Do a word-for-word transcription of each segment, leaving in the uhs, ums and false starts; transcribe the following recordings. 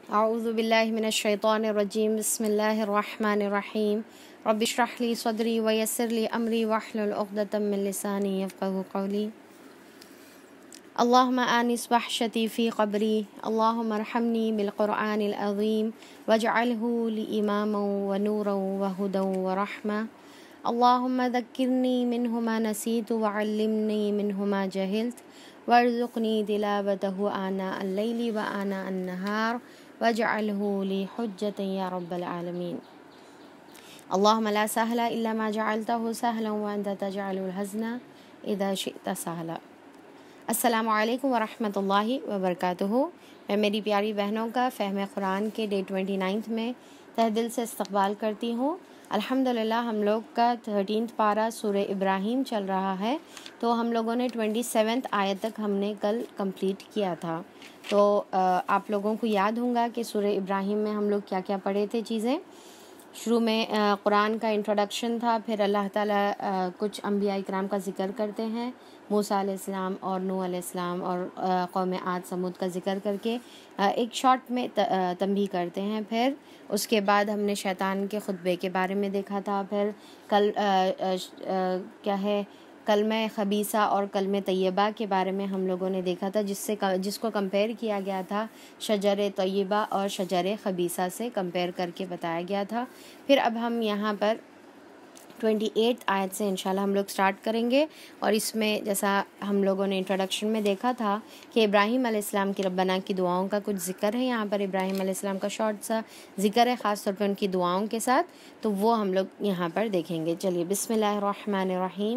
अऊज़ु बिल्लाहि मिनश शैतानिर रजीम बिस्मिल्लाहिर रहमानिर रहीम रब्बि इश्रह ली सदरी व यस्सिर ली अमरी वहलुल उक़दतम मिन लिसानी यफ़क़हू क़ौली। अल्लाहुम्मा आनिस वहशती फ़ी क़ब्री अल्लाहुम्मा अरहमनी बिल क़ुरआनिल अज़ीम वजअलहू ली इमामन व नूरन व हुदन व रहमा। अल्लाहुम्मा ज़क्किरनी मिन्हु मा नसीतु व अल्लिमनी मिन्हु मा जहिलतु वर्ज़ुक़नी तिलावतहु आना अल-लैली व आना अन-नहार वजअलहू ली हुज्जतन या रब्बल आलमीन। अल्लाहुम्मा ला सहला इल्ला मा जअलतहु सहलन व अंत तजअलुल हज़्ना इज़ा शिअता सहला। अस्सलामु अलैकुम व रहमतुल्लाहि व बरकातुहू। मैं मेरी प्यारी बहनों का फ़हम कुरान के डे ट्वेंटी नाइन्थ में तहे दिल से इस्तक़बाल करती हूँ। अल्हम्दुलिल्लाह हम लोग का थर्टीन्थ पारा सूरह इब्राहीम चल रहा है। तो हम लोगों ने ट्वेंटी सेवन्थ आयत तक हमने कल कंप्लीट किया था। तो आप लोगों को याद होगा कि सूरह इब्राहीम में हम लोग क्या क्या पढ़े थे चीज़ें। शुरू में कुरान का इंट्रोडक्शन था, फिर अल्लाह ताला कुछ अंबिया इकराम का ज़िक्र करते हैं, मूसा अलैहिस्सलाम और नूह अलैहिस्सलाम और कौम आद समूद का ज़िक्र करके एक शॉर्ट में तंबीह करते हैं। फिर उसके बाद हमने शैतान के खुतबे के बारे में देखा था। फिर कल आ, आ, आ, क्या है कलमे खबीसा और कलमे तैयबा के बारे में हम लोगों ने देखा था, जिससे जिसको कंपेयर किया गया था शजर तैयबा और शजर खबीसा से कंपेयर करके बताया गया था। फिर अब हम यहाँ पर अट्ठाईस आयत से इंशाल्लाह हम लोग स्टार्ट करेंगे। और इसमें जैसा हम लोगों ने इंट्रोडक्शन में देखा था कि इब्राहीम अलैहिस्सलाम की रब्बना की दुआओं का कुछ ज़िक्र है। यहाँ पर इब्राहीम अलैहिस्सलाम का शॉर्ट सा ज़िक्र है, ख़ास तौर पे उनकी दुआओं के साथ, तो वो हम लोग यहाँ पर देखेंगे। चलिए बिस्मिल्लाहिर्रहमानिर्रहीम।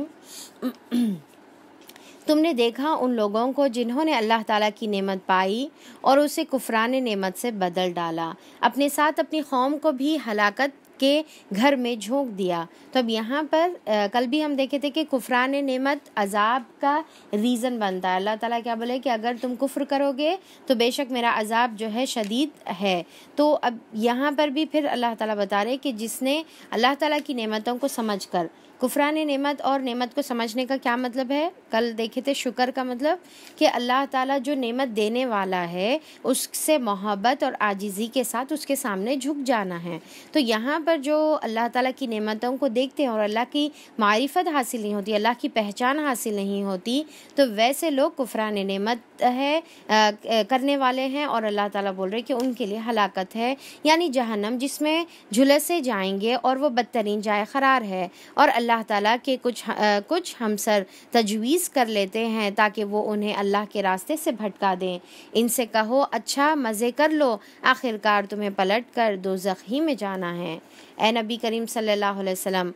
तुमने देखा उन लोगों को जिन्होंने अल्लाह ताला की नेमत पाई और उसे कुफरान नेमत से बदल डाला, अपने साथ अपनी कौम को भी हलाकत के घर में झोंक दिया। तो अब यहाँ पर आ, कल भी हम देखे थे कि कुफरान नेमत अजाब का रीज़न बनता है। अल्लाह ताला क्या बोले कि अगर तुम कुफ्र करोगे तो बेशक मेरा अजाब जो है शदीद है। तो अब यहाँ पर भी फिर अल्लाह ताला बता रहे कि जिसने अल्लाह ताला की नेमतों को समझकर, कुफरान नेमत और नेमत को समझने का क्या मतलब है, कल देखे थे शुक्र का मतलब कि अल्लाह ताला जो नेमत देने वाला है उससे मोहब्बत और आजिज़ी के साथ उसके सामने झुक जाना है। तो यहाँ पर जो अल्लाह ताला की नेमतों को देखते हैं और अल्लाह की मारिफत हासिल नहीं होती, अल्लाह की पहचान हासिल नहीं होती, तो वैसे लोग कुफरान नेमत है आ, करने वाले हैं और अल्लाह ताला बोल रहे कि उनके लिए हलाकत है, यानी जहन्नम जिसमें झुलसे जाएंगे और वो बदतरीन जाए करार है। और अल्लाह ताला के कुछ आ, कुछ हमसर तजवीज़ कर लेते हैं ताकि वो उन्हें अल्लाह के रास्ते से भटका दें। इनसे कहो अच्छा मज़े कर लो, आखिरकार तुम्हें पलट कर दोज़ख ही में जाना है। ए नबी करीम सल्लल्लाहु अलैहि वसल्लम,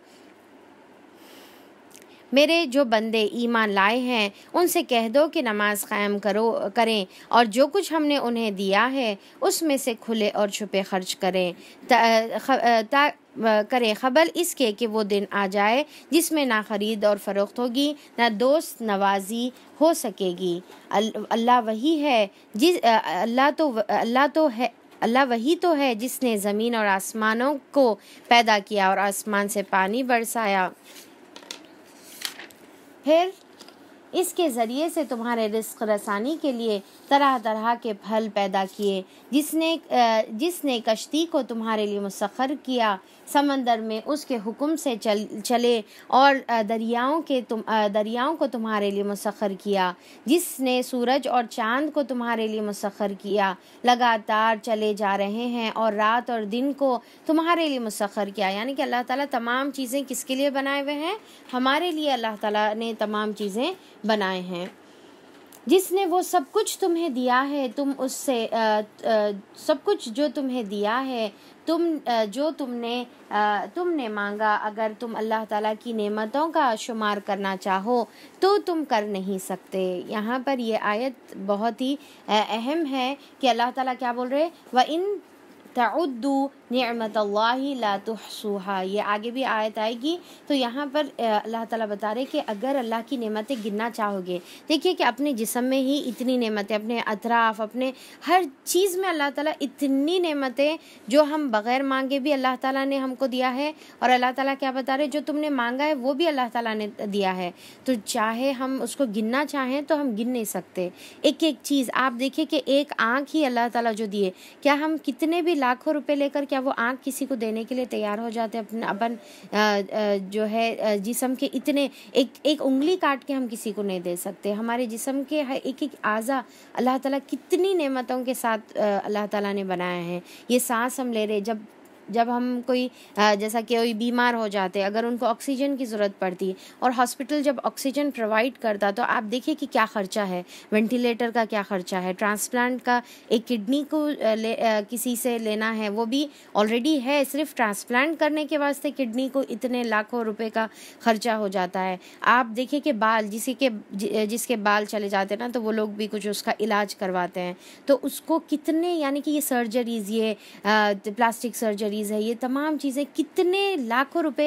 मेरे जो बंदे ईमान लाए हैं उनसे कह दो कि नमाज कायम करो करें और जो कुछ हमने उन्हें दिया है उसमें से खुले और छुपे खर्च करें, ता, ता करें खबर इसके कि वो दिन आ जाए जिसमें ना ख़रीद और फ़रोख्त होगी, ना दोस्त नवाजी हो सकेगी। अल्लाह वही है जिस अल्लाह तो अल्लाह तो है अल्लाह वही तो है जिसने ज़मीन और आसमानों को पैदा किया और आसमान से पानी बरसाया, फिर इसके ज़रिए से तुम्हारे रिस्क रसानी के लिए तरह तरह के फल पैदा किए, जिसने जिसने कश्ती को तुम्हारे लिए मुसख्खर किया, समंदर में उसके हुक्म से चल चले और दरियाओं के तुम दरियाओं को तुम्हारे लिए मुसख्खर किया, जिसने सूरज और चाँद को तुम्हारे लिए मुसख्खर किया, लगातार चले जा रहे हैं, और रात और दिन को तुम्हारे लिए मुसख्खर किया। यानी कि अल्लाह ताला तमाम चीज़ें किसके लिए बनाए हुए हैं, हमारे लिए अल्लाह ताला ने तमाम चीज़ें बनाए हैं। जिसने वो सब कुछ तुम्हें दिया है, तुम उससे आ, आ, सब कुछ जो तुम्हें दिया है, तुम आ, जो तुमने आ, तुमने मांगा, अगर तुम अल्लाह ताला की नेमतों का शुमार करना चाहो तो तुम कर नहीं सकते। यहाँ पर ये आयत बहुत ही अहम है कि अल्लाह ताला क्या बोल रहे, व इन तउद्दू निअमतल्लाहि ला तुहसूहा, ये आगे भी आयत आएगी। तो यहाँ पर अल्लाह ताला बता रहे कि अगर अल्लाह की नेमतें गिनना चाहोगे, देखिए कि अपने जिस्म में ही इतनी नेमतें, अपने अतराफ़, अपने हर चीज़ में अल्लाह ताला इतनी नेमतें जो हम बग़ैर मांगे भी अल्लाह ताला ने हमको दिया है। और अल्लाह ताला क्या बता रहे, जो तुमने मांगा है वो भी अल्लाह ताला ने दिया है। तो चाहे हम उसको गिनना चाहें तो हम गिन नहीं सकते एक एक चीज़। आप देखिए कि एक आँख ही अल्लाह ताला जो दिए, क्या हम कितने भी लाखों रुपए लेकर क्या वो आँख किसी को देने के लिए तैयार हो जाते हैं? अपने अपन जो है जिस्म के इतने, एक एक उंगली काट के हम किसी को नहीं दे सकते। हमारे जिस्म के एक एक आज़ा अल्लाह ताला कितनी नेमतों के साथ अल्लाह ताला ने बनाया है। ये सांस हम ले रहे, जब जब हम कोई जैसा कि कोई बीमार हो जाते, अगर उनको ऑक्सीजन की ज़रूरत पड़ती और हॉस्पिटल जब ऑक्सीजन प्रोवाइड करता, तो आप देखिए कि क्या ख़र्चा है, वेंटिलेटर का क्या ख़र्चा है, ट्रांसप्लांट का, एक किडनी को ले, किसी से लेना है वो भी ऑलरेडी है, सिर्फ ट्रांसप्लांट करने के वास्ते किडनी को इतने लाखों रुपए का ख़र्चा हो जाता है। आप देखिए कि बाल, जिसी के जिसके बाल चले जाते हैं ना, तो वो लोग भी कुछ उसका इलाज करवाते हैं, तो उसको कितने, यानी कि ये सर्जरीज़, ये प्लास्टिक सर्जरी है, ये तमाम चीज़ें कितने लाखों रुपए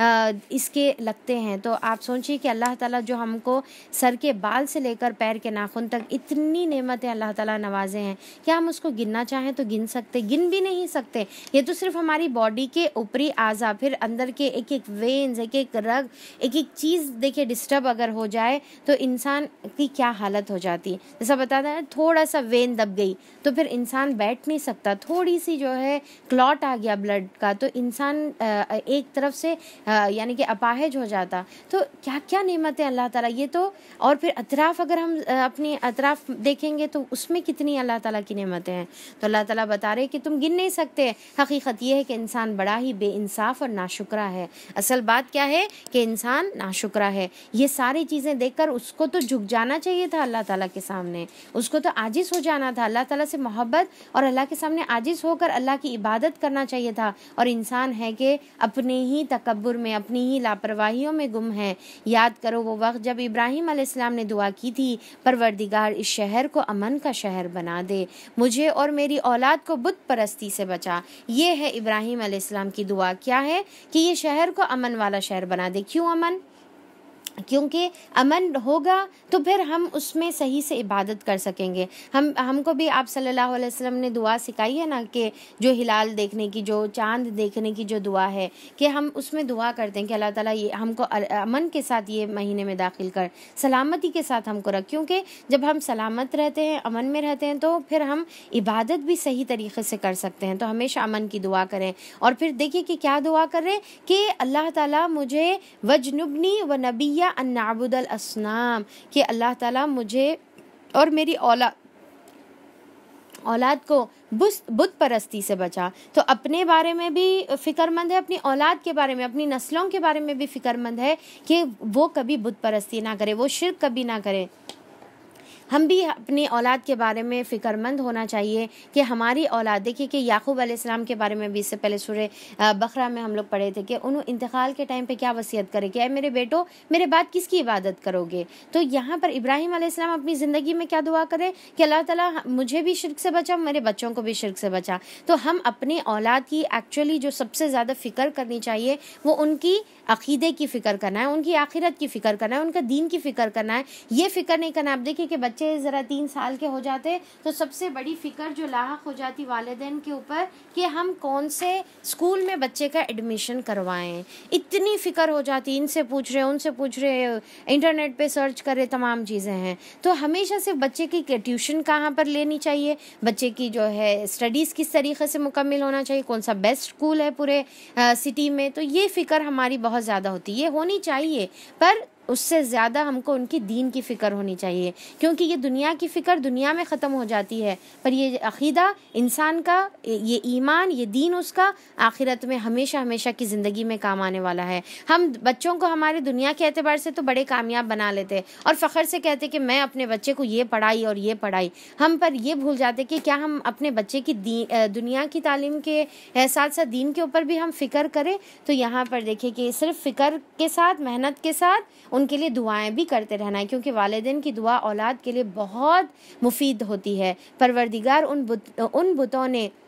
इसके लगते हैं। तो आप सोचिए कि अल्लाह ताला जो हमको सर के बाल से लेकर पैर के नाखून तक इतनी नेमतें अल्लाह ताला नवाजे हैं, क्या हम उसको गिनना चाहें तो गिन सकते? गिन भी नहीं सकते। ये तो सिर्फ हमारी बॉडी के ऊपरी आज़ा, फिर अंदर के एक एक वेन्स, एक एक रग, एक एक चीज़ देखिए डिस्टर्ब अगर हो जाए तो इंसान की क्या हालत हो जाती है। जैसा बताता है, थोड़ा सा वेन दब गई तो फिर इंसान बैठ नहीं सकता, थोड़ी सी जो है क्लॉट आ गया ब्लड का तो इंसान एक तरफ से यानी कि अपाहिज हो जाता। तो क्या क्या नेमतें अल्लाह ताला, ये तो। और फिर अतराफ़, अगर हम अपनी अतराफ़ देखेंगे तो उसमें कितनी अल्लाह ताला की नेमतें हैं। तो अल्लाह ताला बता रहे कि तुम गिन नहीं सकते। हकीकत ये है कि इंसान बड़ा ही बेइंसाफ़ और नाशुक्रा है। असल बात क्या है कि इंसान नाशुक्रा है। ये सारी चीज़ें देखकर उसको तो झुक जाना चाहिए था अल्लाह ताला के सामने, उसको तो आजिज़ हो जाना था, अल्लाह ताला से मोहब्बत और अल्लाह के सामने आजिज़ होकर अल्लाह की इबादत करना चाहिए था। और इंसान है कि अपने ही तकब्बुर में, अपनी ही लापरवाहियों में गुम है। याद करो वो वक्त जब इब्राहीम अलैहिस्सलाम ने दुआ की थी, परवरदिगार इस शहर को अमन का शहर बना दे, मुझे और मेरी औलाद को बुत परस्ती से बचा। ये है इब्राहीम अलैहिस्सलाम की दुआ। क्या है कि ये शहर को अमन वाला शहर बना दे। क्यों अमन? क्योंकि अमन होगा तो फिर हम उसमें सही से इबादत कर सकेंगे। हम हमको भी आप सल्लल्लाहु अलैहि वसल्लम ने दुआ सिखाई है ना, कि जो हिलाल देखने की, जो चांद देखने की जो दुआ है, कि हम उसमें दुआ करते हैं कि अल्लाह ताला ये हमको अमन के साथ ये महीने में दाखिल कर, सलामती के साथ हमको रख। क्योंकि जब हम सलामत रहते हैं, अमन में रहते हैं, तो फिर हम इबादत भी सही तरीके से कर सकते हैं। तो हमेशा अमन की दुआ करें। और फिर देखिए कि क्या दुआ कर रहे कि अल्लाह ताला मुझे वजनुबनी व नबिया अन्नाबुदल असनाम, कि अल्लाह ताला मुझे और मेरी औलाद औलाद को बुत परस्ती से बचा। तो अपने बारे में भी फ़िक्रमंद है, अपनी औलाद के बारे में, अपनी नस्लों के बारे में भी फ़िक्रमंद है कि वो कभी बुत परस्ती ना करे, वो शिर्क कभी ना करे। हम भी अपनी औलाद के बारे में फ़िक्रमंद होना चाहिए कि हमारी औलाद, देखिए कि याकूब अलैहिस्सलाम के बारे में भी इससे पहले सूरह बकरा में हम लोग पढ़े थे कि उन्होंने इंतकाल के टाइम पे क्या वसीयत करे कि ऐ मेरे बेटो, मेरे बाद किसकी इबादत करोगे। तो यहाँ पर इब्राहीम अलैहिस्सलाम अपनी ज़िंदगी में क्या दुआ करे कि अल्लाह ताला मुझे भी शिर्क से बचा, मेरे बच्चों को भी शिर्क से बचा। तो हम अपनी औलाद की एक्चुअली जो सबसे ज़्यादा फ़िक्र करनी चाहिए वो उनकी अक़ीदे की फ़िक्र करना है, उनकी आखिरत की फ़िक्र करना है, उनका दीन की फ़िक्र करना है। ये फ़िक्र नहीं करना। आप देखिए कि बच्चे ज़रा तीन साल के हो जाते तो सबसे बड़ी फ़िक्र जो लाहक हो जाती वालिदैन के ऊपर कि हम कौन से स्कूल में बच्चे का एडमिशन करवाएं। इतनी फ़िक्र हो जाती, इनसे पूछ रहे, उनसे पूछ रहे, इंटरनेट पे सर्च कर रहे, तमाम चीज़ें हैं। तो हमेशा से बच्चे की ट्यूशन कहाँ पर लेनी चाहिए, बच्चे की जो है स्टडीज़ किस तरीके से मुकम्मल होना चाहिए, कौन सा बेस्ट स्कूल है पूरे आ, सिटी में। तो ये फ़िक्र हमारी बहुत ज़्यादा होती है, ये होनी चाहिए, पर उससे ज़्यादा हमको उनकी दीन की फ़िक्र होनी चाहिए। क्योंकि ये दुनिया की फ़िक्र दुनिया में ख़त्म हो जाती है, पर ये अक़ीदा इंसान का, ये ईमान, ये दीन उसका आखिरत में हमेशा हमेशा की ज़िंदगी में काम आने वाला है। हम बच्चों को हमारे दुनिया के एतबार से तो बड़े कामयाब बना लेते और फ़ख्र से कहते कि मैं अपने बच्चे को ये पढ़ाई और ये पढ़ाई, हम पर ये भूल जाते कि क्या हम अपने बच्चे की दुनिया की तालीम के साथ साथ दीन के ऊपर भी हम फ़िक्र करें। तो यहाँ पर देखिए कि सिर्फ फ़िक्र के साथ, मेहनत के साथ उनके लिए दुआएं भी करते रहना है, क्योंकि वालिदैन की दुआ औलाद के लिए बहुत मुफीद होती है। परवरदिगार उन बुत, उन बुतों ने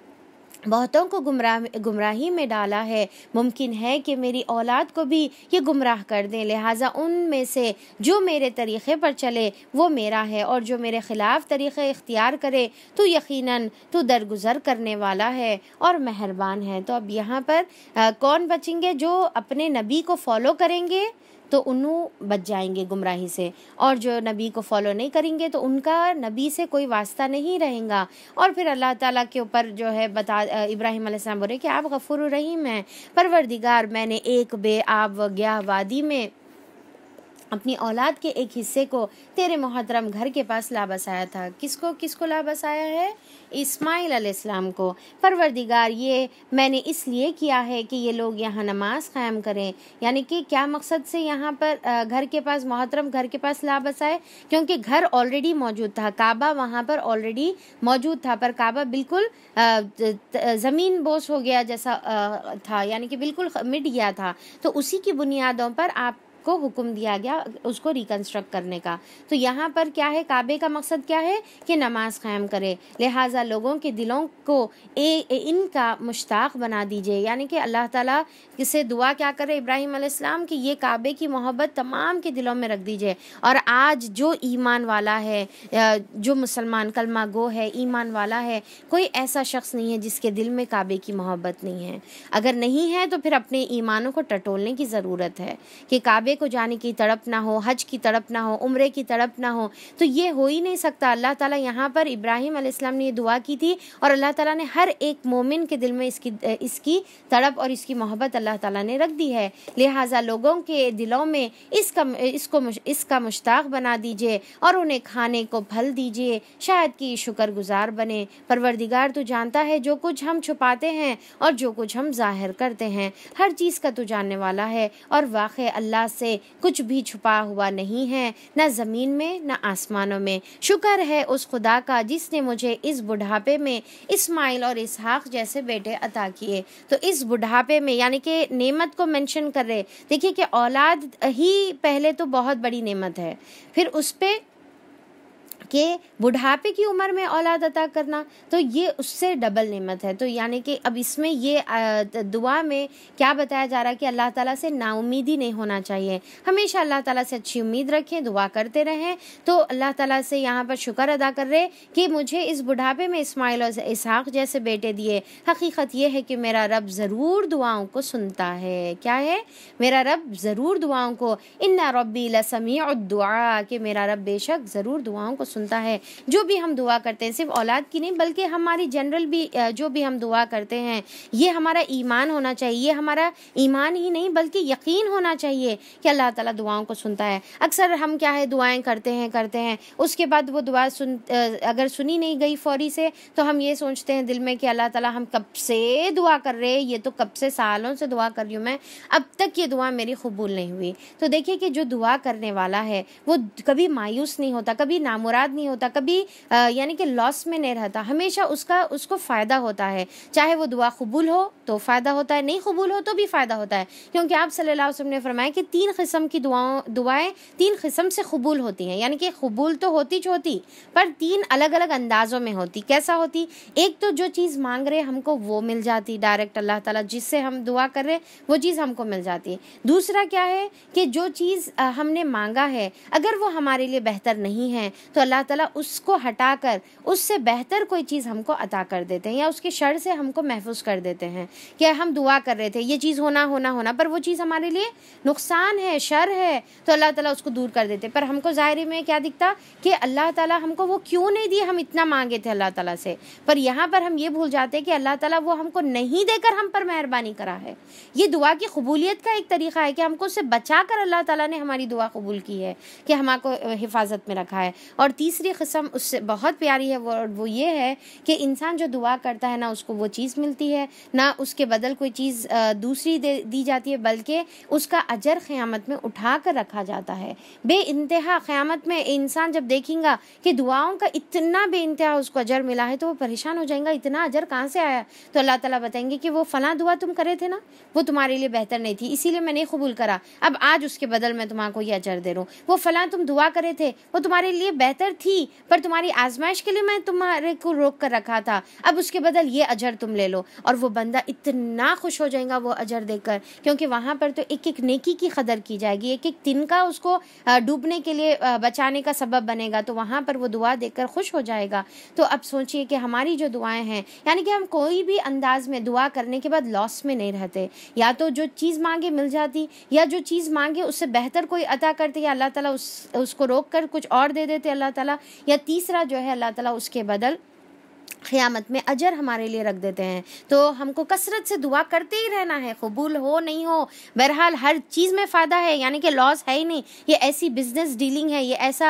बहुतों को गुमराह गुमराही में डाला है, मुमकिन है कि मेरी औलाद को भी ये गुमराह कर दें, लिहाजा उनमें से जो मेरे तरीक़े पर चले वो मेरा है, और जो मेरे ख़िलाफ़ तरीक़े इख्तियार करे तो यकीनन तो दरगुज़र करने वाला है और मेहरबान है। तो अब यहाँ पर आ, कौन बचेंगे? जो अपने नबी को फॉलो करेंगे तो उन्हों बच जाएंगे गुमराही से, और जो नबी को फॉलो नहीं करेंगे तो उनका नबी से कोई वास्ता नहीं रहेगा। और फिर अल्लाह ताला के ऊपर जो है बता इब्राहीम अलैहिस्सलाम बोले कि आप गफूर रहीम हैं, परवरदिगार मैंने एक बे आब गया वादी में अपनी औलाद के एक हिस्से को तेरे मोहतरम घर के पास ला बसाया था। किसको किसको ला बसाया है? इस्माइल अलैहिस्सलाम को। परवरदिगार ये मैंने इसलिए किया है कि ये लोग यहाँ नमाज क़ायम करें, यानी कि क्या मकसद से यहाँ पर घर के पास, मोहतरम घर के पास ला बसाए? क्योंकि घर ऑलरेडी मौजूद था, काबा वहाँ पर ऑलरेडी मौजूद था, पर काबा बिल्कुल ज़मीन बोस हो गया जैसा था, यानी कि बिल्कुल मिट गया था। तो उसी की बुनियादों पर आप को हुक्म दिया गया उसको रिकंस्ट्रक्ट करने का। तो यहाँ पर क्या है? काबे का मकसद क्या है? कि नमाज कायम करे, लिहाजा लोगों के दिलों को ए, ए, इनका मुश्ताक बना दीजिए, यानी कि अल्लाह ताला से दुआ क्या करे इब्राहीम अलैहिस्सलाम कि ये काबे की मोहब्बत तमाम के दिलों में रख दीजिए। और आज जो ईमान वाला है, जो मुसलमान कलमा गो है, ईमान वाला है, कोई ऐसा शख्स नहीं है जिसके दिल में काबे की मोहब्बत नहीं है। अगर नहीं है तो फिर अपने ईमानों को टटोलने की ज़रूरत है कि काबे को जाने की तड़प ना हो, हज की तड़प ना हो, उम्रे की तड़प ना हो, तो ये हो ही नहीं सकता। अल्लाह ताला यहाँ पर इब्राहीम अलैहिस्सलाम ने ये दुआ की थी और अल्लाह ताला ने हर एक मोमिन के दिल में इसकी इसकी तड़प और इसकी मोहब्बत अल्लाह ताला ने रख दी है। लिहाजा लोगों के दिलों में इसका इसको इसका मुश्ताक बना दीजिए और उन्हें खाने को फल दीजिए, शायद कि शुक्रगुजार बने। परवरदिगार तू जानता है जो कुछ हम छुपाते हैं और जो कुछ हम जाहिर करते हैं, हर चीज़ का तू जानने वाला है, और वाक़ई अल्लाह से कुछ भी छुपा हुआ नहीं है, न ज़मीन में न आसमानों में। शुक्र है उस खुदा का जिसने मुझे इस बुढ़ापे में इस्माइल और इसहाक जैसे बेटे अता किए। तो इस बुढ़ापे में, यानी कि नेमत को मेंशन कर रहे, देखिए कि औलाद ही पहले तो बहुत बड़ी नेमत है, फिर उस पे कि बुढ़ापे की उम्र में औलाद अता करना, तो ये उससे डबल नेमत है। तो यानी कि अब इसमें ये दुआ में क्या बताया जा रहा है कि अल्लाह ताला से नाउमीदी नहीं होना चाहिए, हमेशा अल्लाह ताला से अच्छी उम्मीद रखें, दुआ करते रहें। तो अल्लाह ताला से यहाँ पर शुक्र अदा कर रहे कि मुझे इस बुढ़ापे में इस्माइल और इसहाक जैसे बेटे दिए। हकीकत ये है कि मेरा रब ज़रूर दुआओं को सुनता है। क्या है? मेरा रब ज़रूर दुआओं को, इन्ना रब्बी लसमीउद दुआ, कि मेरा रब बेशक ज़रूर दुआओं को सुनता है। जो भी हम दुआ करते हैं, सिर्फ औलाद की नहीं बल्कि हमारी जनरल भी जो भी हम दुआ करते हैं, ये हमारा ईमान होना चाहिए। ये हमारा ईमान ही नहीं बल्कि यकीन होना चाहिए कि अल्लाह ताला दुआओं को सुनता है। अक्सर हम क्या है दुआएं करते हैं करते हैं उसके बाद वो दुआ सुन अगर सुनी नहीं गई फौरी से, तो हम ये सोचते हैं दिल में कि अल्लाह ताला हम कब से दुआ कर रहे हैं, ये तो कब से सालों से दुआ कर रही हूँ मैं, अब तक ये दुआ मेरी कबूल नहीं हुई। तो देखिए कि जो दुआ करने वाला है वो कभी मायूस नहीं होता, कभी नामुराद नहीं होता, कभी यानी कि लॉस में नहीं रहता, हमेशा उसका उसको फ़ायदा होता है। चाहे वो दुआ कबूल हो तो फ़ायदा होता है, नहीं कबूल हो तो भी फ़ायदा होता है, क्योंकि आप सल्लल्लाहु अलैहि वसल्लम ने फरमाया कि तीन किस्म की दुआओं दुआएं तीन किस्म से कबूल होती हैं, यानी कि कबूल तो होती जो होती पर तीन अलग अलग अंदाज़ों में होती। कैसा होती? एक तो जो चीज़ मांग रहे हमको वो मिल जाती डायरेक्ट, अल्लाह ताला जिससे हम दुआ कर रहे वो चीज़ हमको मिल जाती है। दूसरा क्या है कि जो चीज़ हमने मांगा है अगर वो हमारे लिए बेहतर नहीं है तो अल्लाह ताला उसको हटाकर उससे बेहतर कोई चीज़ हमको अता कर देते हैं, या उसके शर से हमको महफूज कर देते हैं। कि हम दुआ कर रहे थे ये चीज़ होना होना होना पर वो चीज़ हमारे लिए नुकसान है, शर है, तो अल्लाह ताला उसको दूर कर देते। पर हमको ज़ाहिर में क्या दिखता कि अल्लाह ताला हमको वो क्यों नहीं दिए, हम इतना मांगे थे अल्लाह ताला से। पर यहाँ पर हम ये भूल जाते हैं कि अल्लाह ताला वो हमको नहीं देकर हम पर मेहरबानी करा है। ये दुआ की कबूलियत का एक तरीक़ा है कि हमको उससे बचा कर अल्लाह ताला ने हमारी दुआ कबूल की है, कि हमको हिफाजत में रखा है। और तीसरी किस्म उससे बहुत प्यारी है, वो वो ये है कि इंसान जो दुआ करता है ना उसको वो चीज़ मिलती है, ना उसके बदल कोई चीज़ दूसरी दे दी जाती है, बल्कि उसका अजर क़यामत में उठा कर रखा जाता है। बे इंतहा क़यामत में इंसान जब देखेगा कि दुआओं का इतना बे इंतहा उसको अजर मिला है तो वो परेशान हो जाएगा, इतना अजर कहाँ से आया? तो अल्लाह ताला बताएंगे कि वो फ़लाँ दुआ तुम करे थे ना, वो तुम्हारे लिए बेहतर नहीं थी, इसीलिए मैंने कबूल करा, अब आज उसके बदल मैं तुम्हारा ये अजर दे रहा हूँ। वो फ़लाँ तुम दुआ करे थे वो तुम्हारे लिए बेहतर थी पर तुम्हारी आजमाइश के लिए मैं तुम्हारे को रोक कर रखा था, अब उसके बदल ये अजर तुम ले लो। और वो बंदा इतना खुश हो जाएगा वो अजर देकर, क्योंकि वहाँ पर तो एक एक नेकी की कदर की जाएगी, एक एक तिनका उसको डूबने के लिए बचाने का सबब बनेगा, तो वहाँ पर वो दुआ देकर खुश हो जाएगा। तो अब सोचिए कि हमारी जो दुआएं हैं, यानी कि हम कोई भी अंदाज में दुआ करने के बाद लॉस में नहीं रहते, या तो जो चीज़ मांगे मिल जाती, या जो चीज़ मांगे उससे बेहतर कोई अता करते, या अल्लाह ताला उस उसको रोक कर कुछ और दे देते अल्लाह ताला, या तीसरा जो है अल्लाह ताला उसके बदल क़यामत में अजर हमारे लिए रख देते हैं। तो हमको कसरत से दुआ करते ही रहना है, कबूल हो नहीं हो, बहरहाल हर चीज़ में फ़ायदा है, यानी कि लॉस है ही नहीं। ये ऐसी बिजनेस डीलिंग है, ये ऐसा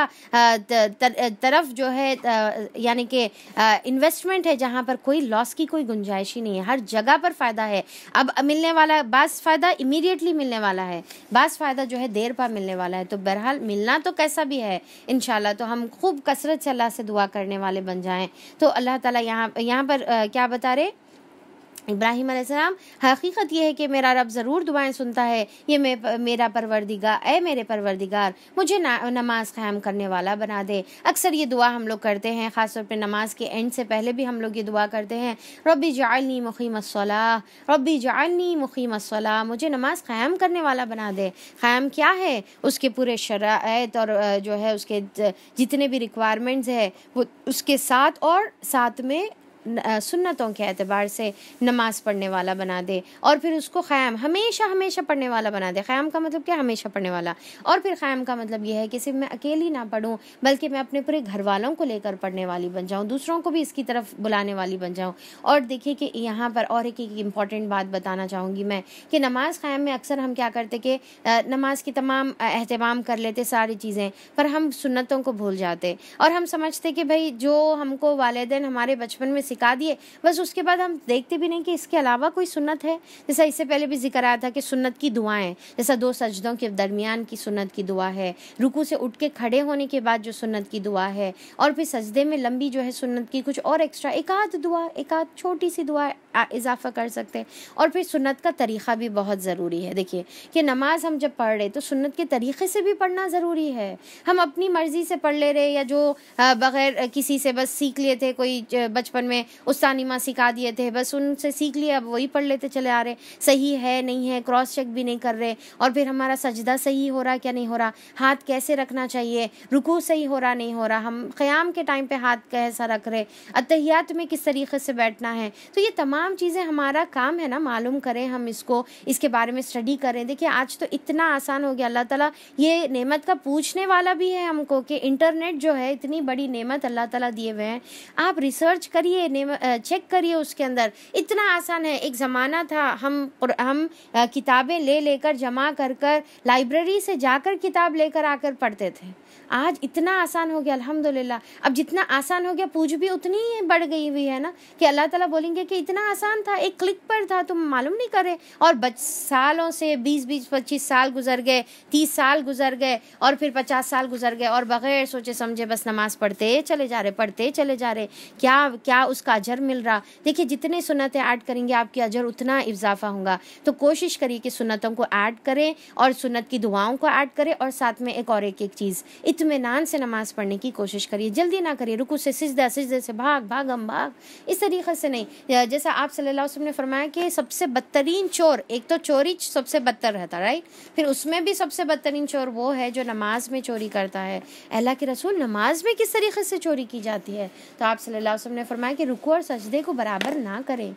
तर, तरफ जो है यानी कि इन्वेस्टमेंट है जहाँ पर कोई लॉस की कोई गुंजाइश ही नहीं है, हर जगह पर फ़ायदा है। अब मिलने वाला बास फ़ायदा इमीडिएटली मिलने वाला है, बास फ़ायदा जो है देर पर मिलने वाला है। तो बहरहाल मिलना तो कैसा भी है इंशाल्लाह, तो हम खूब कसरत से अल्लाह से दुआ करने वाले बन जाएं। तो अल्लाह ताला यहाँ यहाँ पर आ, क्या बता रहे इब्राहिम अलैहिस्सलाम, हकीकत यह है कि मेरा रब ज़रूर दुआएं सुनता है, ये मे, मेरा परवरदिगार, ए मेरे परवरदिगार मुझे नमाज क़याम करने वाला बना दे। अक्सर ये दुआ हम लोग करते हैं, ख़ास तौर पे नमाज के एंड से पहले भी हम लोग ये दुआ करते हैं, रब्बी जअलनी मुक़ीमस्सलाह, रब्बी जअलनी मुक़ीमस्सलाह, मुझे नमाज क़याम करने वाला बना दे। क़याम क्या है, उसके पूरे शराइत और जो है उसके जितने भी रिक्वायरमेंट्स है वो उसके साथ, और साथ में सुन्नतों के एतबार से नमाज पढ़ने वाला बना दे, और फिर उसको क़याम हमेशा हमेशा पढ़ने वाला बना दे। क़याम का मतलब क्या, हमेशा पढ़ने वाला। और फिर क़याम का मतलब यह है कि सिर्फ मैं अकेली ना पढ़ूँ, बल्कि मैं अपने पूरे घर वालों को लेकर पढ़ने वाली बन जाऊँ, दूसरों को भी इसकी तरफ बुलाने वाली बन जाऊँ। और देखिए कि यहाँ पर और एक एक इम्पॉर्टेंट बात बताना चाहूँगी मैं, कि नमाज क़याम में अक्सर हम क्या करते कि नमाज की तमाम एहतमाम कर लेते सारी चीज़ें, पर हम सुन्नतों को भूल जाते, और हम समझते कि भाई जो हमको वालिदैन हमारे बचपन में सिखा दिए बस, उसके बाद हम देखते भी नहीं कि इसके अलावा कोई सुन्नत है। जैसा इससे पहले भी जिक्र आया था कि सुन्नत की दुआएं, जैसा दो सजदों के दरमियान की सुन्नत की दुआ है, रुकू से उठ के खड़े होने के बाद जो सुन्नत की दुआ है, और फिर सजदे में लंबी जो है सुन्नत की कुछ और एक्स्ट्रा एक आध दुआ, एक आध छोटी सी दुआ इजाफा कर सकते हैं। और फिर सुन्नत का तरीक़ा भी बहुत ज़रूरी है। देखिए कि नमाज हम जब पढ़ रहे तो सुन्नत के तरीक़े से भी पढ़ना ज़रूरी है। हम अपनी मर्ज़ी से पढ़ ले रहे, या जो बग़ैर किसी से बस सीख लिए थे, कोई बचपन में उस्तानी माँ सिखा दिए थे, बस उनसे सीख लिए, अब वही पढ़ लेते चले आ रहे, सही है नहीं है क्रॉस चेक भी नहीं कर रहे, और फिर हमारा सजदा सही हो रहा क्या नहीं हो रहा, हाथ कैसे रखना चाहिए, रुकू सही हो रहा नहीं हो रहा, हम क़याम के टाइम पे हाथ कैसा रख रहे, अत्तहियात में किस तरीके से बैठना है। तो ये तमाम चीज़ें हमारा काम है ना मालूम करें, हम इसको इसके बारे में स्टडी करें। देखिए आज तो इतना आसान हो गया, अल्लाह ताला ये नेमत का पूछने वाला भी है हमको, कि इंटरनेट जो है इतनी बड़ी नेमत अल्लाह ताला दिए हुए हैं, आप रिसर्च करिए, चेक करिए, उसके अंदर इतना आसान है। एक ज़माना था हम हम किताबें ले लेकर जमा कर कर लाइब्रेरी से जाकर किताब लेकर आकर पढ़ते थे, आज इतना आसान हो गया अल्हम्दुलिल्लाह। अब जितना आसान हो गया पूछ भी उतनी ही बढ़ गई हुई है ना, कि अल्लाह ताला बोलेंगे कि इतना आसान था, एक क्लिक पर था, तुम मालूम नहीं करे। और बच सालों से बीस बीस पच्चीस साल गुजर गए, तीस साल गुजर गए, और फिर पचास साल गुजर गए, और बग़ैर सोचे समझे बस नमाज पढ़ते चले जा रहे पढ़ते चले जा रहे, क्या क्या उसका अजर मिल रहा। देखिए जितने सुन्नतें ऐड करेंगे आपके अजर उतना इजाफा होगा। तो कोशिश करिए कि सुन्नतों को ऐड करें, और सुन्नत की दुआओं को ऐड करें, और साथ में एक और एक एक चीज़, इत्मीनान से नमाज पढ़ने की कोशिश करिए, जल्दी ना करिए, रुकू से सिजदा, सिजदे से भाग भाग हम भाग, इस तरीक़े से नहीं। जैसा आप सल्लल्लाहु अलैहि वसल्लम ने फरमाया कि सबसे बदतरीन चोर, एक तो चोरी सबसे बदतर रहता, राइट, फिर उसमें भी सबसे बदतरीन चोर वो है जो नमाज में चोरी करता है। अल्लाह के रसूल, नमाज में किस तरीके से चोरी की जाती है? तो आप सल्लल्लाहु अलैहि वसल्लम ने फरमाया कि रुकू और सजदे को बराबर ना करें,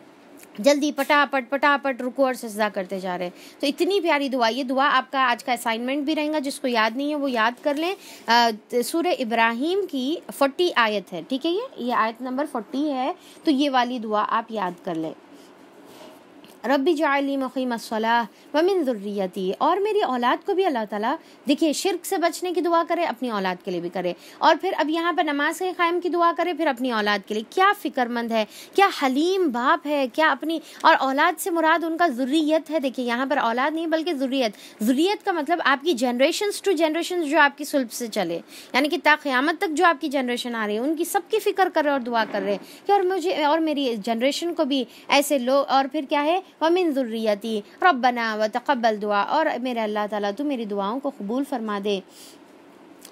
जल्दी पटापट पटापट रुकू और सजदा करते जा रहे। तो इतनी प्यारी दुआ, ये दुआ आपका आज का असाइनमेंट भी रहेगा, जिसको याद नहीं है वो याद कर लें। सूरह इब्राहिम की फोर्टी आयत है, ठीक है, ये ये आयत नंबर फोर्टी है, तो ये वाली दुआ आप याद कर लें। रब्बी जअलनी मुक़ीमस्सलाह व मिन ज़ुर्रियती, और मेरी औलाद को भी अल्लाह ताला, देखिए शिर्क से बचने की दुआ करे, अपनी औलाद के लिए भी करे, और फिर अब यहाँ पर नमाज के क़याम की दुआ करे, फिर अपनी औलाद के लिए। क्या फ़िक्रमंद है, क्या हलीम बाप है, क्या अपनी, और औलाद से मुराद उनका ज़ुर्रियत है। देखिए यहाँ पर औलाद नहीं बल्कि ज़ुर्रियत, ज़ुर्रियत का मतलब आपकी जनरेशन्स टू जनरेशन जो आपकी सुल्ब से चले, यानी कि ता क़यामत तक जो आपकी जनरेशन आ रही है उनकी सबकी फ़िक्र कर रहे और दुआ कर रहे कि और मुझे और मेरी जनरेशन को भी ऐसे लो। और फिर क्या है, वमिन ज़ुर्रियती रब्बना व तक़ब्बल दुआ, और मेरे अल्लाह ताला तू मेरी दुआओं को कबूल फरमा दे।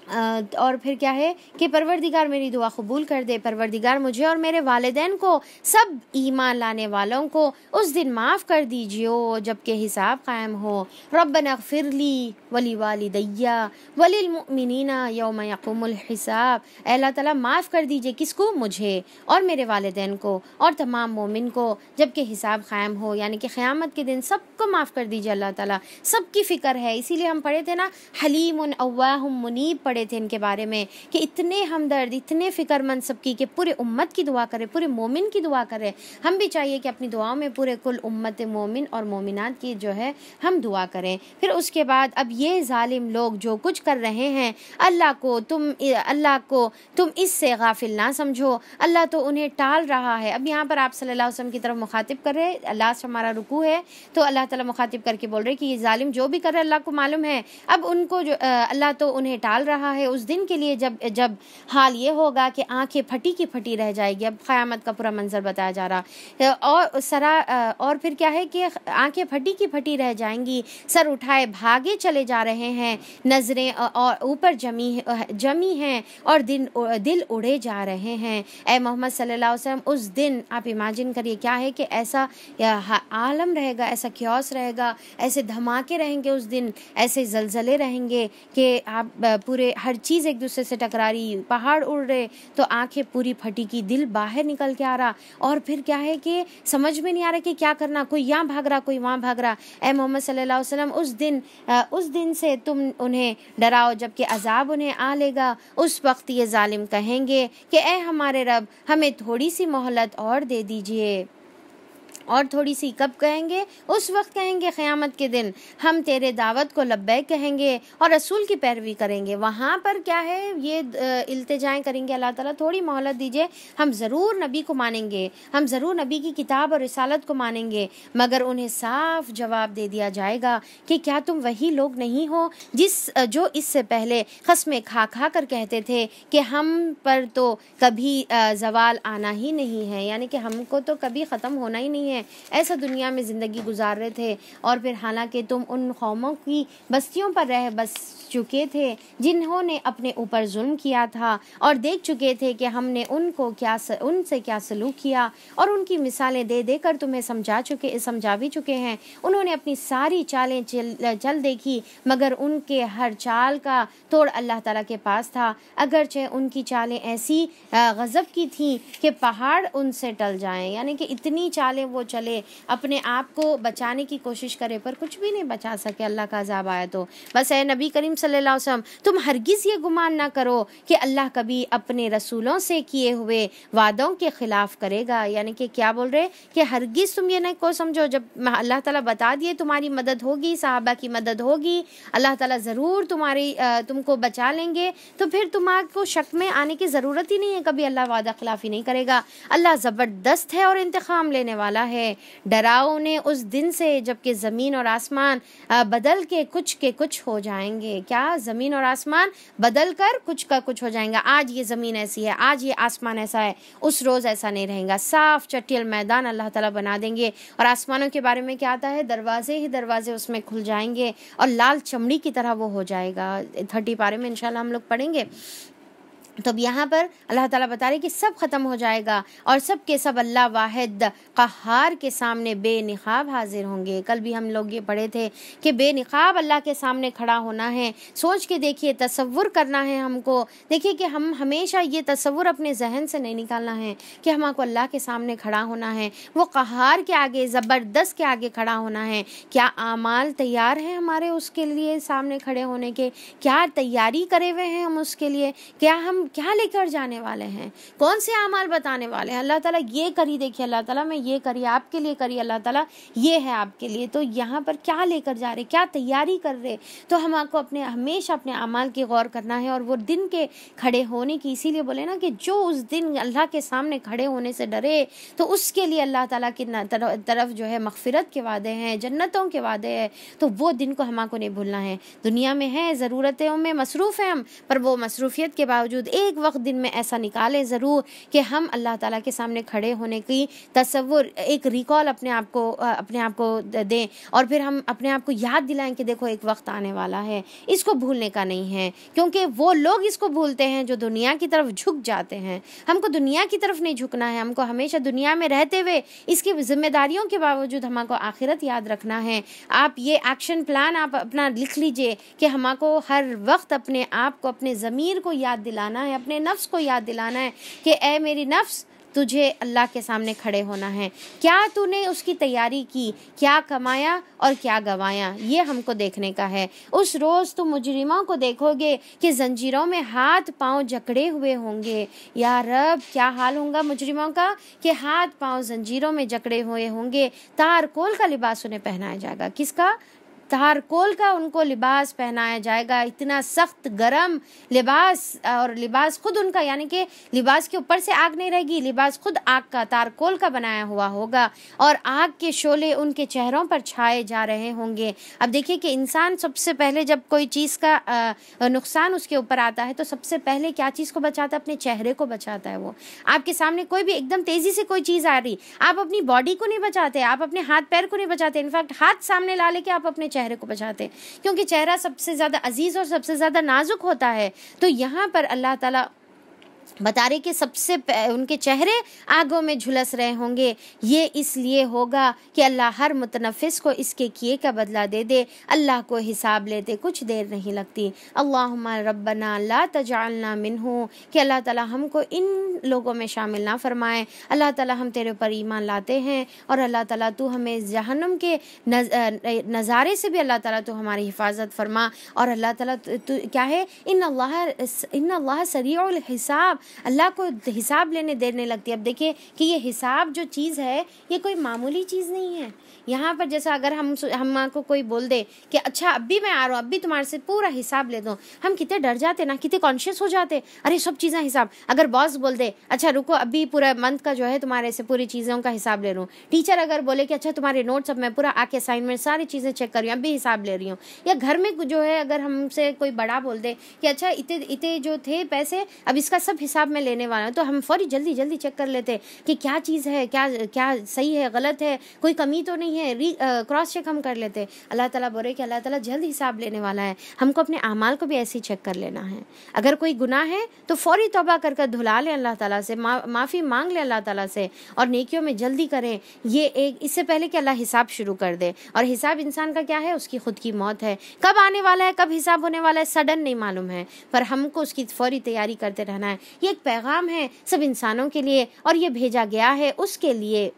और फिर क्या है कि परवरदिगार मेरी दुआ कबूल कर दे, परवरदिगार मुझे और मेरे वालिदैन को, सब ईमान लाने वालों को उस दिन माफ़ कर दीजिए जबकि हिसाब कायम हो। रब्बना ग़फ़िरली वली वालिदैया वलिल मुमिनीना यौम यक़ूमुल हिसाब। अल्लाह ताला माफ़ कर दीजिए किसको? मुझे और मेरे वालिदैन को और तमाम मोमिन को जबकि हिसाब कायम हो, यानी कि क़यामत के दिन सबको माफ़ कर दीजिए अल्लाह ताला। सबकी फ़िक्र है, इसीलिए हम पढ़े थे ना हलीमुन अव्वाहुम मुनीब पढ़े थे इनके बारे में कि इतने हमदर्द, इतने फ़िक्रमंद सबकी कि पूरे उम्मत की दुआ करे, पूरे मोमिन की दुआ करे। हम भी चाहिए कि अपनी दुआओं में पूरे कुल उम्मत मोमिन और मोमिनात की जो है हम दुआ करें। फिर उसके बाद अब ये जालिम लोग जो कुछ कर रहे हैं, अल्लाह को तुम अल्लाह को तुम इससे गाफिल ना समझो, अल्लाह तो उन्हें टाल रहा है। अब यहाँ पर आप सल्लल्लाहु अलैहि वसल्लम की तरफ मुखातिब कर रहे, लास्ट हमारा रुकू है तो अल्लाह ताला मुखातिब करके बोल रहे कि ये जालिम जो भी कर रहे अल्लाह को मालूम है। अब उनको जो अल्लाह तो उन्हें टाल रहा है उस दिन के लिए जब जब हाल ये होगा कि आंखें फटी की फटी रह जाएगी। अब क़यामत का पूरा मंजर बताया जा रहा और सरा और फिर क्या है कि आंखें फटी की फटी रह जाएंगी, सर उठाए भागे चले जा रहे हैं, नज़रें और ऊपर जमी जमी हैं और दिल दिल उड़े जा रहे हैं। ए मोहम्मद सल्लल्लाहु अलैहि वसल्लम उस दिन आप इमेजिन करिए क्या है कि ऐसा आलम रहेगा, ऐसा क्योस रहेगा, ऐसे धमाके रहेंगे उस दिन, ऐसे जलजले रहेंगे कि आप पूरे हर चीज़ एक दूसरे से टकरा रही, पहाड़ उड़ रहे तो आंखें पूरी फटी की, दिल बाहर निकल के आ रहा और फिर क्या है कि समझ में नहीं आ रहा कि क्या करना, कोई यहाँ भाग रहा कोई वहाँ भाग रहा। ए मोहम्मद सल्लल्लाहु अलैहि वसल्लम उस दिन उस दिन से तुम उन्हें डराओ जबकि अजाब उन्हें आ लेगा। उस वक्त ये जालिम कहेंगे कि ए हमारे रब हमें थोड़ी सी मोहलत और दे दीजिए। और थोड़ी सी कब कहेंगे? उस वक्त कहेंगे क़यामत के दिन, हम तेरे दावत को लब्बैक कहेंगे और रसूल की पैरवी करेंगे। वहाँ पर क्या है ये इल्तिजाएं करेंगे अल्लाह ताला थोड़ी मोहलत दीजिए, हम ज़रूर नबी को मानेंगे, हम ज़रूर नबी की किताब और रिसालत को मानेंगे। मगर उन्हें साफ जवाब दे दिया जाएगा कि क्या तुम वही लोग नहीं हो जिस जो इससे पहले क़स्में खा खा कर कहते थे कि हम पर तो कभी ज़वाल आना ही नहीं है, यानी कि हमको तो कभी ख़त्म होना ही नहीं है, ऐसा दुनिया में ज़िंदगी गुजार रहे थे। और फिर हालांकि तुम उन कौमों की बस्तियों पर रह बस चुके थे जिन्होंने अपने ऊपर जुल्म किया था और देख चुके थे कि हमने उनको क्या स, उनसे क्या सलूक किया और उनकी मिसालें दे देकर तुम्हें समझा चुके समझा भी चुके हैं। उन्होंने अपनी सारी चालें चल, चल देखी मगर उनके हर चाल का तोड़ अल्लाह ताला के पास था। अगरचे उनकी चालें ऐसी गज़ब की थीं कि पहाड़ उनसे टल जाएं, यानी कि इतनी चालें वो चले, अपने आप को बचाने की कोशिश करे पर कुछ भी नहीं बचा सके, अल्लाह का अज़ाब आया तो। बस ए नबी करीम सल्लल्लाहु अलैहि वसल्लम तुम हरगिज़ ये गुमान ना करो कि अल्लाह कभी अपने रसूलों से किए हुए वादों के ख़िलाफ़ करेगा। यानी कि क्या बोल रहे कि हरगिज़ तुम ये नहीं को समझो, जब अल्लाह ताला बता दिए तुम्हारी मदद होगी, सहाबा की मदद होगी, अल्लाह ताला ज़रूर तुम्हारी तुमको बचा लेंगे, तो फिर तुम्हारे शक में आने की ज़रूरत ही नहीं है, कभी अल्लाह वादा खिलाफ़ी नहीं करेगा। अल्लाह ज़बरदस्त है और इंतकाम लेने वाला है। डराओ उन्हें उस दिन से जबकि ज़मीन और आसमान बदल के कुछ के कुछ हो जाएंगे। क्या? ज़मीन और आसमान बदल कर कुछ का कुछ हो जाएगा। आज ये ज़मीन ऐसी है, आज ये आसमान ऐसा है, उस रोज़ ऐसा नहीं रहेगा। साफ चटियल मैदान अल्लाह ताला बना देंगे और आसमानों के बारे में क्या आता है, दरवाजे ही दरवाजे उसमें खुल जाएंगे और लाल चमड़ी की तरह वो हो जाएगा। थर्टी पारे में इंशाल्लाह हम लोग पढ़ेंगे। तो अब यहाँ पर अल्लाह ताला बता रहे कि सब ख़त्म हो जाएगा और सब के सब अल्लाह वाहिद क़हार के सामने बेनिकाब हाजिर होंगे। कल भी हम लोग ये पढ़े थे कि बेनिकाब अल्लाह के सामने खड़ा होना है। सोच के देखिए, तसव्वुर करना है हमको। देखिए कि हम हमेशा ये तसव्वुर अपने जहन से नहीं निकालना है कि हमको अल्लाह के सामने खड़ा होना है, वो क़हार के आगे, ज़बरदस्त के आगे खड़ा होना है। क्या आमाल तैयार हैं हमारे उसके लिए सामने खड़े होने के? क्या तैयारी करे हुए हैं हम उसके लिए? क्या हम क्या लेकर जाने वाले हैं? कौन से अमाल बताने वाले हैं? अल्लाह ताला ये करी, देखिए अल्लाह ताला मैं ये करी आपके लिए करी, अल्लाह ताला ये है आपके लिए। तो यहाँ पर क्या लेकर जा रहे, क्या तैयारी कर रहे? तो हमको अपने हमेशा अपने अमाल की गौर करना है और वो दिन के खड़े होने की। इसीलिए बोले ना कि जो उस दिन अल्लाह के सामने खड़े होने से डरे तो उसके लिए अल्लाह ताला की तरफ जो है मग़फ़िरत के वादे हैं, जन्नतों के वादे हैं। तो वो दिन को हमको नहीं भूलना है। दुनिया में है, ज़रूरतों में मसरूफ़ है हम, पर वो मसरूफ़ियत के बावजूद एक वक्त दिन में ऐसा निकालें ज़रूर कि हम अल्लाह ताला के सामने खड़े होने की तसव्वुर, एक रिकॉल अपने आप को अपने आप को दें और फिर हम अपने आप को याद दिलाएं कि देखो एक वक्त आने वाला है, इसको भूलने का नहीं है। क्योंकि वो लोग इसको भूलते हैं जो दुनिया की तरफ झुक जाते हैं। हमको दुनिया की तरफ नहीं झुकना है, हमको हमेशा दुनिया में रहते हुए इसकी जिम्मेदारियों के बावजूद हमको आखिरत याद रखना है। आप ये एक्शन प्लान आप अपना लिख लीजिए कि हमको हर वक्त अपने आप को, अपने ज़मीर को याद दिलाना है, अपने नफ्स को याद दिलाना है कि ए मेरी नफ्स, तुझे अल्लाह के सामने खड़े होना है। क्या तूने उसकी तैयारी की, क्या कमाया और क्या गंवाया, ये हमको देखने का है। उस रोज़ तुम मुजरिमों को देखोगे कि जंजीरों में हाथ पांव जकड़े हुए होंगे। या रब, क्या हाल होगा मुजरिमों का कि हाथ पांव जंजीरों में जकड़े हुए होंगे। तारकोल का लिबास उन्हें पहनाया जाएगा। किसका? तारकोल का उनको लिबास पहनाया जाएगा। इतना सख्त गरम लिबास, और लिबास खुद उनका, यानी कि लिबास के ऊपर से आग नहीं रहेगी, लिबास खुद आग का, तारकोल का बनाया हुआ होगा और आग के शोले उनके चेहरों पर छाए जा रहे होंगे। अब देखिए कि इंसान सबसे पहले जब कोई चीज़ का नुकसान उसके ऊपर आता है तो सबसे पहले क्या चीज़ को बचाता है? अपने चेहरे को बचाता है। वो आपके सामने कोई भी एकदम तेज़ी से कोई चीज़ आ रही, आप अपनी बॉडी को नहीं बचाते, आप अपने हाथ पैर को नहीं बचाते, इनफैक्ट हाथ सामने ला लेके आप अपने चेहरे को बचाते, क्योंकि चेहरा सबसे ज्यादा अजीज और सबसे ज्यादा नाजुक होता है। तो यहाँ पर अल्लाह ताला बता रहे कि सबसे उनके चेहरे आगों में झुलस रहे होंगे। ये इसलिए होगा कि अल्लाह हर मुतनफ़िस को इसके किए का बदला दे दे। अल्लाह को हिसाब लेते कुछ देर नहीं लगती। अल्लाहुम्मा रब्बना ला तजअलना मिन्हु, कि अल्लाह ताला हमको इन लोगों में शामिल ना फरमाए। अल्लाह ताला हम तेरे ऊपर ईमान लाते हैं और अल्लाह ताला तू हमें जहन्नम के नज़ारे से भी अल्लाह ताला तू हमारी हिफाजत फरमा। और अल्लाह ताला तू क्या है, इन अल्लाह इन अल्लाह सरीउल हिसाब, अल्लाह को हिसाब लेने देने लगती है। अब देखिए कि ये हिसाब जो चीज़ है ये कोई मामूली चीज़ नहीं है। यहाँ पर जैसा अगर हम हम को कोई बोल दे कि अच्छा अभी मैं आ रहा हूँ, अभी तुम्हारे से पूरा हिसाब ले दूँ, हम कितने डर जाते ना, कितने कॉन्शियस हो जाते, अरे सब चीज़ें हिसाब। अगर बॉस बोल दे अच्छा रुको अभी पूरा मंथ का जो है तुम्हारे से पूरी चीज़ों का हिसाब ले रहा हूँ, टीचर अगर बोले कि अच्छा तुम्हारे नोट्स अब मैं पूरा आके असाइनमेंट सारी चीज़ें चेक कर रही हूँ, अभी हिसाब ले रही हूँ। या घर में जो है अगर हमसे कोई बड़ा बोल दे कि अच्छा इतने इतने जो थे पैसे अब इसका सब हिसाब में लेने वाला हूँ, तो हम फौरी जल्दी जल्दी चेक कर लेते कि क्या चीज़ है, क्या क्या सही है, गलत है, कोई कमी तो नहीं है, री क्रॉस चेक हम कर लेते। अल्लाह ताला बोले कि अल्लाह ताला जल्द हिसाब लेने वाला है, हमको अपने अमाल को भी ऐसे ही चेक कर लेना है। अगर कोई गुनाह है तो फौरी तौबा कर कर धुला लें अल्लाह ताला से, मा, माफ़ी मांग लें अल्लाह ताला से और नेकियों में जल्दी करें। ये एक इससे पहले कि अल्लाह हिसाब शुरू कर दे। और हिसाब इंसान का क्या है, उसकी खुद की मौत है। कब आने वाला है, कब हिसाब होने वाला है, सडन नहीं मालूम है, पर हमको उसकी फौरी तैयारी करते रहना है। ये एक पैगाम है सब इंसानों के लिए और ये भेजा गया है उसके लिए,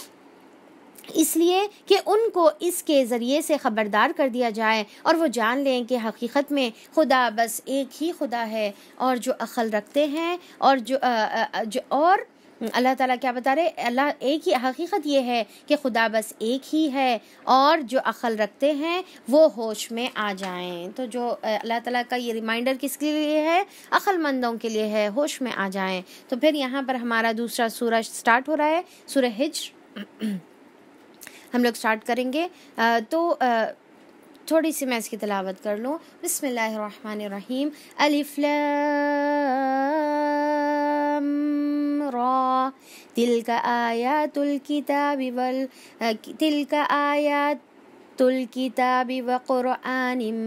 इसलिए कि उनको इसके ज़रिए से ख़बरदार कर दिया जाए और वो जान लें कि हकीकत में खुदा बस एक ही खुदा है और जो अक़ल रखते हैं और जो आ, आ, जो और अल्लाह ताला क्या बता रहे, अल्लाह एक ही, हकीकत ये है कि खुदा बस एक ही है और जो अक़ल रखते हैं वो होश में आ जाएं। तो जो अल्लाह ताला का ये रिमाइंडर किसके लिए है, अक़लमंदों के लिए है, होश में आ जाएं। तो फिर यहाँ पर हमारा दूसरा सूरह स्टार्ट हो रहा है, सूरह हिज्र हम लोग स्टार्ट करेंगे। तो थोड़ी सी मैं इसकी तिलावत कर लूँ। बिस्मिल्लाहिर्रहमानिर्रहीम। अलिफ लाम रा तिलका आयातुल किताबि वल तिलका आयातुल किताबि व क़ुरआनिम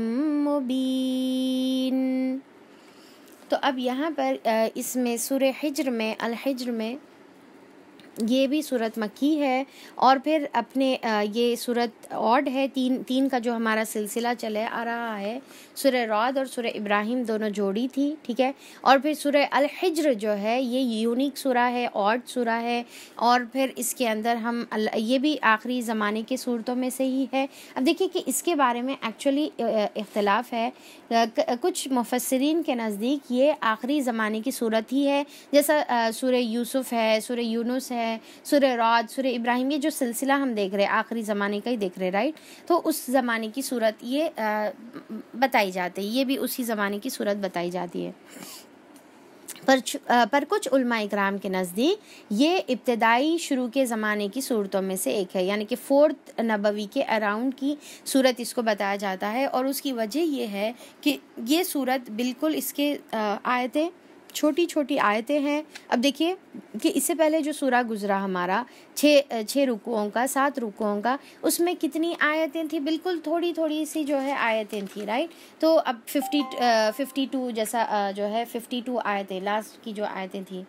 मुबीन। तो अब यहाँ पर इसमें सूरह हिज्र में, अल हिज्र में ये भी सूरत मक्की है और फिर अपने ये सूरत ऑड है। तीन तीन का जो हमारा सिलसिला चले आ रहा है, सूरह रौद और सूरह इब्राहिम दोनों जोड़ी थी, ठीक है। और फिर सूरह अल हिज्र जो है ये यूनिक सूरा है, ऑड सूरा है। और फिर इसके अंदर हम ये भी आखिरी ज़माने के सूरतों में से ही है। अब देखिए कि इसके बारे में एक्चुअली इख्तलाफ है। कुछ मुफस्सिरीन के नज़दीक ये आखिरी ज़माने की सूरत ही है, जैसा सूरह यूसुफ है, सूरह यूनुस है, सूरह रौद, सूरह इब्राहिम, ये जो सिलसिला हम देख रहे हैं आखिरी ज़माने का ही देख रहे हैं, राइट। तो उस ज़माने की सूरत ये आ, बताई जाती है, ये भी उसी ज़माने की सूरत बताई जाती है। पर पर कुछ उलमा इकराम के नज़दीक ये इब्तदाई शुरू के ज़माने की सूरतों में से एक है, यानी कि फोर्थ नबवी के अराउंड की सूरत इसको बताया जाता है। और उसकी वजह ये है कि ये सूरत बिल्कुल इसके आयतें छोटी छोटी आयतें हैं। अब देखिए कि इससे पहले जो सूरा गुजरा हमारा छः छः रुकुओं का, सात रुकुओं का, उसमें कितनी आयतें थी? बिल्कुल थोड़ी थोड़ी सी जो है आयतें थी, राइट। तो अब फिफ्टी फिफ्टी टू जैसा जो है फिफ्टी टू आयतें, लास्ट की जो आयतें थी,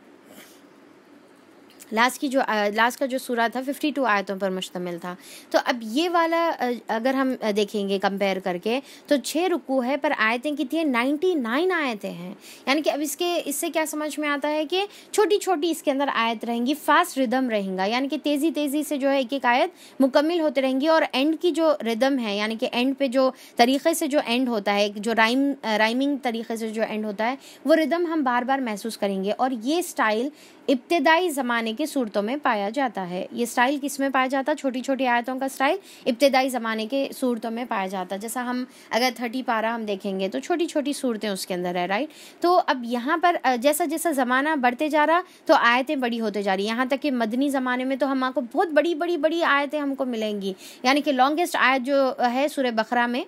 लास्ट की जो लास्ट का जो सूरा था फिफ्टी टू आयतों पर मुश्तमिल था। तो अब ये वाला अगर हम देखेंगे कंपेयर करके तो छः रुकू है पर आयतें कितनी हैं? नाइन्टी नाइन आयतें हैं। यानी कि अब इसके इससे क्या समझ में आता है कि छोटी छोटी इसके अंदर आयत रहेंगी, फास्ट रिदम रहेगा, यानी कि तेज़ी तेज़ी से जो है एक एक आयत मुकम्मल होते रहेंगी। और एंड की जो रिदम है, यानी कि एंड पे जो तरीक़े से जो एंड होता है, जो राइम राइमिंग तरीक़े से जो एंड होता है, वो रिदम हम बार बार महसूस करेंगे। और ये स्टाइल इब्तिदाई ज़माने की सूरतों में पाया जाता है। ये स्टाइल किस में पाया जाता है? छोटी छोटी आयतों का स्टाइल इब्तिदाई ज़माने के सूरतों में पाया जाता है। जैसा हम अगर थर्टी पारा हम देखेंगे तो छोटी छोटी सूरतें उसके अंदर है, राइट। तो अब यहाँ पर जैसा जैसा ज़माना बढ़ते जा रहा तो आयतें बड़ी होते जा रही, यहाँ तक कि मदनी ज़माने में तो हमको बहुत बड़ी बड़ी बड़ी आयतें हमको मिलेंगी। यानी कि लॉन्गेस्ट आयत जो है सूरह बकरा में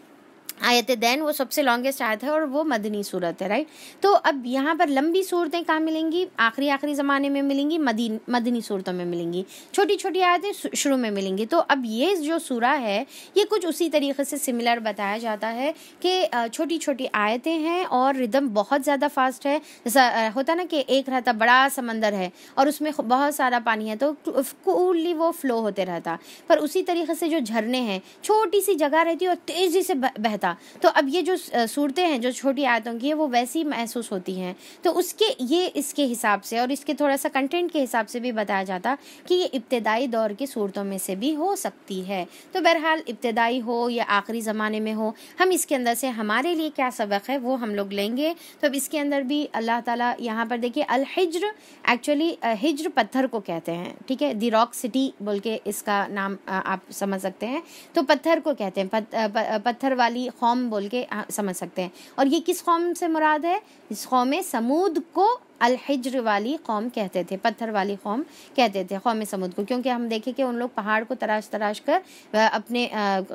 आयत दैन, वो सबसे लॉन्गेस्ट आयत है और वो मदनी सूरत है, राइट। तो अब यहाँ पर लंबी सूरतें कहाँ मिलेंगी? आखिरी आखिरी ज़माने में मिलेंगी, मदीन मदनी सूरतों में मिलेंगी। छोटी छोटी आयतें शुरू में मिलेंगी। तो अब ये जो सूरा है ये कुछ उसी तरीके से सिमिलर बताया जाता है कि छोटी छोटी आयतें हैं और रिदम बहुत ज़्यादा फास्ट है। जैसा होता ना कि एक रहता बड़ा समंदर है और उसमें बहुत सारा पानी है तो कूलली वो फ्लो होते रहता, पर उसी तरीके से जो झरने हैं छोटी सी जगह रहती है और तेज़ी से बहता। तो अब ये जो सूरतें हैं जो छोटी आयतों की है वो वैसी महसूस होती हैं। तो उसके ये इसके हिसाब से और इसके थोड़ा सा कंटेंट के हिसाब से भी बताया जाता कि ये इब्तिदाई दौर की सूरतों में से भी हो सकती है। तो बहरहाल इब्तिदाई हो या आखिरी ज़माने में हो, हम इसके अंदर से हमारे लिए क्या सबक है वो हम लोग लेंगे। तो अब इसके अंदर भी अल्लाह ताला यहाँ पर देखिए अल हिज्र, एक्चुअली हिज्र पत्थर को कहते हैं, ठीक है। दी रॉक सिटी बोल के इसका नाम आप समझ सकते हैं। तो पत्थर को कहते हैं, पत्थर वाली कौम बोल के समझ सकते हैं। और ये किस कौम से मुराद है? इस कौम समूद को अल हिज्र वाली कौम कहते थे, पत्थर वाली कौम कहते थे कौम समूद को, क्योंकि हम देखें कि उन लोग पहाड़ को तराश तराश कर अपने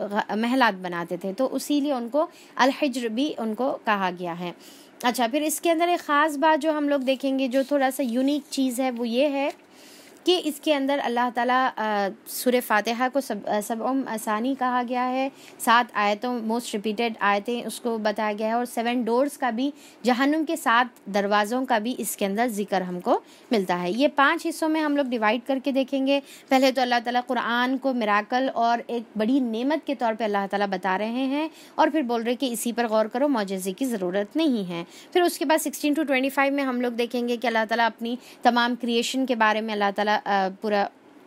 महलात बनाते थे, तो इसीलिए उनको अल हिज्र भी उनको कहा गया है। अच्छा, फिर इसके अंदर एक ख़ास बात जो हम लोग देखेंगे जो थोड़ा सा यूनिक चीज़ है वो ये है कि इसके अंदर अल्लाह ताला सूरह फातिहा को सब सबअम असानी कहा गया है। सात आयतों मोस्ट रिपीटेड आयतें उसको बताया गया है और सेवन डोर्स का भी, जहन्नुम के सात दरवाज़ों का भी इसके अंदर ज़िक्र हमको मिलता है। ये पांच हिस्सों में हम लोग डिवाइड करके देखेंगे। पहले तो अल्लाह ताला कुरान को मिराकल और एक बड़ी नेमत के तौर पे अल्लाह ताला बता रहे हैं और फिर बोल रहे कि इसी पर गौर करो, मौजज़े की ज़रूरत नहीं है। फिर उसके बाद सिक्सटीन टू ट्वेंटी फाइव में हम लोग देखेंगे कि अल्लाह ताला अपनी तमाम क्रिएशन के बारे में अल्लाह ताला पूरा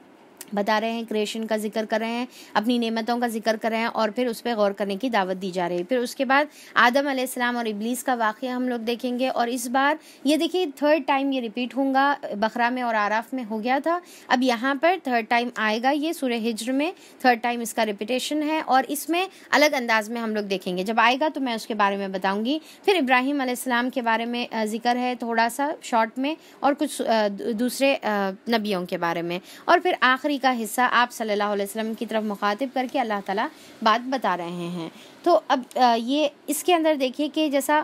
बता रहे हैं, क्रिएशन का जिक्र कर रहे हैं, अपनी नेमतों का जिक्र कर रहे हैं और फिर उस पर गौर करने की दावत दी जा रही है। फिर उसके बाद आदम अलैहिस्सलाम और इब्लीस का वाक़या हम लोग देखेंगे और इस बार ये देखिए थर्ड टाइम ये रिपीट होगा। बकरा में और आराफ में हो गया था, अब यहाँ पर थर्ड टाइम आएगा। ये सूरह हिज्र में थर्ड टाइम इसका रिपीटेशन है और इसमें अलग अंदाज में हम लोग देखेंगे। जब आएगा तो मैं उसके बारे में बताऊँगी। फिर इब्राहीम अलैहिस्सलाम के बारे में जिक्र है थोड़ा सा शॉर्ट में और कुछ दूसरे नबियों के बारे में, और फिर आखिरी का हिस्सा आप सल्लल्लाहु अलैहि वसल्लम की तरफ मुखातिब करके अल्लाह ताला बात बता रहे हैं। तो अब ये इसके अंदर देखिए कि जैसा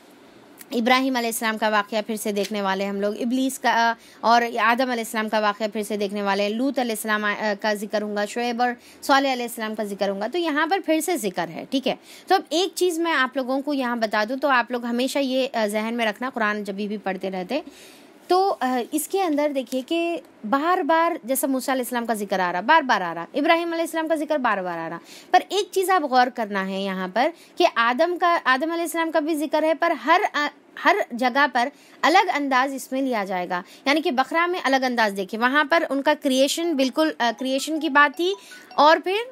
इब्राहीम अलैहिस्सलाम का वाक़या फिर से देखने वाले हम लोग, इब्लीस का और आदम अलैहिस्सलाम का वाक़या फिर से देखने वाले हैं, लूत अलैहिस्सलाम का जिक्र होगा, शुएब और सालेह अलैहिस्सलाम का जिक्र होगा। तो यहाँ पर फिर से जिक्र है, ठीक है। तो अब एक चीज़ मैं आप लोगों को यहाँ बता दूँ, तो आप लोग हमेशा ये जहन में रखना, कुरान जब भी पढ़ते रहते तो इसके अंदर देखिए कि बार बार जैसा मूसा अलैहिस्सलाम का जिक्र आ रहा, बार बार आ रहा, इब्राहीम अलैहिस्सलाम का जिक्र बार बार आ रहा, पर एक चीज़ आप गौर करना है यहाँ पर कि आदम का आदम अलैहिस्सलाम का भी जिक्र है, पर हर हर जगह पर अलग अंदाज इसमें लिया जाएगा। यानी कि बकरा में अलग अंदाज देखिए, वहाँ पर उनका क्रिएशन, बिल्कुल क्रिएशन की बात थी, और फिर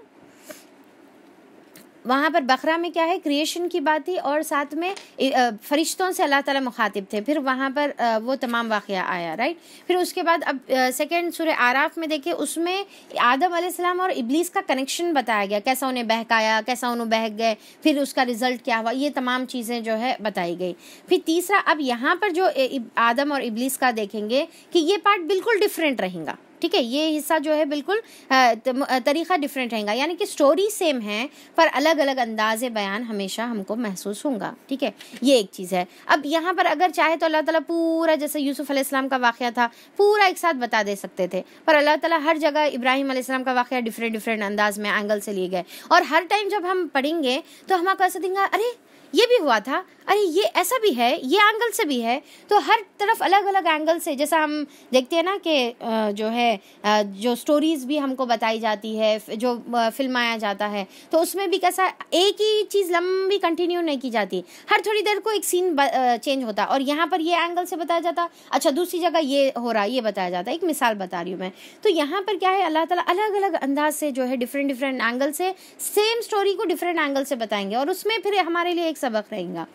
वहाँ पर बकरा में क्या है, क्रिएशन की बात थी और साथ में फरिश्तों से अल्लाह ताला मुखातिब थे, फिर वहाँ पर वो तमाम वाक़या आया, राइट। फिर उसके बाद अब सेकंड सूरह आराफ में देखिए, उसमें आदम अलैहिस्सलाम और इब्लीस का कनेक्शन बताया गया, कैसा उन्हें बहकाया, कैसा उन्हें बहक गए, फिर उसका रिजल्ट क्या हुआ, ये तमाम चीज़ें जो है बताई गई। फिर तीसरा, अब यहाँ पर जो आदम और इब्लीस का देखेंगे कि ये पार्ट बिल्कुल डिफरेंट रहेगा, ठीक है। ये हिस्सा जो है बिल्कुल तरीक़ा डिफरेंट रहेगा, यानी कि स्टोरी सेम है पर अलग अलग अंदाज़ बयान हमेशा हमको महसूस होगा, ठीक है। ये एक चीज़ है। अब यहाँ पर अगर चाहे तो अल्लाह ताला पूरा, जैसे यूसुफ अलैहिस्सलाम का वाक़या था, पूरा एक साथ बता दे सकते थे, पर अल्लाह ताला हर जगह इब्राहिम अलैहिस्सलाम का वाक़या डिफरेंट डिफरेंट अंदाज में, एंगल से लिए गए। और हर टाइम जब हम पढ़ेंगे तो हम कैसे देंगे, अरे ये भी हुआ था, अरे ये ऐसा भी है, ये एंगल से भी है। तो हर तरफ अलग अलग एंगल से, जैसा हम देखते हैं ना कि जो है जो स्टोरीज़ भी हमको बताई जाती है, जो फिल्माया जाता है, तो उसमें भी कैसा एक ही चीज़ लंबी कंटिन्यू नहीं की जाती, हर थोड़ी देर को एक सीन चेंज होता। और यहाँ पर ये एंगल से बताया जाता, अच्छा दूसरी जगह ये हो रहा, ये बताया जाता। एक मिसाल बता रही हूँ मैं। तो यहाँ पर क्या है, अल्लाह ताला अलग अलग अंदाज से जो है डिफरेंट डिफरेंट एंगल से सेम स्टोरी को डिफरेंट एंगल से बताएंगे, और उसमें फिर हमारे लिए एक सबक रहेगा।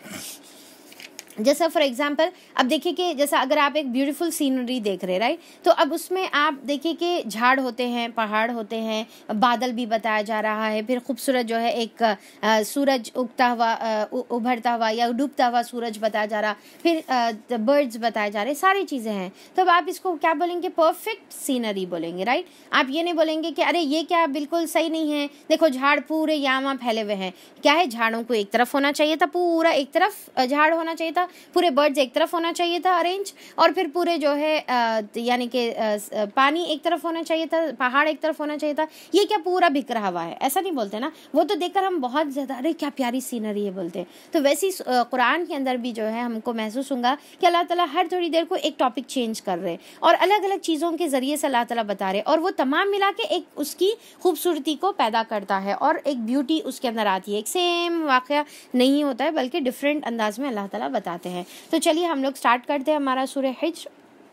जैसा फॉर एग्जांपल अब देखिए कि जैसा अगर आप एक ब्यूटीफुल सीनरी देख रहे हैं, राइट, तो अब उसमें आप देखिए कि झाड़ होते हैं, पहाड़ होते हैं, बादल भी बताया जा रहा है, फिर खूबसूरत जो है एक आ, सूरज उगता हुआ, उभरता हुआ या डूबता हुआ सूरज बताया जा रहा, फिर बर्ड्स बताए जा रहे, सारी चीज़ें हैं। तो अब आप इसको क्या बोलेंगे, परफेक्ट सीनरी बोलेंगे, राइट। आप ये नहीं बोलेंगे कि अरे ये क्या बिल्कुल सही नहीं है, देखो झाड़ पूरे यहाँ वहाँ फैले हुए हैं। क्या है, झाड़ों को एक तरफ होना चाहिए था, पूरा एक तरफ झाड़ होना चाहिए था, पूरे बर्ड्स एक तरफ होना चाहिए था अरेंज, और फिर पूरे जो है यानी कि पानी एक तरफ होना चाहिए था, पहाड़ एक तरफ होना चाहिए था। ये क्या पूरा बिक रहा हुआ है, ऐसा नहीं बोलते ना। वो तो देखकर हम बहुत ज़्यादा अरे क्या प्यारी सीनरी है बोलते हैं। तो वैसी कुरान के अंदर भी जो है हमको महसूस होगा कि अल्लाह ताला हर थोड़ी देर को एक टॉपिक चेंज कर रहे और अलग अलग चीज़ों के ज़रिए से अल्लाह ताला बता रहे, और वो तमाम मिला के एक उसकी खूबसूरती को पैदा करता है और एक ब्यूटी उसके अंदर आती है। एक सेम वाक़या नहीं होता है, बल्कि डिफरेंट अंदाज में अल्लाह ताला बताते हैं। तो चलिए हम लोग स्टार्ट करते हैं हमारा सूरह हिज्र।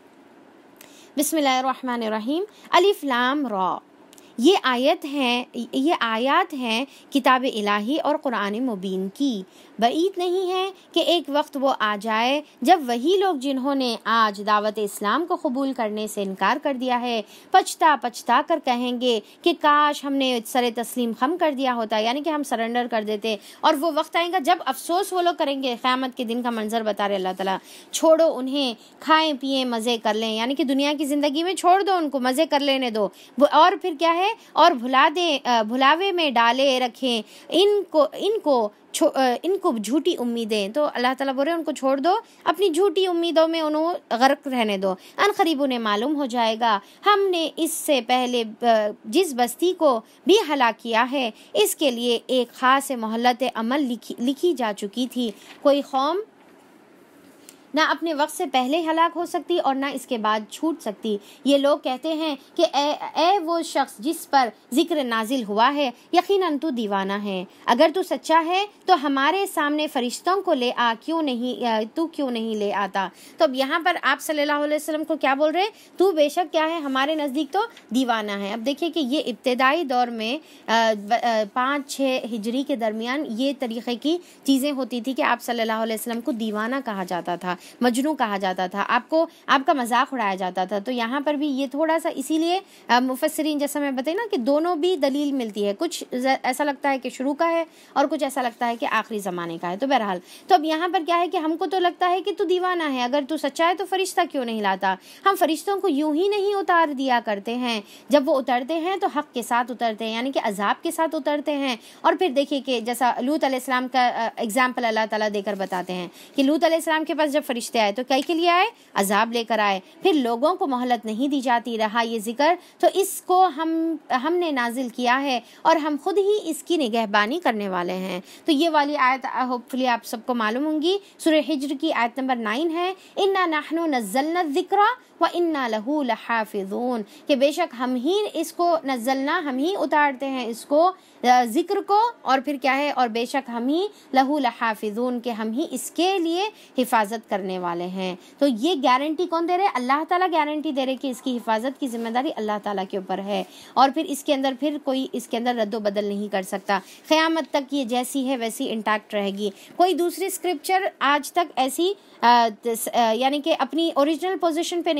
बिस्मिल्लाहिर्रहमानिर्रहीम। अलिफ लाम रा, ये आयत हैं, ये आयत हैं किताब इलाही और कुरान मुबीन की। बईद नहीं है कि एक वक्त वो आ जाए जब वही लोग जिन्होंने आज दावत इस्लाम को कबूल करने से इनकार कर दिया है, पछता पछता कर कहेंगे कि काश हमने सर तस्लीम खम कर दिया होता, यानी कि हम सरेंडर कर देते। और वो वक्त आएगा जब अफसोस वो लोग करेंगे। क़यामत के दिन का मंजर बता रहे अल्लाह ताला। छोड़ो उन्हें, खाएं पिएं मज़े कर लें, यानी कि दुनिया की ज़िंदगी में छोड़ दो उनको, मज़े कर लेने दो। और फिर क्या है, और भुला दे, भुलावे में डाले रखें इनको इनको इनको झूठी उम्मीदें। तो अल्लाह ताला बोल रहे उनको छोड़ दो, अपनी झूठी उम्मीदों में उन्हें गर्क रहने दो। अन करीब उन्हें मालूम हो जाएगा हमने इससे पहले जिस बस्ती को भी हलाक किया है, इसके लिए एक ख़ास मोहलत अमल लिखी लिखी जा चुकी थी। कोई कौम ना अपने वक्त से पहले हलाक हो सकती और ना इसके बाद छूट सकती। ये लोग कहते हैं कि ए, ए वो शख्स जिस पर जिक्र नाजिल हुआ है यकीनन तू दीवाना है। अगर तू सच्चा है तो हमारे सामने फरिश्तों को ले आ, क्यों नहीं तू क्यों नहीं ले आता। तो अब यहाँ पर आप सल्लल्लाहु अलैहि वसल्लम को क्या बोल रहे हैं, तू बेशक क्या है हमारे नज़दीक तो दीवाना है। अब देखिए कि ये इब्तदाई दौर में पाँच छः हिजरी के दरमियान ये तरीक़े की चीज़ें होती थी कि आप सल्लल्लाहु अलैहि वसल्लम को दीवाना कहा जाता था, मजनू कहा जाता था, आपको आपका मजाक उड़ाया जाता था। तो यहाँ पर भी ये थोड़ा सा इसीलिए मुफस्सिरीन जैसा मैं बताई ना कि दोनों भी दलील मिलती है, कुछ ऐसा लगता है कि शुरू का है और कुछ ऐसा लगता है कि आखिरी ज़माने का है। तो बहरहाल तो अब यहाँ पर क्या है कि हमको तो लगता है कि तू दीवाना है, अगर तू सच्चा है तो फरिश्ता क्यों नहीं लाता। हम फरिश्तों को यूं ही नहीं उतार दिया करते हैं, जब वो उतरते हैं तो हक़ के साथ उतरते हैं, यानी कि अजाब के साथ उतरते हैं। और फिर देखिए कि जैसा लूत अलैहिस्सलाम का एग्जाम्पल अल्लाह ताला देकर बताते हैं कि लूत अलैहिस्सलाम के पास जब फरिश्ते आए तो कई के लिए आए, अजाब लेकर आए। फिर लोगों को मोहलत नहीं दी जाती, रहा ये जिक्र तो इसको हम हमने नाजिल किया है और हम खुद ही इसकी निगहबानी करने वाले हैं। तो ये वाली आयत होपफुली आप सबको मालूम होंगी, सूरह हिज्र की आयत नंबर नाइन है। इन्ना नहनु नज़्ज़लना ज़िक्रा व इन्ना लहू लहाफ़िज़ून, कि बेशक हम ही इसको नज़्ज़लना, हम ही उतारते हैं इसको ज़िक्र को, और फिर क्या है, और बेशक हम ही लहू लहाफ़िज़ून, के हम ही इसके लिए हिफाजत करने वाले हैं। तो ये गारंटी कौन दे रहे हैं, अल्लाह ताला गारंटी दे रहे कि इसकी हिफाजत की जिम्मेदारी अल्लाह ताला के ऊपर है, और फिर इसके अंदर फिर कोई इसके अंदर रद्दो बदल नहीं कर सकता। क़यामत तक ये जैसी है वैसी इंटैक्ट रहेगी। कोई दूसरी स्क्रिप्चर आज तक ऐसी यानी कि अपनी ओरिजिनल पोजीशन पे नहीं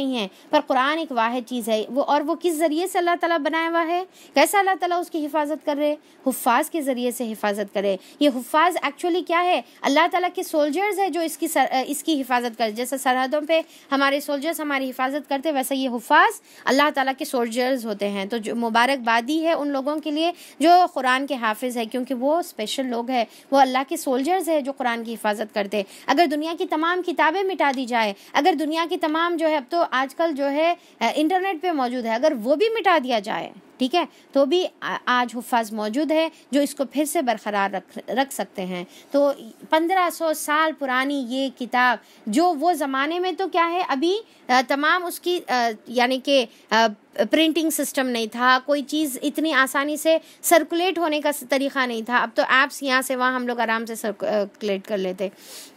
नहीं है, पर कुरान एक वाहिद चीज़ है वो, और वो किस ज़रिए से अल्लाह ताला बनाया हुआ है, कैसा अल्लाह ताला उसकी हिफाजत कर रहे, हुफ़ाज़ के ज़रिए से हिफाजत करे। ये हुफ़ाज़ एक्चुअली क्या है, अल्लाह ताला के सोल्जर्स है जो इसकी सर, इसकी हिफाजत कर, जैसे सरहदों पे हमारे सोल्जर्स हमारी हिफाजत करते, वैसा ये हुफ़ाज़ अल्लाह ताला के सोल्जर्स होते हैं। तो जो मुबारकबादी है उन लोगों के लिए जो कुरान के हाफिज़ है, क्योंकि वो स्पेशल लोग हैं, वो अल्लाह के सोल्जर्स है जो कुरान की हिफाजत करते। अगर दुनिया की तमाम किताबें मिटा दी जाए, अगर दुनिया की तमाम जो है, अब तो आजकल जो है इंटरनेट पे मौजूद है, अगर वो भी मिटा दिया जाए, ठीक है, तो भी आज हुफ़ाज़ मौजूद है जो इसको फिर से बरकरार रख रख सकते हैं। तो पंद्रह सौ साल पुरानी ये किताब, जो वो ज़माने में तो क्या है, अभी तमाम उसकी यानी कि प्रिंटिंग सिस्टम नहीं था, कोई चीज़ इतनी आसानी से सर्कुलेट होने का तरीक़ा नहीं था। अब तो ऐप्स यहाँ से वहाँ हम लोग आराम से सर्कुलेट कर लेते।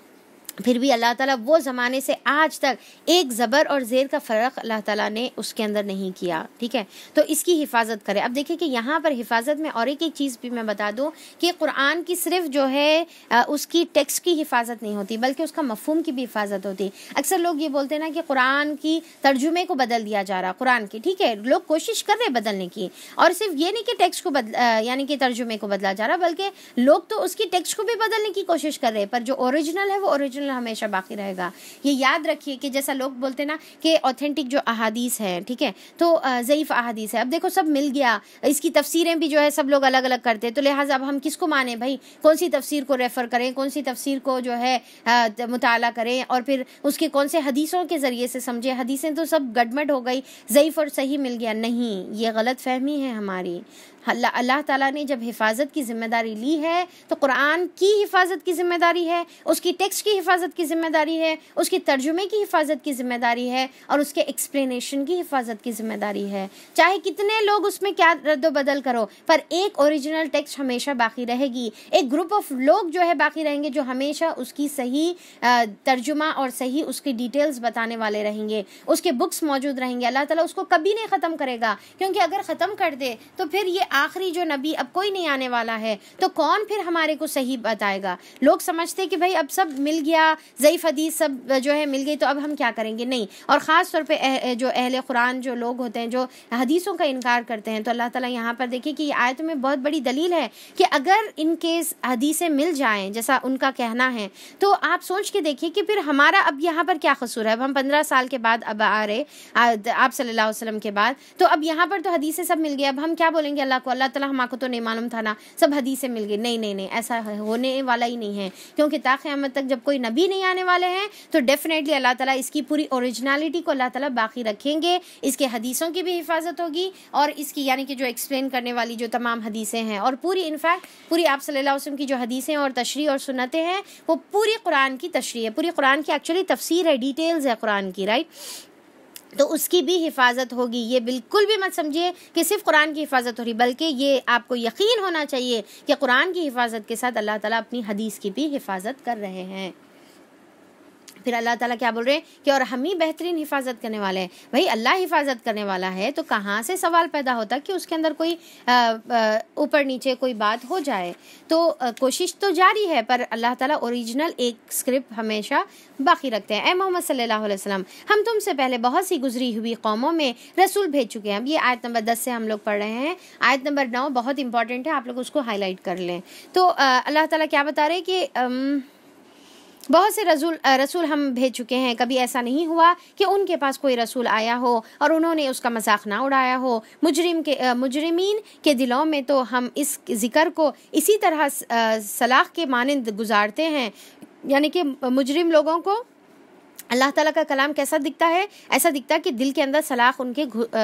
फिर भी अल्लाह ताला वो ज़माने से आज तक एक ज़बर और ज़ेर का फ़र्क अल्लाह ताला ने उसके अंदर नहीं किया, ठीक है। तो इसकी हिफाजत करें। अब देखिए कि यहाँ पर हिफाजत में और एक एक चीज़ भी मैं बता दूँ कि कुरान की सिर्फ जो है उसकी टेक्स्ट की हिफाजत नहीं होती, बल्कि उसका मफ़हूम की भी हिफाजत होती। अक्सर लोग ये बोलते हैं ना कि कुरान की तर्जुमे को बदल दिया जा रहा, कुरान की, ठीक है, लोग कोशिश कर रहे बदलने की, और सिर्फ ये नहीं कि टेक्स्ट को बदल यानी कि तर्जुमे को बदला जा रहा, बल्कि लोग तो उसकी टेक्स्ट को भी बदलने की कोशिश कर रहे हैं, पर जो ओरिजिनल है वो ओरिजिनल हमेशा बाकी रहेगा। ये याद रखिए कि जैसा लोग बोलते ना कि ऑथेंटिक जो अहादीस है, ठीक है, तो ज़ईफ़ अहादीस है, अब देखो सब मिल गया, इसकी तफसीरें भी जो है सब लोग अलग अलग करते हैं, तो लिहाजा अब हम किसको माने भाई, कौन सी तफसीर को रेफ़र करें, कौन सी तफसीर को जो है मुताला करें, और फिर उसके कौन से हदीसों के ज़रिए से समझे। हदीसें तो सब गड़मड़ हो गई, ज़ईफ़ और सही मिल गया, नहीं, ये गलत फहमी है हमारी। अल्लाह अल्लाह ताला ने जब हिफाजत की जिम्मेदारी ली है तो कुरान की हिफाजत की जिम्मेदारी है, उसकी टेक्स्ट की हिफाजत की जिम्मेदारी है, उसके तर्जुमे की हिफाजत की जिम्मेदारी है, और उसके एक्सप्लेनेशन की हिफाजत की जिम्मेदारी है। चाहे कितने लोग उसमें क्या रद्द बदल करो, पर एक ओरिजिनल टेक्स्ट हमेशा बाकी रहेगी। एक ग्रुप ऑफ लोग जो है बाकी रहेंगे जो हमेशा उसकी सही तर्जुमा और सही उसकी डिटेल्स बताने वाले रहेंगे, उसके बुक्स मौजूद रहेंगे। अल्लाह ताला उसको कभी नहीं ख़त्म करेगा, क्योंकि अगर ख़त्म कर दे तो फिर ये आखिरी जो नबी अब कोई नहीं आने वाला है, तो कौन फिर हमारे को सही बताएगा। लोग समझते कि भाई अब सब मिल गया, ज़ईफ़ हदीस सब जो है मिल गई, तो अब हम क्या करेंगे, नहीं। और ख़ास तौर पे अह, जो अहले कुरान जो लोग होते हैं जो हदीसों का इनकार करते हैं, तो अल्लाह ताला यहाँ पर देखिए कि आयत में बहुत बड़ी दलील है कि अगर इन केस हदीसें मिल जाएं जैसा उनका कहना है, तो आप सोच के देखिए कि फिर हमारा अब यहाँ पर क्या कसूर है। अब हम पंद्रह साल के बाद अब आ रहे आप सल्लल्लाहु अलैहि वसल्लम के बाद, तो अब यहाँ पर तो हदीसें सब मिल गई, अब हम क्या बोलेंगे अल्लाह को, अल्लाह ताला हमको तो नहीं मालूम था ना, सब हदीसें मिल गई। नहीं नहीं नहीं, ऐसा होने वाला ही नहीं है, क्योंकि ता क़यामत तक जब कोई नबी नहीं आने वाले हैं तो डेफिनेटली अल्लाह ताला इसकी पूरी ओरिजिनलिटी को अल्लाह ताला बाकी रखेंगे, इसके हदीसों की भी हिफाजत होगी, और इसकी यानी कि जो एक्सप्लेन करने वाली जो तमाम हदीसें हैं, और पूरी इनफैक्ट पूरी आप सल्लल्लाहु अलैहि वसल्लम की जो हदीसें और तशरीह और सुन्नतें हैं वो पूरी कुरान की तशरीह है, पूरी कुरान की एक्चुअली तफसीर है, डिटेल्स है कुरान की, राइट। तो उसकी भी हिफाजत होगी। ये बिल्कुल भी मत समझिए कि सिर्फ कुरान की हिफाजत हो रही, बल्कि ये आपको यकीन होना चाहिए कि कुरान की हिफाजत के साथ अल्लाह ताला अपनी हदीस की भी हिफाजत कर रहे हैं। फिर अल्लाह ताला क्या बोल रहे हैं कि और हम ही बेहतरीन हिफाजत करने वाले हैं। भाई अल्लाह हिफाजत करने वाला है तो कहाँ से सवाल पैदा होता कि उसके अंदर कोई ऊपर नीचे कोई बात हो जाए। तो आ, कोशिश तो जारी है, पर अल्लाह ताला ओरिजिनल एक स्क्रिप्ट हमेशा बाकी रखते हैं। ए मोहम्मद सल्लल्लाहु अलैहि वसल्लम, हम तुमसे पहले बहुत सी गुजरी हुई कौमों में रसूल भेज चुके हैं। अब ये आयत नंबर दस से हम लोग पढ़ रहे हैं। आयत नंबर नौ बहुत इंपॉर्टेंट है, आप लोग उसको हाईलाइट कर लें। तो अल्लाह ताला क्या बता रहे हैं कि अम, बहुत से रसूल रसूल हम भेज चुके हैं, कभी ऐसा नहीं हुआ कि उनके पास कोई रसूल आया हो और उन्होंने उसका मजाक ना उड़ाया हो। मुजरिम के मुजरिमीन के दिलों में तो हम इस जिक्र को इसी तरह सलाख के मानिंद गुजारते हैं, यानी कि मुजरिम लोगों को अल्लाह ताला का कलाम कैसा दिखता है, ऐसा दिखता है कि दिल के अंदर सलाख उनके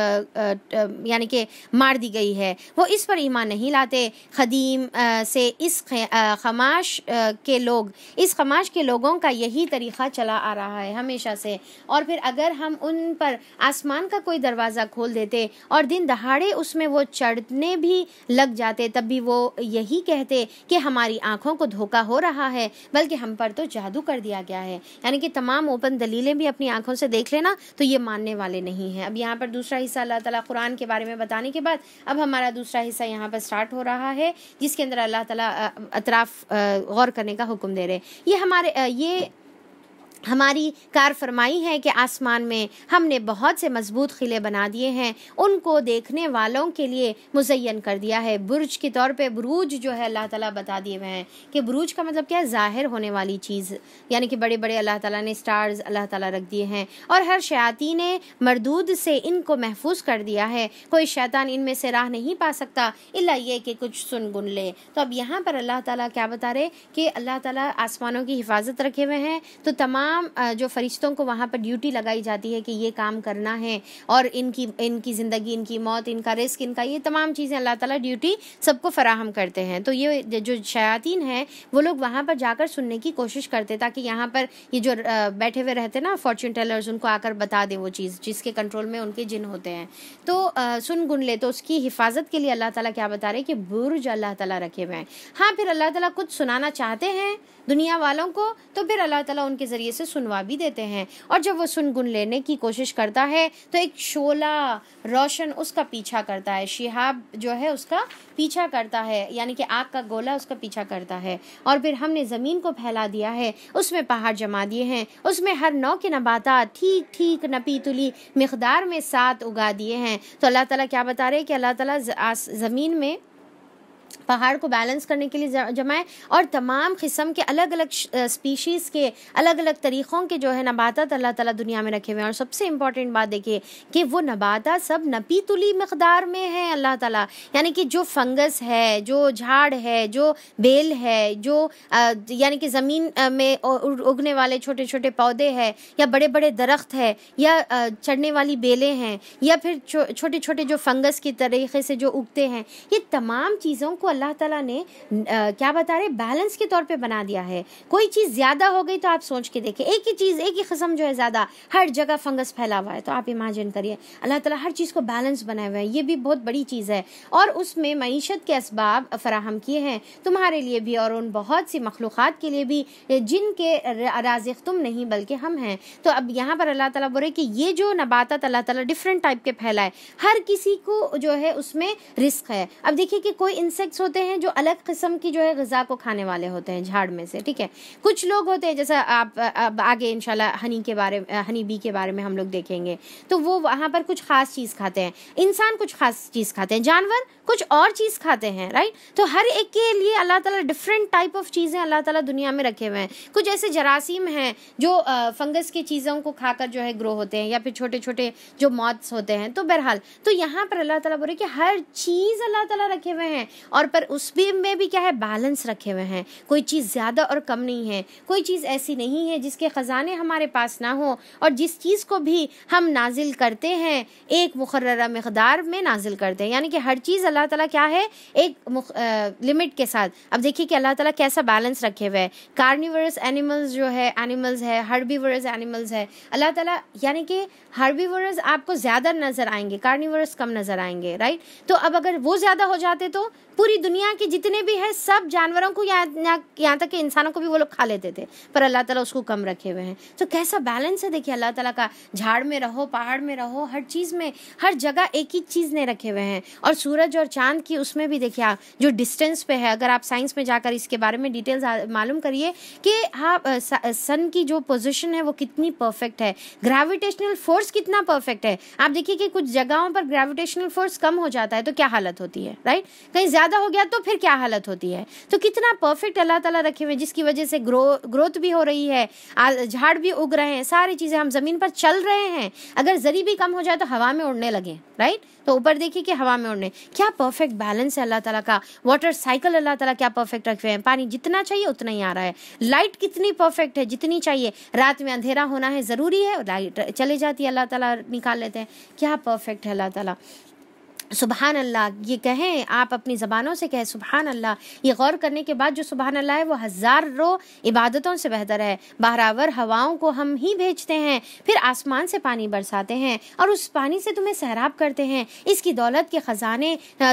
यानी कि मार दी गई है, वो इस पर ईमान नहीं लाते। खदीम आ, से इस खमाश के लोग इस खमाश के लोगों का यही तरीक़ा चला आ रहा है हमेशा से। और फिर अगर हम उन पर आसमान का कोई दरवाज़ा खोल देते और दिन दहाड़े उसमें वो चढ़ने भी लग जाते, तब भी वो यही कहते कि हमारी आँखों को धोखा हो रहा है, बल्कि हम पर तो जादू कर दिया गया है। यानी कि तमाम ओपन दलीलें भी अपनी आंखों से देख लेना तो ये मानने वाले नहीं हैं। अब यहाँ पर दूसरा हिस्सा अल्लाह ताला कुरान के बारे में बताने के बाद अब हमारा दूसरा हिस्सा यहाँ पर स्टार्ट हो रहा है, जिसके अंदर अल्लाह ताला अतराफ गौर करने का हुक्म दे रहे हैं। ये हमारे ये हमारी कार फरमाई है कि आसमान में हमने बहुत से मजबूत किले बना दिए हैं, उनको देखने वालों के लिए मुज़य्यन कर दिया है। बुर्ज के तौर पे बुरूज जो है अल्लाह ताला बता दिए हुए हैं कि बुरूज का मतलब क्या है, ज़ाहिर होने वाली चीज़, यानी कि बड़े बड़े अल्लाह ताला ने स्टार्स अल्लाह ताला रख दिए हैं और हर शयातीन मरदूद से इनको महफूज कर दिया है। कोई शैतान इनमें से राह नहीं पा सकता इल्ला ये कि कुछ सुन गुन ले। तो अब यहाँ पर अल्लाह ताला क्या बता रहे कि अल्लाह ताला आसमानों की हिफाजत रखे हुए हैं, तो तमाम जो फरिश्तों को वहाँ पर ड्यूटी लगाई जाती है कि ये काम करना है और इनकी इनकी ज़िंदगी, इनकी मौत, इनका रिस्क, इनका ये तमाम चीज़ें अल्लाह ताला ड्यूटी सबको फराहम करते हैं। तो ये जो शयातीन हैं वो लोग वहाँ पर जाकर सुनने की कोशिश करते ताकि यहाँ पर ये जो बैठे हुए रहते ना फॉर्च्यून टेलर्स, उनको आकर बता दें वो चीज़ जिसके कंट्रोल में उनके जिन होते हैं, तो आ, सुन गुन ले। तो उसकी हिफाजत के लिए अल्लाह ताला क्या बता रहे हैं कि बुर्ज अल्लाह ताला रखे हुए हैं। हाँ, फिर अल्लाह ताला कुछ सुनाना चाहते हैं दुनिया वालों को तो फिर अल्लाह ताला उनके ज़रिए से सुनवा भी देते हैं। और जब वो सुन गुन लेने की कोशिश करता है तो एक शोला रोशन उसका पीछा करता है, शिहाब जो है उसका पीछा करता है, यानी कि आग का गोला उसका पीछा करता है। और फिर हमने ज़मीन को फैला दिया है, उसमें पहाड़ जमा दिए हैं, उसमें हर नौ के नबातात ठीक ठीक नपी तुली मिक़दार में साथ उगा दिए हैं। तो अल्लाह ताला क्या बता रहे हैं कि अल्लाह ताला ज़मीन में पहाड़ को बैलेंस करने के लिए जमाए और तमाम किस्म के अलग अलग स्पीशीज़ के अलग अलग तरीक़ों के जो है नबातात अल्लाह ताला दुनिया में रखे हुए हैं। और सबसे इम्पॉर्टेंट बात देखिए कि वो नबातात सब नपी तुली मक़दार में है अल्लाह ताला, यानी कि जो फंगस है, जो झाड़ है, जो बेल है, जो यानी कि ज़मीन में उगने वाले छोटे छोटे पौधे हैं या बड़े बड़े दरख्त है या चढ़ने वाली बेलें हैं या फिर छोटे छोटे जो फंगस की तरीक़े से जो उगते हैं, ये तमाम चीज़ों को अल्लाह ताला ने आ, क्या बता रहे, बैलेंस के तौर पे बना दिया है। कोई चीज़ ज़्यादा हो गई तो आप सोच के देखिए, एक ही चीज़, एक ही किस्म जो है ज़्यादा, हर जगह फंगस फैला हुआ है, तो आप इमेजिन करिए अल्लाह ताला हर चीज़ को बैलेंस बनाए हुए है। ये भी बहुत बड़ी चीज़ है। और उसमें मईशत के असबाब फराहम किए हैं तुम्हारे लिए भी और उन बहुत सी मखलूक़ात के लिए भी जिनके राज़िक़ तुम नहीं बल्कि हम हैं। तो अब यहाँ पर अल्लाह ताला बोल रहे कि ये जो नबातात अल्लाह ताला डिफरेंट टाइप के फैलाए, हर किसी को जो है उसमें रिस्क है। अब देखिए कि कोई इंसेक्ट्स होते हैं जो अलग किस्म की जो है ग़िज़ा को खाने वाले होते हैं झाड़ में से, ठीक है। कुछ लोग होते हैं जैसा आप अब आगे इंशाल्लाह हनी के बारे में, हनी बी के बारे में हम लोग देखेंगे, तो वो वहाँ पर कुछ ख़ास चीज़ खाते हैं, इंसान कुछ ख़ास चीज़ खाते हैं, जानवर कुछ और चीज़ खाते हैं, राइट। तो हर एक के लिए अल्लाह ताला डिफरेंट टाइप ऑफ चीज़ें अल्लाह ताला दुनिया में रखे हुए हैं। कुछ ऐसे जरासीम हैं जो फंगस की चीज़ों को खाकर जो है ग्रो होते हैं, या फिर छोटे छोटे जो मॉथ्स होते हैं। तो बहरहाल तो यहाँ पर अल्लाह ताला बोल रहे कि हर चीज़ अल्लाह ताला रखे हुए हैं और पर उस भी में भी क्या है, बैलेंस रखे हुए हैं। कोई चीज़ ज़्यादा और कम नहीं है, कोई चीज़ ऐसी नहीं है जिसके ख़जाने हमारे पास ना हो। और जिस चीज़ को भी हम नाजिल करते हैं एक मुक़र्ररा मिक़दार में नाजिल करते हैं, यानी कि हर चीज़ अल्लाह ताला क्या है एक लिमिट के साथ। अब देखिए कि अल्लाह ताला कैसा बैलेंस रखे हुए है। कार्निवरस एनिमल्स जो है एनिमल्स है, हर्बीवरस एनिमल्स है अल्लाह ताला, यानी कि हर्बीवरस आपको ज़्यादा नज़र आएंगे, कार्निवरस कम नज़र आएंगे, राइट। तो अब अगर वो ज़्यादा हो जाते तो पूरी दुनिया के जितने भी है सब जानवरों को या यहाँ तक कि इंसानों को भी वो लोग खा लेते थे, पर अल्लाह ताला उसको कम रखे हुए हैं। तो कैसा बैलेंस है देखिए अल्लाह ताला का। झाड़ में रहो, पहाड़ में रहो, हर चीज़ में, हर जगह एक ही चीज़ ने रखे हुए हैं। और सूरज और चांद की उसमें भी देखिए आप जो डिस्टेंस पे है, अगर आप साइंस में जाकर इसके बारे में डिटेल्स मालूम करिए कि हाँ सन की जो पोजीशन है वो कितनी परफेक्ट है, ग्रेविटेशनल फोर्स कितना परफेक्ट है। आप देखिए कि कुछ जगहों पर ग्रेविटेशनल फोर्स कम हो जाता है तो क्या हालत होती है, राइट। कहीं ज़्यादा हो गया तो फिर क्या हालत होती है। तो कितना परफेक्ट अल्लाह ताला रखे हुए, जिसकी वजह से ग्रो ग्रोथ भी हो रही है, झाड़ भी उग रहे हैं, सारी चीज़ें, हम ज़मीन पर चल रहे हैं। अगर जरी भी कम हो जाए तो हवा में उड़ने लगे, राइट। तो ऊपर देखिए कि हवा में उड़ने, क्या परफेक्ट बैलेंस है अल्लाह ताला का। वाटर साइकिल अल्लाह ताला क्या परफेक्ट रखे हैं, पानी जितना चाहिए उतना ही आ रहा है। लाइट कितनी परफेक्ट है, जितनी चाहिए। रात में अंधेरा होना है ज़रूरी है, लाइट चले जाती है, अल्लाह ताला निकाल लेते हैं। क्या परफेक्ट है अल्लाह ताला। सुबहान अल्लाह ये कहें, आप अपनी ज़बानों से कहें सुबहान अल्लाह। ये गौर करने के बाद जो सुबहान अल्लाह है वो हज़ारों इबादतों से बेहतर है। बहरावर हवाओं को हम ही भेजते हैं, फिर आसमान से पानी बरसाते हैं और उस पानी से तुम्हें सैराब करते हैं। इसकी दौलत के ख़जाने,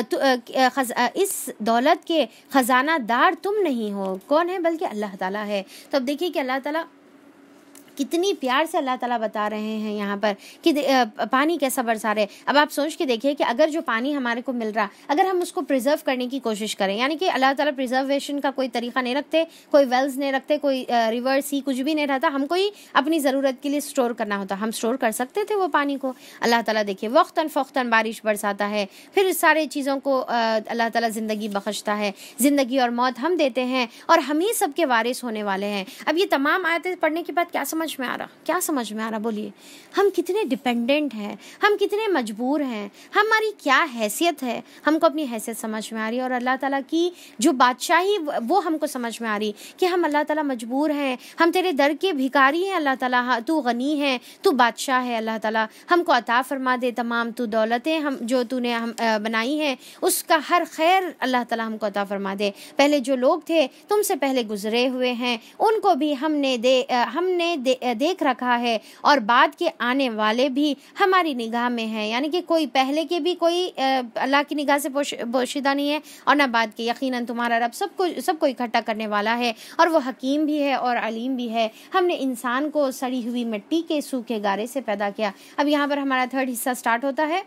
इस दौलत के ख़जाना दार तुम नहीं हो, कौन है बल्कि अल्लाह ताला है। तो अब देखिए कि अल्लाह ताला कितनी प्यार से अल्लाह ताला बता रहे हैं यहाँ पर कि पानी कैसा बरसा रहे। अब आप सोच के देखिए कि अगर जो पानी हमारे को मिल रहा, अगर हम उसको प्रिजर्व करने की कोशिश करें, यानी कि अल्लाह ताला प्रिजर्वेशन का कोई तरीका नहीं रखते, कोई वेल्स नहीं रखते, कोई रिवर सी कुछ भी नहीं रहता, हमको ही अपनी ज़रूरत के लिए स्टोर करना होता, हम स्टोर कर सकते थे वो पानी को। अल्लाह ताला देखिए वक्तन फ़ौक्तन बारिश बरसाता है, फिर इस सारे चीज़ों को अल्लाह ताला ज़िंदगी बख्शता है, ज़िंदगी और मौत हम देते हैं और हम ही सबके वारिस होने वाले हैं। अब ये तमाम आयतें पढ़ने के बाद क्या समझ में आ रहा, क्या समझ में आ रहा बोलिए? हम कितने डिपेंडेंट हैं, हम कितने मजबूर हैं, हमारी क्या हैसियत है, हमको अपनी हैसियत समझ में आ रही है। और अल्लाह ताला की जो बादशाही वो हमको समझ में आ रही कि हम अल्लाह ताला मजबूर हैं, हम तेरे दर के भिखारी हैं अल्लाह ताला, तू गनी है, तू बादशाह है अल्लाह ताला, हमको अता फरमा दे तमाम तू दौलतें हम जो तूने हम बनाई हैं उसका हर खैर अल्लाह ताला हमको अता फरमा दे। पहले जो लोग थे तुमसे पहले गुजरे हुए हैं उनको भी हमने दे हमने दे, देख रखा है और बाद के आने वाले भी हमारी निगाह में है, यानी कि कोई पहले के भी कोई अल्लाह की निगाह से पोशीदा नहीं है और ना बाद के। यकीनन तुम्हारा रब सबको सबको इकट्ठा करने वाला है और वो हकीम भी है और अलीम भी है। हमने इंसान को सड़ी हुई मिट्टी के सूखे गारे से पैदा किया। अब यहाँ पर हमारा थर्ड हिस्सा स्टार्ट होता है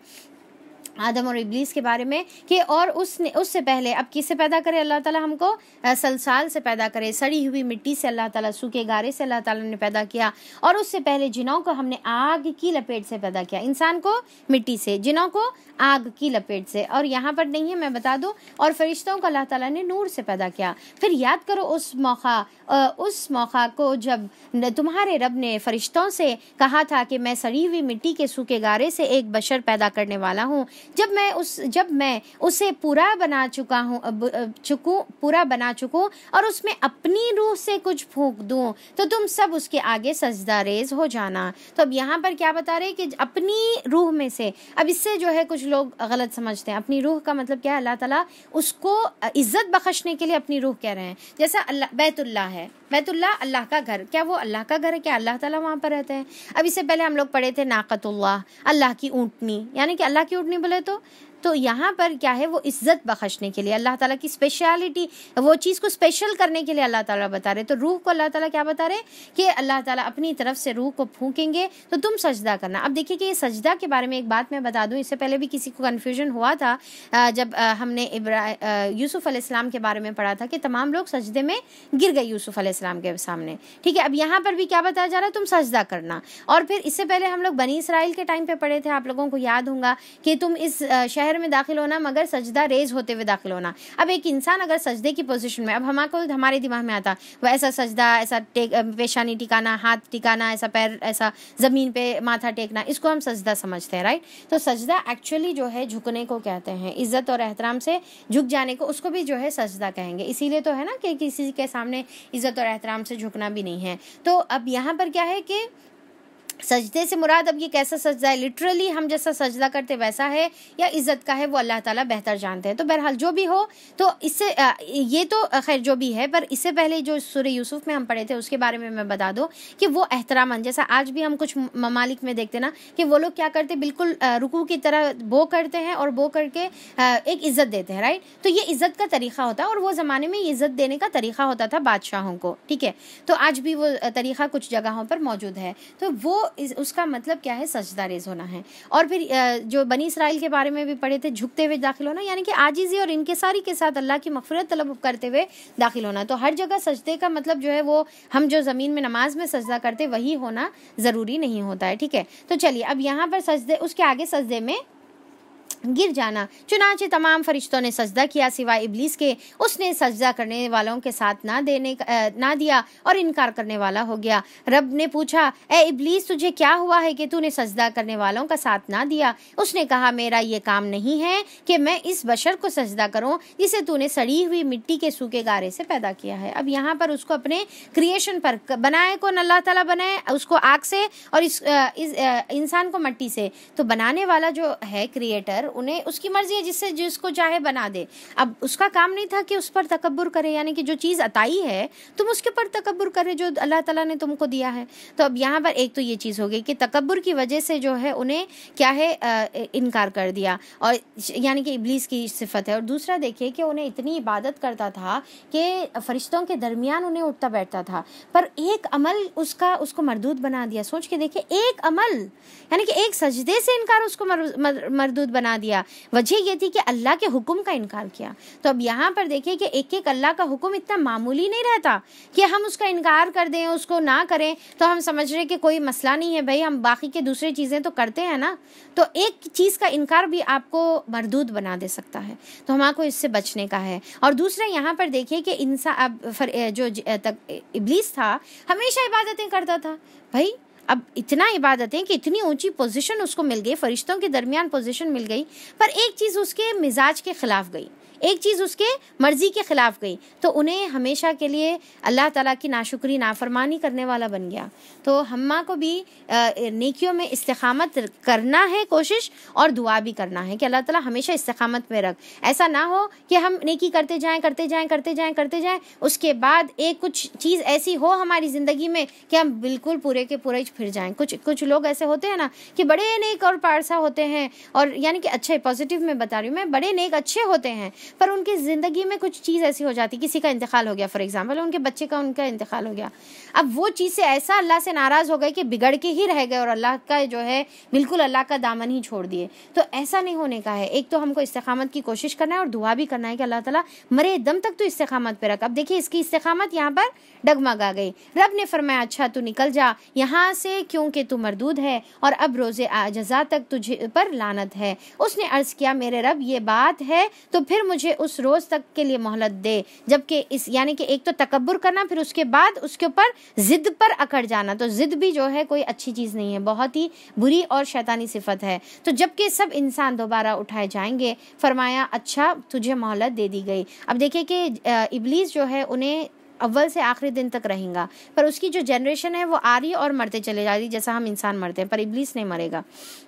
आदम और इब्लीस के बारे में कि और उसने उससे पहले अब किससे पैदा करे अल्लाह ताला, हमको सलसाल से पैदा करे, सड़ी हुई मिट्टी से अल्लाह ताला, सूखे गारे से अल्लाह ताला ने पैदा किया। और उससे पहले जिनों को हमने आग की लपेट से पैदा किया, इंसान को मिट्टी से, जिनों को आग की लपेट से। और यहाँ पर नहीं है मैं बता दूं, और फरिश्तों को अल्लाह ताला ने नूर से पैदा किया। फिर याद करो उस मौका उस मौका को जब तुम्हारे रब ने फरिश्तों से कहा था कि मैं सड़ी हुई मिट्टी के सूखे गारे से एक बशर पैदा करने वाला हूँ, जब मैं उस जब मैं उसे पूरा बना चुका हूँ चुकूँ पूरा बना चुकूँ और उसमें अपनी रूह से कुछ फूंक दूँ तो तुम सब उसके आगे सजदा रेज हो जाना। तो अब यहाँ पर क्या बता रहे कि अपनी रूह में से, अब इससे जो है कुछ लोग गलत समझते हैं, अपनी रूह का मतलब क्या है, अल्लाह ताला उसको इज्जत बख्शने के लिए अपनी रूह कह रहे हैं। जैसा अल्लाह बैतुल्लाह है, बैतुल्लाह अल्लाह का घर, क्या वो अल्लाह का घर है, क्या अल्लाह ताला वहाँ पर रहते हैं? अब इससे पहले हम लोग पढ़े थे नाकतुल्लाह, अल्लाह की ऊँटनी, यानी कि अल्लाह की ऊँटनी बोले तो तो यहाँ पर क्या है, वो इज्जत बख्शने के लिए अल्लाह ताला की स्पेशलिटी, वो चीज़ को स्पेशल करने के लिए अल्लाह ताला बता रहे। तो रूह को अल्लाह ताला क्या बता रहे कि अल्लाह ताला अपनी तरफ से रूह को फूंकेंगे तो तुम सजदा करना। अब देखिए कि ये सजदा के बारे में एक बात मैं बता दूं, इससे पहले भी किसी को कन्फ्यूजन हुआ था जब हमने यूसुफ अलैहिस्सलाम के बारे में पढ़ा था कि तमाम लोग सजदे में गिर गए यूसुफ अलैहिस्सलाम के सामने, ठीक है। अब यहाँ पर भी क्या बताया जा रहा है, तुम सजदा करना। और फिर इससे पहले हम लोग बनी इसराइल के टाइम पे पढ़े थे, आप लोगों को याद होगा कि तुम इस शहर में दाखिल होना मगर सजदा रेज होते हुए दाखिल होना। अब एक इंसान अगर सजदे की पोजीशन में, अब हमारे हमारे दिमाग में आता वो ऐसा सजदा, ऐसा टेक पेशानी टिकाना, हाथ टिकाना, ऐसा पैर ऐसा जमीन पे माथा टेकना, इसको हम सजदा समझते हैं, राइट। तो सजदा एक्चुअली जो है झुकने को कहते हैं, इज्जत और एहतराम से झुक जाने को, उसको भी जो है सजदा कहेंगे। इसीलिए तो है ना कि किसी के सामने इज्जत और एहतराम से झुकना भी नहीं है। तो अब यहाँ पर क्या है कि सजदे से मुराद अब ये कैसा सजदा है, लिटरली हम जैसा सजदा करते वैसा है या इज़्ज़त का है, वो अल्लाह ताला बेहतर जानते हैं। तो बहरहाल जो भी हो, तो इससे ये तो खैर जो भी है, पर इससे पहले जो सूरह यूसुफ में हम पढ़े थे उसके बारे में मैं बता दूं कि वो एहतरामन, जैसा आज भी हम कुछ ममालिक में देखते ना कि वो लोग क्या करते, बिल्कुल रुकू की तरह बो करते हैं और बो करके एक इज़्ज़त देते हैं, राइट। तो ये इज़्ज़त का तरीक़ा होता है और वो ज़माने में इज़्ज़त देने का तरीक़ा होता था बादशाहों को, ठीक है। तो आज भी वो तरीक़ा कुछ जगहों पर मौजूद है। तो वो इस, उसका मतलब क्या है, सजदा रेज होना है। और फिर जो बनी इसराइल के बारे में भी पढ़े थे, झुकते हुए दाखिल होना, यानी कि आजिज़ी और इनकिसारी के साथ अल्लाह की मग़फ़िरत तलब करते हुए दाखिल होना। तो हर जगह सजदे का मतलब जो है वो हम जो ज़मीन में नमाज में सजदा करते वही होना ज़रूरी नहीं होता है, ठीक है। तो चलिए अब यहाँ पर सजदे, उसके आगे सजदे में गिर जाना। चुनांचे तमाम फरिश्तों ने सजदा किया सिवाय इब्लीस के, उसने सजदा करने वालों के साथ ना देने ना दिया और इनकार करने वाला हो गया। रब ने पूछा, ए इब्लीस तुझे क्या हुआ है कि तूने सजदा करने वालों का साथ ना दिया? उसने कहा, मेरा ये काम नहीं है कि मैं इस बशर को सजदा करूं जिसे तूने सड़ी हुई मिट्टी के सूखे गारे से पैदा किया है। अब यहाँ पर उसको अपने क्रिएशन पर, बनाए कौन, अल्लाह ताला बनाए उसको आग से और इस, इस इंसान को मिट्टी से। तो बनाने वाला जो है क्रिएटर, उन्हें उसकी मर्जी है जिससे जिसको चाहे बना दे। अब उसका काम नहीं था कि उस पर तकब्बुर करे, यानी कि जो चीज़ अताई है तुम उसके पर तकब्बुर करे जो अल्लाह ताला ने तुमको दिया है। तो अब यहाँ पर एक तो ये चीज़ हो गई कि तकब्बुर की वजह से जो है उन्हें क्या है आ, इनकार कर दिया, और यानी कि इब्लीस की सिफत है। और दूसरा देखिए कि उन्हें इतनी इबादत करता था कि फरिश्तों के दरमियान उन्हें उठता बैठता था, पर एक अमल उसका उसको मरदूद बना दिया। सोच के देखिए, एक अमल यानी कि एक सजदे से इनकार उसको मर, मर, मरदूद बना दिया। वजह ये थी कि अल्लाह के हुक्म का इनकार किया। तो अब यहाँ पर देखिए कि एक एक अल्लाह का हुक्म इतना मामूली नहीं रहता कि हम उसका इनकार कर दें, उसको ना करें तो हम समझ रहे कि कोई मसला नहीं है, भाई हम बाकी के दूसरी चीज़ें तो करते हैं ना। तो एक चीज़ का इनकार भी आपको मरदूद बना दे सकता है, तो हमको इससे बचने का है। और दूसरा यहाँ पर देखिए कि इंसान अब जो तक इब्लीस था हमेशा इबादतें करता था। भाई अब इतना इबादतें कि इतनी ऊंची पोजीशन उसको मिल गई, फरिश्तों के दरमियान पोजीशन मिल गई, पर एक चीज़ उसके मिजाज के खिलाफ गई, एक चीज़ उसके मर्जी के खिलाफ गई, तो उन्हें हमेशा के लिए अल्लाह ताला की नाशुक्री नाफरमानी करने वाला बन गया। तो हम्मा को भी नेकियों में इस्तिकामत करना है, कोशिश और दुआ भी करना है कि अल्लाह ताला हमेशा इस्तिकामत में रख। ऐसा ना हो कि हम नेकी करते जाएं करते जाएं करते जाएं करते जाएं उसके बाद एक कुछ चीज़ ऐसी हो हमारी ज़िंदगी में कि हम बिल्कुल पूरे के पूरे फिर जाएं। कुछ कुछ लोग ऐसे होते हैं ना कि बड़े नेक और पारसा होते हैं, और यानी कि अच्छे पॉजिटिव में बता रही हूँ मैं, बड़े नेक अच्छे होते हैं, पर उनकी ज़िंदगी में कुछ चीज़ ऐसी हो जाती, किसी का इंतकाल हो गया फॉर एग्जांपल, उनके बच्चे का उनका इंतकाल हो गया। अब वो चीज़ से ऐसा अल्लाह से नाराज़ हो गए कि बिगड़ के ही रह गए और अल्लाह का जो है बिल्कुल अल्लाह का दामन ही छोड़ दिए। तो ऐसा नहीं होने का है। एक तो हमको इस्तिकामत की कोशिश करना है और दुआ भी करना है कि अल्लाह ताला मरे दम तक तो इस्तिकामत पे रख। अब देखिए इसकी इस्तिकामत यहाँ पर डगमगा गई। रब ने फरमाया अच्छा तू निकल जा यहाँ से क्योंकि तू मरदूद है और अब रोज़े जज़ा तक तुझे पर लानत है। उसने अर्ज़ किया मेरे रब ये बात है तो फिर मुझे उस रोज़ तक के लिए मोहलत दे, जबकि इस यानी कि एक तो तकब्बुर करना, फिर उसके बाद उसके ऊपर ज़िद पर अकड़ जाना। तो ज़िद भी जो है कोई अच्छी चीज़ नहीं है, बहुत ही बुरी और शैतानी सिफत है। तो जबकि सब इंसान दोबारा उठाए जाएंगे, फरमाया अच्छा तुझे मोहलत दे दी गई। अब देखिए कि इब्लीस जो है उन्हें अव्वल से आखिरी दिन तक रहेगा, पर उसकी जो जनरेशन है वो आ रही और मरते चले जा रही, जैसा हम इंसान मरते हैं, पर इब्लीस नहीं मरेगा।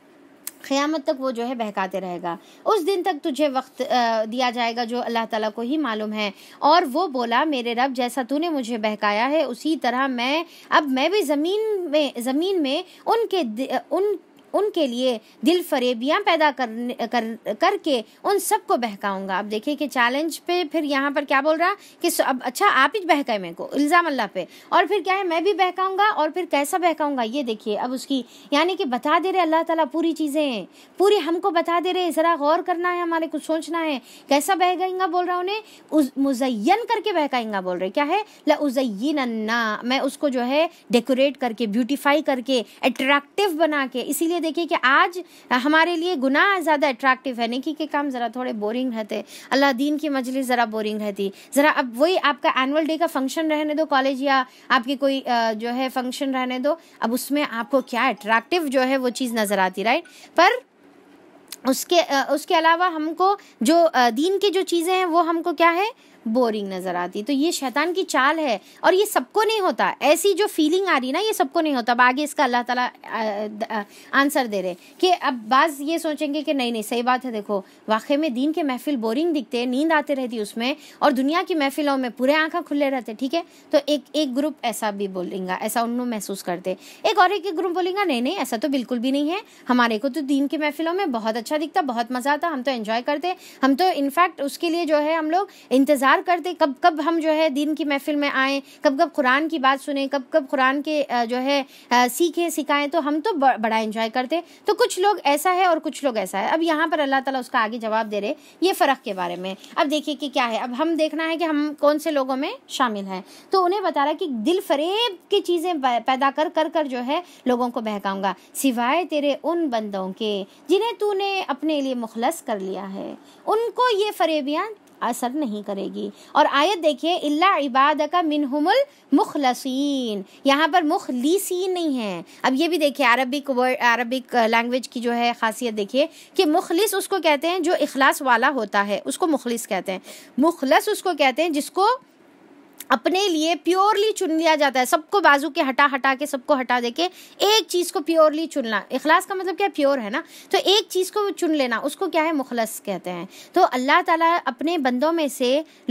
क़यामत तक वो जो है बहकाते रहेगा। उस दिन तक तुझे वक्त दिया जाएगा जो अल्लाह ताला को ही मालूम है। और वो बोला मेरे रब जैसा तूने मुझे बहकाया है उसी तरह मैं अब मैं भी ज़मीन में ज़मीन में उनके उन उनके लिए दिल फरेबियाँ पैदा करने कर करके उन सबको बहकाऊंगा। अब देखिए कि चैलेंज पे फिर यहाँ पर क्या बोल रहा कि अब अच्छा आप ही बहकाए मेरे को, इल्ज़ाम अल्लाह पे, और फिर क्या है मैं भी बहकाऊंगा, और फिर कैसा बहकाऊंगा ये देखिए। अब उसकी यानी कि बता दे रहे अल्लाह ताला पूरी चीज़ें पूरी हमको बता दे रहे, ज़रा गौर करना है, हमारे कुछ सोचना है। कैसा बहकाएंगा बोल रहा उन्हें मुज़य्यन करके बहकाएंगा, बोल रहे क्या है लउज़य्यिनन्ना, मैं उसको जो है डेकोरेट करके ब्यूटीफाई करके अट्रैक्टिव बना के। इसीलिए देखिए कि आज हमारे लिए गुनाह ज़्यादा अट्रैक्टिव है, नेकी के काम ज़रा थोड़े बोरिंग रहते, अल्लाह दीन की मजलिस ज़रा बोरिंग रहती। ज़रा अब वही आपका एनुअल डे का फंक्शन रहने दो कॉलेज या आपकी कोई जो है फंक्शन रहने दो, अब उसमें आपको क्या अट्रैक्टिव जो है वो चीज़ नज़र आती, राइट। पर उसके उसके अलावा हमको जो दीन की जो चीज़ें हैं वो हमको क्या है बोरिंग नज़र आती। तो ये शैतान की चाल है और ये सबको नहीं होता। ऐसी जो फीलिंग आ रही ना ये सबको नहीं होता। अब आगे इसका अल्लाह ताला आंसर दे रहे कि अब बाज़ ये सोचेंगे कि नहीं नहीं सही बात है, देखो वाकई में दीन के महफिल बोरिंग दिखते, नींद आते रहती उसमें, और दुनिया की महफिलों में पूरे आंखें खुले रहते, ठीक है। तो एक एक ग्रुप ऐसा भी बोलेगा, ऐसा उन लोग महसूस करते। एक और एक ग्रुप बोलेगा नहीं नहीं ऐसा तो बिल्कुल भी नहीं है, हमारे को तो दीन की महफिलों में बहुत अच्छा दिखता, बहुत मज़ा आता, हम तो एंजॉय करते, हम तो इनफैक्ट उसके लिए जो है हम लोग इंतज़ार करते कब कब हम जो है दीन की महफिल में आए, कब कब कुरान की बात सुने, कब कब कुरान के जो है सीखे सिखाएं, तो हम तो बड़ा एंजॉय करते। तो कुछ लोग ऐसा है और कुछ लोग ऐसा है। अब यहाँ पर अल्लाह ताला उसका आगे जवाब दे रहे ये फ़र्क के बारे में। अब देखिए कि क्या है, अब हम देखना है कि हम कौन से लोगों में शामिल हैं। तो उन्हें बता रहा कि दिल फरेब की चीज़ें पैदा कर कर कर जो है लोगों को बहकाऊंगा, सिवाय तेरे उन बंदों के जिन्हें तूने अपने लिए मुखलस कर लिया है, उनको ये फरेबियाँ असर नहीं करेगी। और आयत देखिए इल्ला इबादका मिनहुमुल मुखलसीन, यहाँ पर मुखलिसीन नहीं है। अब ये भी देखिए अरबिक वर्ड अरबिक लैंग्वेज की जो है खासियत देखिए कि मुखलिस उसको कहते हैं जो इखलास वाला होता है, उसको मुखलिस कहते हैं। मुखलस उसको कहते हैं जिसको अपने लिए प्योरली चुन लिया जाता है। सबको बाजू के हटा हटा के सबको हटा दे के एक चीज़ को प्योरली चुनना, इखलास का मतलब क्या, प्योर है ना, तो एक चीज़ को चुन लेना, उसको क्या है, मुखलस कहते हैं। तो अल्लाह ताला अपने बंदों में से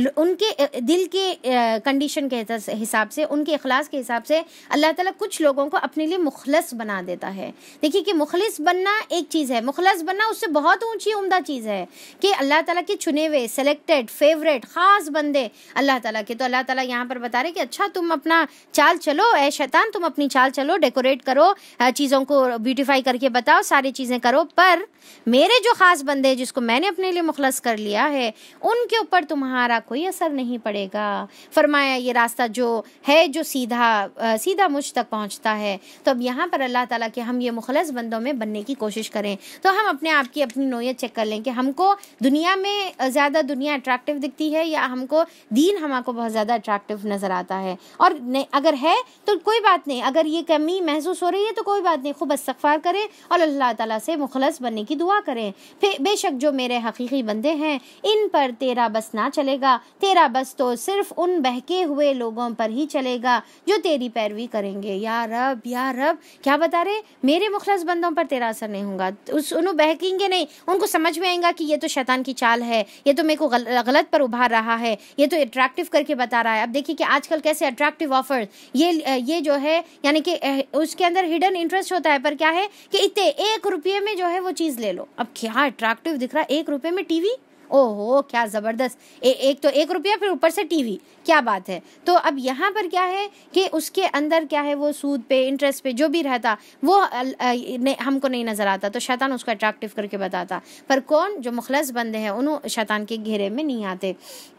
उनके दिल के कंडीशन के हिसाब से, उनके इखलास के हिसाब से अल्लाह ताला कुछ लोगों को अपने लिए मुखलस बना देता है। देखिए कि मुखलिस बनना एक चीज़ है, मुखलस बनना उससे बहुत ऊँची उम्दा चीज़ है कि अल्लाह ताला के चुने हुए, सेलेक्टेड, फेवरेट, ख़ास बंदे अल्लाह ताला के। तो अल्लाह ताला यहाँ पर बता रहे कि अच्छा तुम अपना चाल चलो, ए शैतान तुम अपनी चाल चलो, डेकोरेट करो, चीज़ों को ब्यूटीफाई करके बताओ, सारी चीज़ें करो, पर मेरे जो ख़ास बंदे हैं जिसको मैंने अपने लिए मुखलस कर लिया है उनके ऊपर तुम्हारा कोई असर नहीं पड़ेगा। फरमाया ये रास्ता जो है जो सीधा सीधा मुझ तक पहुँचता है। तो अब यहाँ पर अल्लाह ताला के हम ये मुखलस बंदों में बनने की कोशिश करें, तो हम अपने आप की अपनी नोयत चेक कर लें कि हमको दुनिया में ज़्यादा दुनिया अट्रैक्टिव दिखती है या हमको दीन हमको बहुत ज़्यादा अट्रैक्टिव नज़र आता है। और अगर है तो कोई बात नहीं, अगर ये कमी महसूस हो रही है तो कोई बात नहीं, खूब इस्तग़फ़ार करें और अल्लाह ताला से मुखलस बनने की दुआ करें। फिर बेशक जो मेरे हकीकी बंदे हैं इन पर तेरा बस ना चलेगा, तेरा बस तो सिर्फ उन बहके हुए लोगों पर ही चलेगा जो तेरी पैरवी करेंगे। या रब या रब, क्या बता रहे, मेरे मुखलस बंदों पर तेरा असर नहीं होगा, उस उन्हें बहकेंगे नहीं, उनको समझ में आएगा कि ये तो शैतान की चाल है, ये तो मेरे को गलत पर उभार रहा है, ये तो अट्रैक्टिव करके बता रहा है। अब देखिए कि आजकल कैसे अट्रैक्टिव ऑफर्स, ये ये जो है यानी कि उसके अंदर हिडन इंटरेस्ट होता है, पर क्या है कि इतने एक रुपये में जो है वो चीज़ ले लो। अब क्या अट्रैक्टिव दिख रहा है, एक रुपये में टीवी, ओहो क्या ज़बरदस्त, ए, एक तो एक रुपया फिर ऊपर से टीवी, क्या बात है। तो अब यहाँ पर क्या है कि उसके अंदर क्या है, वो सूद पे, इंटरेस्ट पे जो भी रहता वो ने, हमको नहीं नज़र आता, तो शैतान उसको अट्रैक्टिव करके बताता। पर कौन, जो मुखलस बंदे हैं उन्होंने शैतान के घेरे में नहीं आते।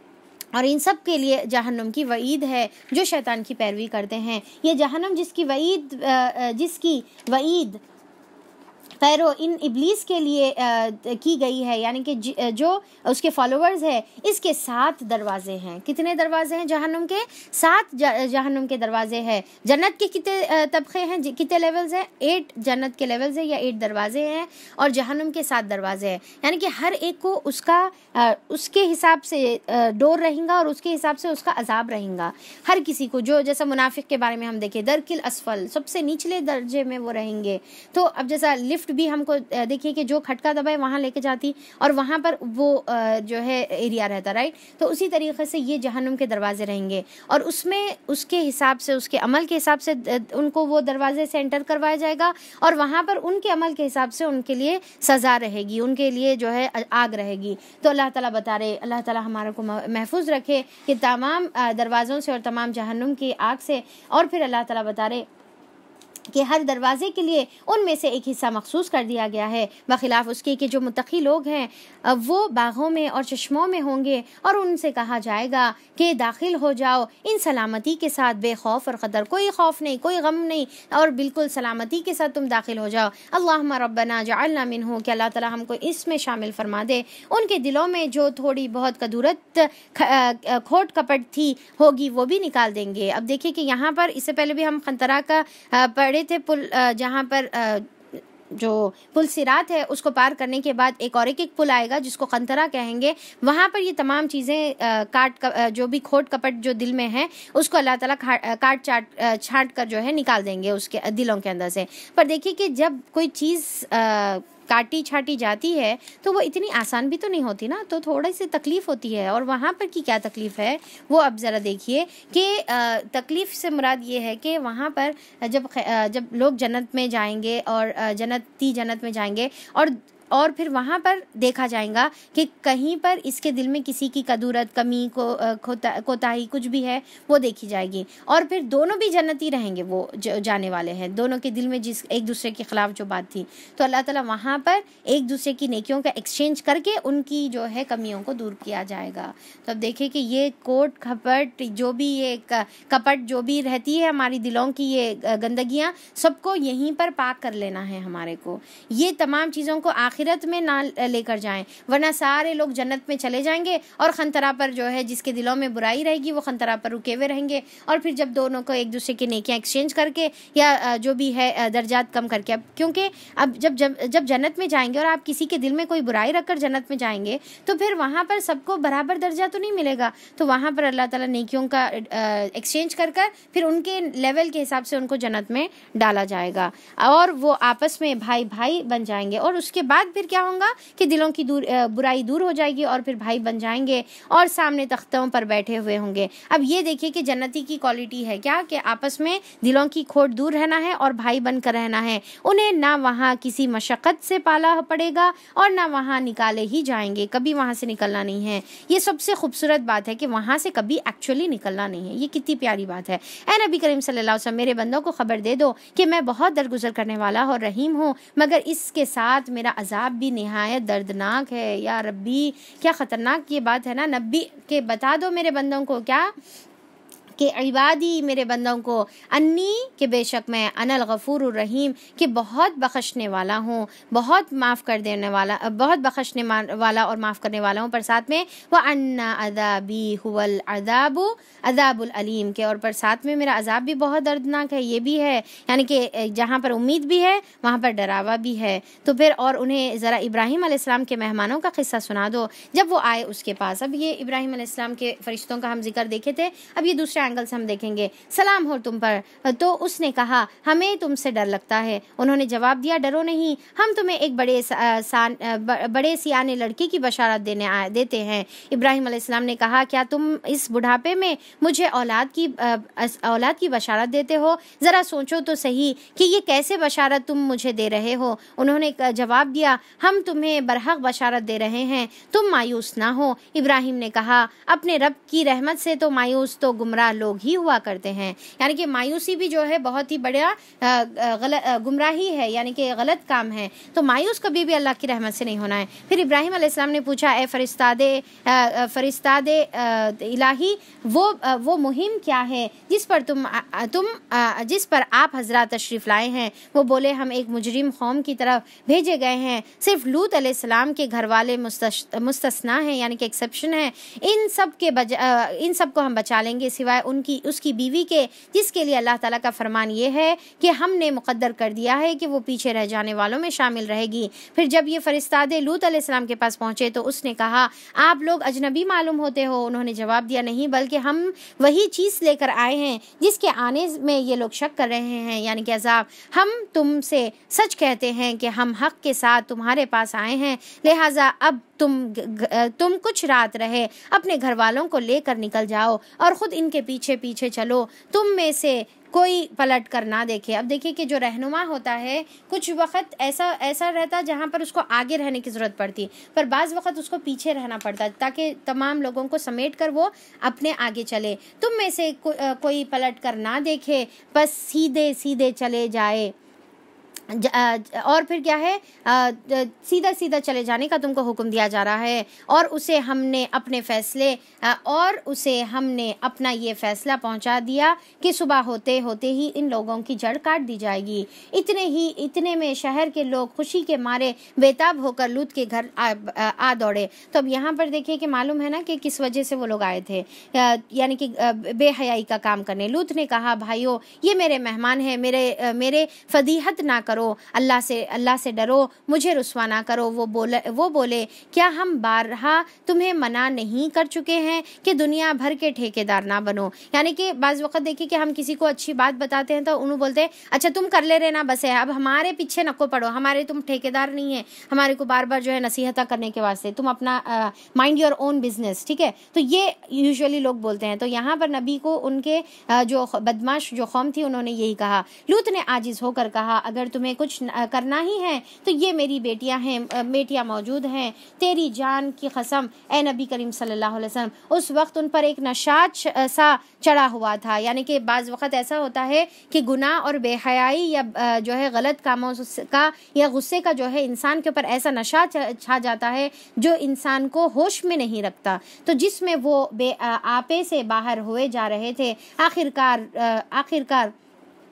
और इन सब के लिए जहन्नुम की वईद है जो शैतान की पैरवी करते हैं। ये जहन्नुम जिसकी वईद जिसकी वईद पैरो इन इब्लीस के लिए आ, की गई है, यानी कि जो उसके फॉलोअर्स है, इसके सात दरवाजे हैं। कितने दरवाजे हैं जहन्नुम के? सात जहन्नुम के दरवाजे हैं। जन्नत के कितने तबक़े हैं, कितने लेवल्स हैं? एट जन्नत के लेवल्स हैं या एट दरवाजे हैं, और जहन्नुम के सात दरवाजे हैं। यानी कि हर एक को उसका आ, उसके हिसाब से डोर रहेगा और उसके हिसाब से उसका अजाब रहेगा। हर किसी को, जो जैसा मुनाफिक के बारे में हम देखें, दरकिल असफल, सबसे निचले दर्जे में वो रहेंगे। तो अब जैसा लिफ्ट भी हमको देखिए कि जो खटका दबाए वहाँ लेके जाती और वहाँ पर वो जो है एरिया रहता, राइट। तो उसी तरीके से ये जहन्नुम के दरवाजे रहेंगे और उसमें उसके हिसाब से, उसके अमल के हिसाब से उनको वो दरवाजे से एंटर करवाया जाएगा और वहाँ पर उनके अमल के हिसाब से उनके लिए सज़ा रहेगी, उनके लिए जो है आग रहेगी। तो अल्लाह ताला बता रहे, अल्लाह ताला हमारे को महफूज रखे कि तमाम दरवाज़ों से और तमाम जहन्नुम की आग से। और फिर अल्लाह ताला बता रहे कि हर दरवाजे के लिए उनमें से एक हिस्सा मखसूस कर दिया गया है, बखिलाफ़ उसके कि जो मुत्तकी लोग हैं वो बागों में और चश्मों में होंगे और उनसे कहा जाएगा कि दाखिल हो जाओ इन सलामती के साथ, बेखौफ और ख़तर, कोई खौफ नहीं, कोई गम नहीं, और बिल्कुल सलामती के साथ तुम दाखिल हो जाओ। अल्लाहुम्मा रब्बना जअलना मिन्हु, कि अल्लाह ताला हमको इसमें शामिल फरमा दे। उनके दिलों में जो थोड़ी बहुत कदूरत खोट कपट थी होगी वो भी निकाल देंगे। अब देखिए कि यहाँ पर इससे पहले भी हम खंतरा का पढ़े थे, पुल जहाँ पर जो पुल सिरात है उसको पार करने के बाद एक और एक एक पुल आएगा जिसको खंतरा कहेंगे। वहाँ पर ये तमाम चीज़ें काट जो भी खोट कपट जो दिल में है उसको अल्लाह ताला काट चाट छाट कर जो है निकाल देंगे उसके दिलों के अंदर से। पर देखिए कि जब कोई चीज़ काटी छाटी जाती है तो वो इतनी आसान भी तो नहीं होती ना, तो थोड़ी सी तकलीफ़ होती है। और वहाँ पर की क्या तकलीफ़ है वो अब ज़रा देखिए कि तकलीफ़ से मुराद ये है कि वहाँ पर जब जब लोग जन्नत में जाएंगे और जन्नती जन्नत में जाएंगे और और फिर वहाँ पर देखा जाएगा कि कहीं पर इसके दिल में किसी की कदूरत, कमी को कोताही कुछ भी है वो देखी जाएगी। और फिर दोनों भी जन्नती रहेंगे, वो जो जाने वाले हैं, दोनों के दिल में जिस एक दूसरे के ख़िलाफ़ जो बात थी, तो अल्लाह ताला वहाँ पर एक दूसरे की नेकियों का एक्सचेंज करके उनकी जो है कमियों को दूर किया जाएगा। तो अब देखिए कि ये कोट खपट जो भी ये कपट जो भी रहती है हमारी दिलों की, ये गंदगियाँ सबको यहीं पर पाक कर लेना है हमारे को। ये तमाम चीज़ों को आखिरत में ना लेकर जाएं, वरना सारे लोग जन्नत में चले जाएंगे और खंतरा पर जो है जिसके दिलों में बुराई रहेगी वो खंतरा पर रुके हुए रहेंगे। और फिर जब दोनों को एक दूसरे की नेकियां एक्सचेंज करके या जो भी है दर्जात कम करके, अब क्योंकि अब जब जब जब जन्नत में जाएंगे और आप किसी के दिल में कोई बुराई रखकर जन्नत में जाएंगे तो फिर वहाँ पर सबको बराबर दर्जा तो नहीं मिलेगा। तो वहाँ पर अल्लाह ताला नेकियों का एक्सचेंज कर कर फिर उनके लेवल के हिसाब से उनको जन्नत में डाला जाएगा और वो आपस में भाई भाई बन जाएंगे। और उसके बाद फिर क्या होगा कि दिलों की दूर बुराई दूर हो जाएगी और फिर भाई बन जाएंगे और सामने तख्तों पर बैठे हुए होंगे। अब ये देखिए कि जन्नती की क्वालिटी है क्या कि आपस में दिलों की खोट दूर रहना है और भाई बनकर रहना है। उन्हें ना वहाँ किसी मशक्क़त से पाला पड़ेगा और ना वहाँ निकाले ही जाएंगे, कभी वहाँ से निकलना नहीं है। ये सबसे खूबसूरत बात है कि वहाँ से कभी एक्चुअली निकलना नहीं है। ये कितनी प्यारी बात है। ए नबी करीम सल्लल्लाहु अलैहि वसल्लम, मेरे बंदों को खबर दे दो कि मैं बहुत दरगुजर करने वाला और रहीम हूँ, मगर इसके साथ मेरा अजाब भी निहायत दर्दनाक है। या रब्बी, क्या ख़तरनाक ये बात है ना। नबी के बता दो मेरे बंदों को क्या कि इबादी, मेरे बंदों को, अन्नी के बेशक मैं, अनल गफूरुर रहीम कि बहुत बख्शने वाला हूँ, बहुत माफ़ कर देने वाला, बहुत बख्शने वाला और माफ़ करने वाला हूँ। पर साथ में व अन्ना अदाबी हुवल अदाबु अदाबुल अलीम के, और पर साथ में मेरा अजाब भी बहुत दर्दनाक है। ये भी है, यानी कि जहाँ पर उम्मीद भी है वहाँ पर डरावा भी है। तो फिर और उन्हें ज़रा इब्राहीम अलैहिस्सलाम के मेहमानों का किस्सा सुना दो जब वो आए उसके पास। अब ये इब्राहीम अलैहिस्सलाम के फरिश्तों का हम जिक्र देखे थे, अब ये दूसरे एंगल से हम देखेंगे। सलाम हो तुम पर। तो उसने कहा हमें तुमसे डर लगता है। उन्होंने जवाब दिया डरो नहीं, हम तुम्हें एक बड़े सा, बड़े सियाने लड़के की बशारत देने आए देते हैं। इब्राहीम अलैहिस्सलाम ने कहा क्या तुम इस बुढ़ापे में मुझे औलाद की औलाद की बशारत देते हो? ज़रा सोचो तो सही कि ये कैसे बशारत तुम मुझे दे रहे हो। उन्होंने जवाब दिया हम तुम्हें बरहक बशारत दे रहे हैं, तुम मायूस ना हो। इब्राहीम ने कहा अपने रब की रहमत से तो मायूस तो गुमराह लोग ही हुआ करते हैं। यानी कि मायूसी भी जो है बहुत ही बड़ा गलत गुमराही है, यानी कि गलत काम है। तो मायूस कभी भी अल्लाह की रहमत से नहीं होना है। फिर इब्राहीम अलैहिस्सलाम ने पूछा ए फरिश्तादे फरिश्तादे इलाही, वो वो मुहिम क्या है जिस पर तुम तुम जिस पर आप हजरात तशरीफ़ लाए हैं? वो बोले हम एक मुजरिम कौम की तरफ भेजे गए हैं, सिर्फ लूत अलैहिस्सलाम के घर वाले मुस्तस्ना हैं, यानी कि एक्सेप्शन है। इन सब के इन सब को हम बचा लेंगे सिवाय उनकी उसकी बीवी के, जिसके लिए अल्लाह ताला का फरमान ये है कि हमने मुकद्दर कर दिया है कि वो पीछे रह जाने वालों में शामिल रहेगी। फिर जब ये फरिश्तादे लूत अलैहिस्सलाम के पास पहुंचे तो उसने कहा आप लोग अजनबी मालूम होते हो? उन्होंने जवाब दिया नहीं, बल्कि हम वही चीज़ लेकर आए हैं जिसके आने में ये लोग शक कर रहे हैं, यानी कि अजाब। हम तुमसे सच कहते हैं कि हम हक के साथ तुम्हारे पास आए हैं, लिहाजा अब तुम तुम कुछ रात रहे अपने घर वालों को लेकर निकल जाओ और ख़ुद इनके पीछे पीछे चलो, तुम में से कोई पलट कर ना देखे। अब देखिए कि जो रहनुमा होता है कुछ वक़्त ऐसा ऐसा रहता जहाँ पर उसको आगे रहने की ज़रूरत पड़ती, पर बाज़ वक़्त उसको पीछे रहना पड़ता ताकि तमाम लोगों को समेट कर वो अपने आगे चले। तुम में से को, कोई पलट कर ना देखे, बस सीधे सीधे चले जाए। और फिर क्या है, आ, सीधा सीधा चले जाने का तुमको हुक्म दिया जा रहा है। और उसे हमने अपने फैसले आ, और उसे हमने अपना ये फैसला पहुंचा दिया कि सुबह होते होते ही इन लोगों की जड़ काट दी जाएगी। इतने ही इतने में शहर के लोग खुशी के मारे बेताब होकर लूत के घर आ, आ, आ दौड़े। तो अब यहाँ पर देखिए कि मालूम है ना कि किस वजह से वो लोग आए थे, यानी कि बेहयाई का काम करने। लूत ने कहा भाइयों ये मेरे मेहमान हैं, मेरे मेरे फदीहत ना करो, अल्लाह से अल्लाह से डरो, मुझे रुस्वा ना करो। वो बोले वो बोले क्या हम बारहा तुम्हें मना नहीं कर चुके हैं कि दुनिया भर के ठेकेदार ना बनो। यानी कि बाज़ वक़्त देखिए कि हम किसी को अच्छी बात बताते हैं तो उन्होंने बोलते हैं अच्छा तुम कर ले रहे ना, बस है, अब हमारे पीछे नको पड़ो, हमारे तुम ठेकेदार नहीं है, हमारे को बार बार जो है नसीहता करने के वास्ते, तुम अपना माइंड योर ओन बिजनेस, ठीक है। तो ये यूजुअली लोग बोलते हैं। तो यहाँ पर नबी को उनके आ, जो बदमाश जो कौम थी उन्होंने यही कहा। लूत ने आजिज़ होकर कहा अगर तुम्हें कुछ करना ही है तो ये मेरी बेटियां हैं, बेटियां मौजूद हैं, तेरी जान की कसम ए नबी करीम सल्लल्लाहु अलैहि वसल्लम। उस वक्त उन पर एक नशात सा चढ़ा हुआ था, यानी कि बाज़ वक़्त ऐसा होता है कि गुनाह और बेहयाई या जो है गलत कामों का या गुस्से का जो है इंसान के ऊपर ऐसा नशा छा जाता है जो इंसान को होश में नहीं रखता। तो जिसमें वो बे आपे से बाहर हुए जा रहे थे, आखिरकार आखिरकार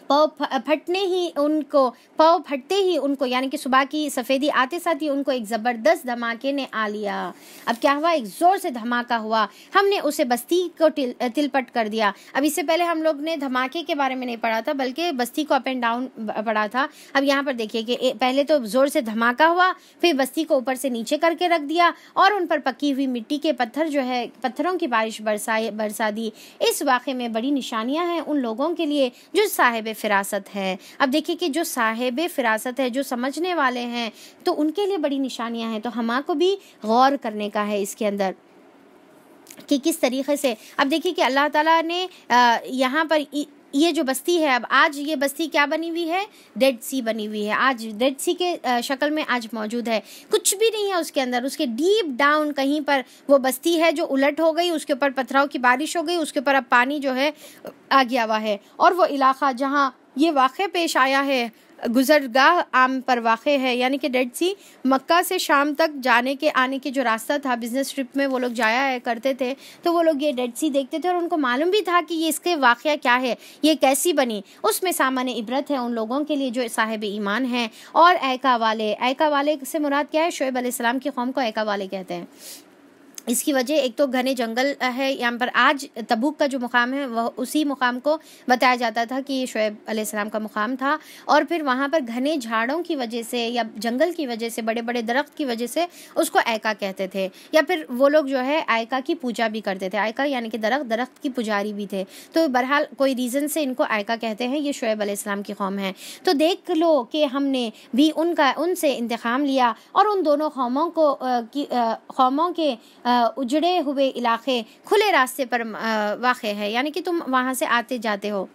पाव फटने ही उनको पाव फटते ही उनको यानी कि सुबह की सफ़ेदी आते साथ ही उनको एक ज़बरदस्त धमाके ने आ लिया। अब क्या हुआ, एक ज़ोर से धमाका हुआ, हमने उसे बस्ती को तिल तिलपट कर दिया। अब इससे पहले हम लोग ने धमाके के बारे में नहीं पढ़ा था, बल्कि बस्ती को अप एंड डाउन पढ़ा था। अब यहाँ पर देखिए कि पहले तो ज़ोर से धमाका हुआ, फिर बस्ती को ऊपर से नीचे करके रख दिया और उन पर पकी हुई मिट्टी के पत्थर जो है पत्थरों की बारिश बरसाए बरसा दी। इस वाक़े में बड़ी निशानियाँ हैं उन लोगों के लिए जो साहिब फिरासत है। अब देखिए कि जो साहिब फिरासत है, जो समझने वाले हैं, तो उनके लिए बड़ी निशानियां हैं। तो हमको भी गौर करने का है इसके अंदर कि किस तरीके से। अब देखिए कि अल्लाह ताला ने यहाँ पर ये जो बस्ती है, अब आज ये बस्ती क्या बनी हुई है, डेड सी बनी हुई है। आज डेड सी के शक्ल में आज मौजूद है, कुछ भी नहीं है उसके अंदर। उसके डीप डाउन कहीं पर वो बस्ती है जो उलट हो गई, उसके ऊपर पत्थरों की बारिश हो गई, उसके ऊपर अब पानी जो है आ गया हुआ है। और वो इलाका जहाँ ये वाक़े पेश आया है, गुजरगाह आम पर वाक़े है, यानी कि डेड सी मक्का से शाम तक जाने के आने के जो रास्ता था, बिज़नेस ट्रिप में वो लोग जाया है करते थे, तो वो लोग ये डेड सी देखते थे और उनको मालूम भी था कि ये इसके वाक़या क्या है, ये कैसी बनी। उसमें सामान्य इबरत है उन लोगों के लिए जो साहिब ईमान हैं। और ऐका वाले, ऐका वाले से मुराद क्या है, शुएब अलैहिस्सलाम की कौम को ऐका वाले कहते हैं। इसकी वजह एक तो घने जंगल है यहाँ पर। आज तबूक का जो मुकाम है वह उसी मुकाम को बताया जाता था कि ये शुएब अलैहिस्सलाम का मुकाम था। और फिर वहाँ पर घने झाड़ों की वजह से या जंगल की वजह से, बड़े बड़े दरख्त की वजह से उसको ऐका कहते थे। या फिर वो लोग जो है ऐका की पूजा भी करते थे। ऐका यानी कि दरख्त दरख्त की पुजारी भी थे। तो बहरहाल कोई रीज़न से इनको ऐका कहते हैं। ये शुएब अलैहिस्सलाम की कौम है। तो देख लो कि हमने भी उनका उनसे इंतकाम लिया और उन दोनों कौमों को कौमों के उजड़े हुए इलाके खुले रास्ते पर वाक़ है, यानी कि तुम वहाँ से आते जाते हो।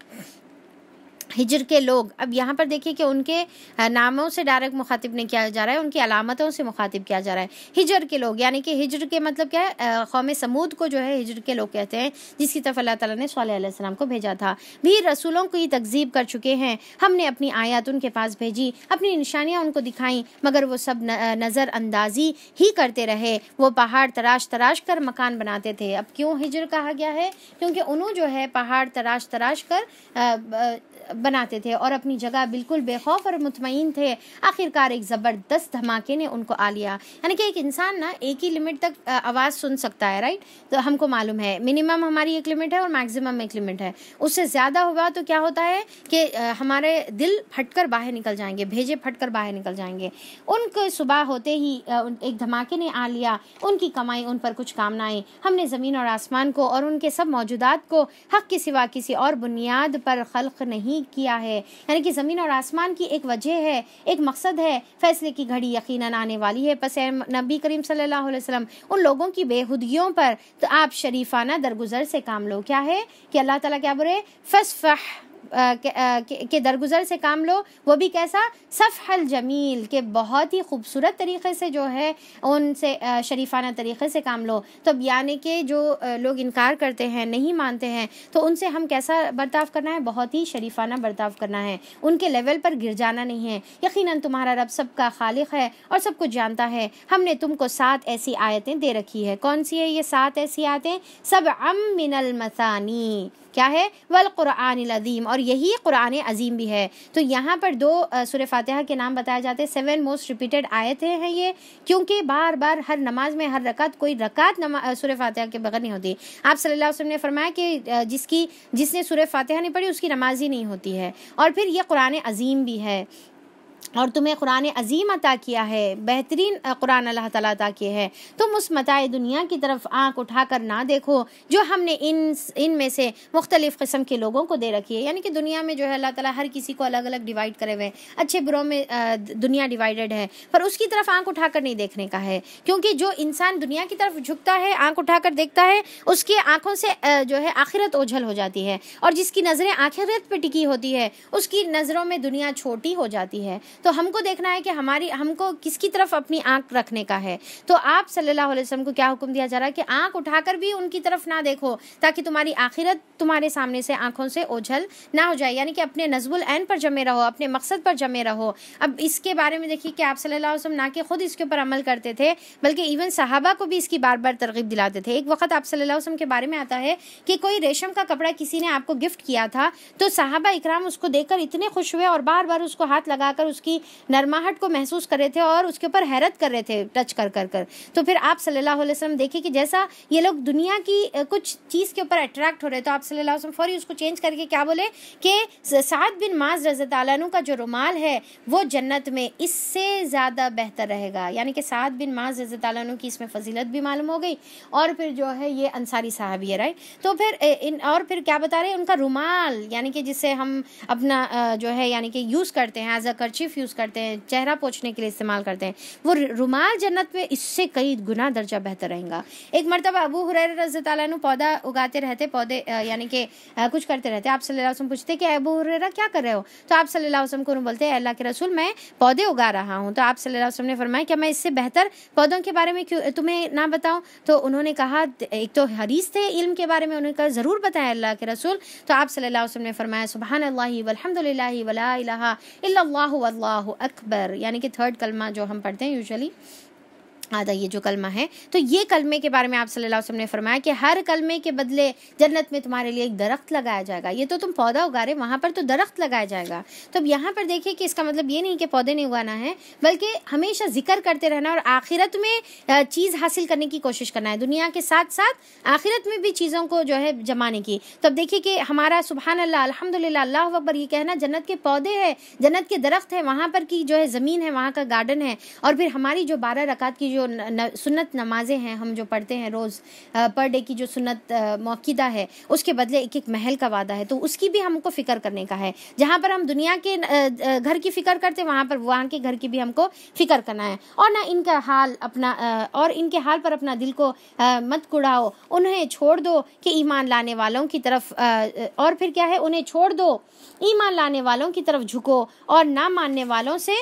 हिजर के लोग, अब यहाँ पर देखिए कि उनके नामों से डायरेक्ट मुखातिब नहीं किया जा रहा है, उनकी अलामतों से मुखातिब किया जा रहा है। हिजर के लोग यानी कि हिजर के मतलब क्या है, कौम समूद को जो है हिजर के लोग कहते हैं, जिसकी तरफ अल्लाह ताला ने सॉलेह अलैहिस्सलाम को भेजा था। भी रसूलों को ये तकजीब कर चुके हैं। हमने अपनी आयत उनके पास भेजी, अपनी निशानियाँ उनको दिखाई, मगर वो सब नज़र अंदाजी ही करते रहे। वो पहाड़ तराश तराश कर मकान बनाते थे। अब क्यों हिजर कहा गया है, क्योंकि उन्होंने जो है पहाड़ तराश तराश कर बनाते थे और अपनी जगह बिल्कुल बेखौफ और मुतमईन थे। आखिरकार एक ज़बरदस्त धमाके ने उनको आ लिया। यानी कि एक इंसान ना एक ही लिमिट तक आवाज़ सुन सकता है, राइट। तो हमको मालूम है मिनिमम हमारी एक लिमिट है और मैक्सिमम एक लिमिट है। उससे ज़्यादा हुआ तो क्या होता है कि हमारे दिल फटकर बाहर निकल जाएंगे, भेजे फटकर बाहर निकल जाएंगे। उनको सुबह होते ही एक धमाके ने आ लिया। उनकी कमाई, उन पर कुछ काम ना आई। हमने ज़मीन और आसमान को और उनके सब मौजूदात को हक़ के सिवा किसी और बुनियाद पर खल्क़ नहीं किया है। यानी कि ज़मीन और आसमान की एक वजह है, एक मकसद है। फैसले की घड़ी यकीनन आने वाली है। पस नबी करीम सल्लल्लाहु अलैहि वसल्लम उन लोगों की बेहुदगियों पर तो आप शरीफाना दरगुजर से काम लो। क्या है कि अल्लाह ताला क्या बोले, फस्फह के, के, के दरगुजर से काम लो। वो भी कैसा, सफ़हल जमील, के बहुत ही खूबसूरत तरीक़े से जो है उनसे शरीफाना तरीक़े से काम लो। तो यानी कि जो लोग इनकार करते हैं, नहीं मानते हैं, तो उनसे हम कैसा बर्ताव करना है, बहुत ही शरीफाना बर्ताव करना है। उनके लेवल पर गिर जाना नहीं है। यकीनन तुम्हारा रब सबका खालिक है और सब कुछ जानता है। हमने तुमको सात ऐसी आयतें दे रखी है। कौन सी है ये सात ऐसी आयतें, सबअम मिनल मसानी, क्या है, वल कुरानिल अज़ीम, और यही कुरान अज़ीम भी है। तो यहाँ पर दो सूरह फातिहा के नाम बताए जाते हैं। सेवन मोस्ट रिपीटेड आयतें हैं ये, क्योंकि बार बार हर नमाज में हर रकात, कोई रकात सूरह फातिहा के बगैर नहीं होती। आप सल्लल्लाहु अलैहि वसल्लम ने फरमाया कि जिसकी जिसने सूरह फातिहा नहीं पढ़ी उसकी नमाज ही नहीं होती है। और फिर ये कुरान अज़ीम भी है और तुम्हें कुरान अज़ीम अता किया है, बेहतरीन कुरान अल्लाह ताला अता किए है। तुम उस मताए दुनिया की तरफ आँख उठाकर ना देखो जो हमने इन इन में से मुख्तलिफ़ किस्म के लोगों को दे रखी है। यानी कि दुनिया में जो है अल्लाह ताला हर किसी को अलग अलग डिवाइड करे हुए, अच्छे बुरों में दुनिया डिवाइडेड है, पर उसकी तरफ आँख उठाकर नहीं देखने का है। क्योंकि जो इंसान दुनिया की तरफ झुकता है, आँख उठाकर देखता है, उसकी आँखों से जो है आखिरत ओझल हो जाती है, और जिसकी नज़रें आखिरत पर टिकी होती है उसकी नज़रों में दुनिया छोटी हो जाती है। तो हमको देखना है कि हमारी हमको किसकी तरफ अपनी आंख रखने का है। तो आप सल्लल्लाहु अलैहि वसल्लम को क्या हुक्म दिया जा रहा है कि आंख उठाकर भी उनकी तरफ ना देखो, ताकि तुम्हारी आखिरत तुम्हारे सामने से आंखों से ओझल ना हो जाए, यानी कि अपने नज़्बुल ऐन पर जमे रहो, अपने मकसद पर जमे रहो। अब इसके बारे में देखिए कि आप सल्लल्लाहु अलैहि वसल्लम ना कि खुद इसके ऊपर अमल करते थे, बल्कि इवन सहाबा को भी इसकी बार बार तरगीब दिलाते थे। एक वक्त आप सल्लल्लाहु अलैहि वसल्लम के बारे में आता है कि कोई रेशम का कपड़ा किसी ने आपको गिफ्ट किया था, तो सहाबा इकराम उसको देखकर इतने खुश हुए और बार बार उसको हाथ लगाकर उसकी नरमाहट को महसूस कर रहे थे और उसके ऊपर हैरत कर रहे थे टच कर कर कर तो फिर आप सल्लल्लाहु अलैहि वसल्लम देखिए कि जैसा ये लोग दुनिया की कुछ चीज़ के ऊपर अट्रैक्ट हो रहे, तो आप सल्लल्लाहु अलैहि वसल्लम फौरी उसको चेंज करके क्या बोले कि साद बिन माज रज़ी अल्लाह अन्हु का जो रुमाल है वो जन्नत में इससे ज़्यादा बेहतर रहेगा। यानी कि साद बिन माज रज़ी अल्लाह अन्हु की इसमें फजीलत भी मालूम हो गई, और फिर जो है ये अंसारी साहबी है, राइट। तो फिर इन और फिर क्या बता रहे हैं, उनका रुमाल यानी कि जिससे हम अपना जो है यानी कि यूज़ करते हैं, एज अ कर्चीफ यूज़ करते हैं, चेहरा पोंछने के लिए इस्तेमाल करते हैं, वो रुमाल जन्नत में इससे कई गुना दर्जा बेहतर रहेगा। एक मरतबा अबू हुरैरा रज़ी अल्लाह अन्हु पौधा उगाते रहते, पौधे यानी कि कुछ करते रहते, आप सल्लल्लाहु अलैहि वसल्लम पूछते कि अबू हुरैरा क्या कर रहे हो, तो आप सल्लल्लाहु अलैहि वसल्लम को बोलते हैं अल्लाह के रसूल मैं पौधे उगा रहा हूँ। तो आप सल्लल्लाहु अलैहि वसल्लम ने फरमाया क्या मैं इससे बेहतर पौधों के बारे में क्यों तुम्हें ना बताऊँ? तो उन्होंने कहा, एक तो हरीस थे इल्म के बारे में, उन्होंने कहा ज़रूर बताएं अल्लाह के रसूल। तो आप सल्लल्लाहु अलैहि वसल्लम ने फरमाया सुबहानल्लाहि वल्हम्दुलिल्लाहि वला इलाहा इल्लल्लाहु वल्लाहु अकबर, यानी कि थर्ड कलमा जो हम पढ़ते हैं यूजुअली आधा ये जो कलमा है, तो ये कलमे के बारे में आप सल्लल्लाहु अलैहि वसल्लम ने फरमाया कि हर कलमे के बदले जन्नत में तुम्हारे लिए एक दरख्त लगाया जाएगा। ये तो तुम पौधा उगा रहे, वहाँ पर तो दरख्त लगाया जाएगा। तो अब यहाँ पर देखिए कि इसका मतलब ये नहीं कि पौधे नहीं उगाना है, बल्कि हमेशा जिक्र करते रहना और आखिरत में चीज़ हासिल करने की कोशिश करना है, दुनिया के साथ साथ आखिरत में भी चीज़ों को जो है जमाने की। तो अब देखिए कि हमारा सुबहान अल्लाह अल्हम्दुलिल्लाह अल्लाहु अकबर ये कहना, जन्नत के पौधे हैं, जन्नत के दरख्त है, वहाँ पर की जो है ज़मीन है, वहाँ का गार्डन है, और फिर हमारी जो बारह रकात की जो न, न, सुन्नत नमाजें हैं हम जो पढ़ते हैं रोज़ पर डे की जो सुन्नत मौक़िदा है, उसके बदले एक एक महल का वादा है, तो उसकी भी हमको फ़िक्र करने का है। जहाँ पर हम दुनिया के घर की फ़िक्र करते हैं, वहाँ पर वहाँ के घर की भी हमको फ़िक्र करना है। और ना इनका हाल अपना और इनके हाल पर अपना दिल को मत कुड़ाओ, उन्हें छोड़ दो कि ईमान लाने वालों की तरफ, और फिर क्या है, उन्हें छोड़ दो ईमान लाने वालों की तरफ झुको और ना मानने वालों से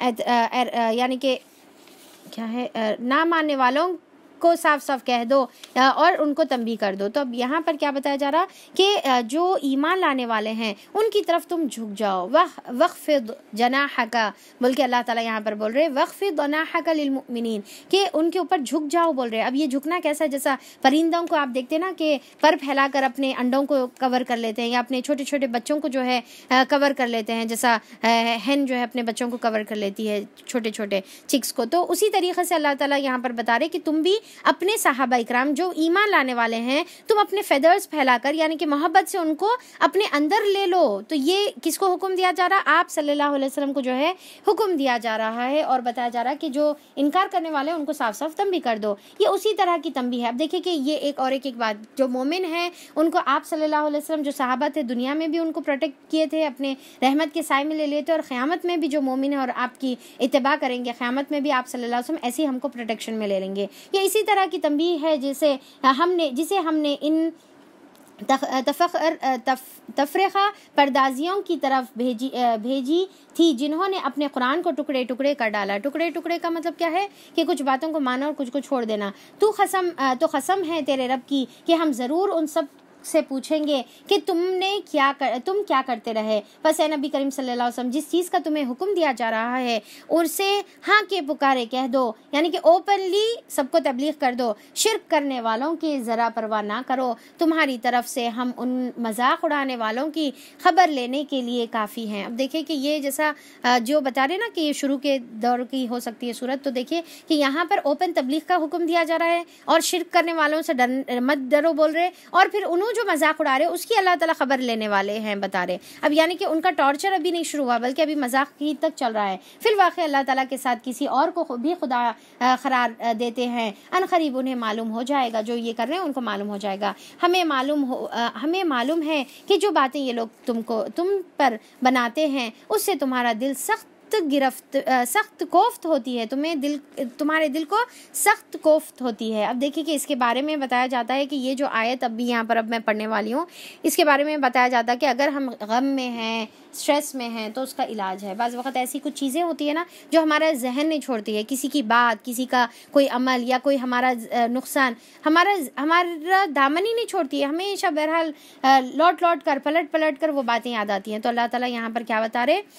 यानी कि क्या है, ना मानने वालों को साफ साफ कह दो और उनको तंबीह कर दो। तो अब यहाँ पर क्या बताया जा रहा कि जो ईमान लाने वाले हैं उनकी तरफ तुम झुक जाओ। वह वक़्फ़िद जनाहका, बल्कि अल्लाह ताला यहाँ पर बोल रहे वक़्फ़िद जनाहका लिलमुमिनीन, कि उनके ऊपर झुक जाओ बोल रहे। अब ये झुकना कैसा है, जैसा परिंदों को आप देखते हैं ना कि पर फैलाकर अपने अंडों को कवर कर लेते हैं, या अपने छोटे छोटे बच्चों को जो है कवर कर लेते हैं, जैसा हैन जो है अपने बच्चों को कवर कर लेती है, छोटे छोटे चिक्स को। तो उसी तरीके से अल्लाह ताला यहाँ पर बता रहे कि तुम भी अपने सहाबा इकराम जो ईमान लाने वाले हैं, तुम अपने फेदर्स फैलाकर यानी कि मोहब्बत से उनको अपने अंदर ले लो। तो ये किसको हुक्म दिया जा रहा? आप सल्लल्लाहु अलैहि वसल्लम को जो है हुक्म दिया जा रहा है, और बताया जा रहा है कि जो इनकार करने वाले हैं उनको साफ साफ तंबीह कर दो। ये उसी तरह की तंबीह है। अब देखिए कि ये एक और एक एक बात, जो मोमिन है उनको आप सल्लल्लाहु अलैहि वसल्लम जो सहाबा थे दुनिया में भी उनको प्रोटेक्ट किए थे, अपने रहमत के साए में ले लिए थे, और क़यामत में भी जो मोमिन है और आपकी इत्तिबा करेंगे, क़यामत में भी आप सल्लल्लाहु अलैहि वसल्लम ऐसे ही हमको प्रोटेक्शन में ले लेंगे। ये इसी तरह की तंबीह है जिसे हमने जिसे हमने इन तफरीक़ा परदाजियों की तरफ भेजी भेजी थी, जिन्होंने अपने कुरान को टुकड़े टुकड़े कर डाला। टुकड़े टुकड़े का मतलब क्या है कि कुछ बातों को माना और कुछ को छोड़ देना। तू कसम तो कसम है तेरे रब की कि हम ज़रूर उन सब से पूछेंगे कि तुमने क्या कर, तुम क्या करते रहे। बस ए नबी करीम सल्लल्लाहु अलैहि वसल्लम, जिस चीज़ का तुम्हें हुक्म दिया जा रहा है उसे हाँ के पुकारे कह दो, यानी कि ओपनली सबको तबलीग कर दो। शिरक करने वालों की ज़रा परवाह ना करो, तुम्हारी तरफ से हम उन मजाक उड़ाने वालों की खबर लेने के लिए काफ़ी हैं। अब देखिए कि ये जैसा जो बता रहे ना कि ये शुरू के दौर की हो सकती है सूरत, तो देखिए कि यहाँ पर ओपन तबलीग का हुक्म दिया जा रहा है और शिरक करने वालों से डर मत डरो बोल रहे, और फिर उन्होंने जो मजाक उड़ा रहे उसकी अल्लाह ताला खबर लेने वाले हैं बता रहे। अब यानी कि उनका टॉर्चर अभी नहीं शुरू हुआ, बल्कि अभी मजाक ही तक चल रहा है। फिर वाक़ई अल्लाह ताला के साथ किसी और को भी खुदा करार देते हैं। अनकरीब उन्हें मालूम हो जाएगा, जो ये कर रहे हैं उनको मालूम हो जाएगा। हमें मालूम हो हमें मालूम है कि जो बातें ये लोग तुमको तुम पर बनाते हैं उससे तुम्हारा दिल सख्त सख्त गिरफ्त सख्त कोफ्त होती है, तुम्हें दिल तुम्हारे दिल को सख्त कोफ्त होती है। अब देखिए कि इसके बारे में बताया जाता है कि ये जो आयत अब भी यहाँ पर अब मैं पढ़ने वाली हूँ, इसके बारे में बताया जाता है कि अगर हम गम में हैं, स्ट्रेस में हैं, तो उसका इलाज है। बाज़ वक़्त ऐसी कुछ चीज़ें होती है ना जो हमारा जहन नहीं छोड़ती है, किसी की बात, किसी का कोई अमल या कोई हमारा नुकसान हमारा हमारा दामन ही नहीं छोड़ती है, हमेशा बहरहाल लौट लौट कर पलट पलट कर वो बातें याद आती हैं। तो अल्लाह ताला यहाँ पर क्या बता रहे,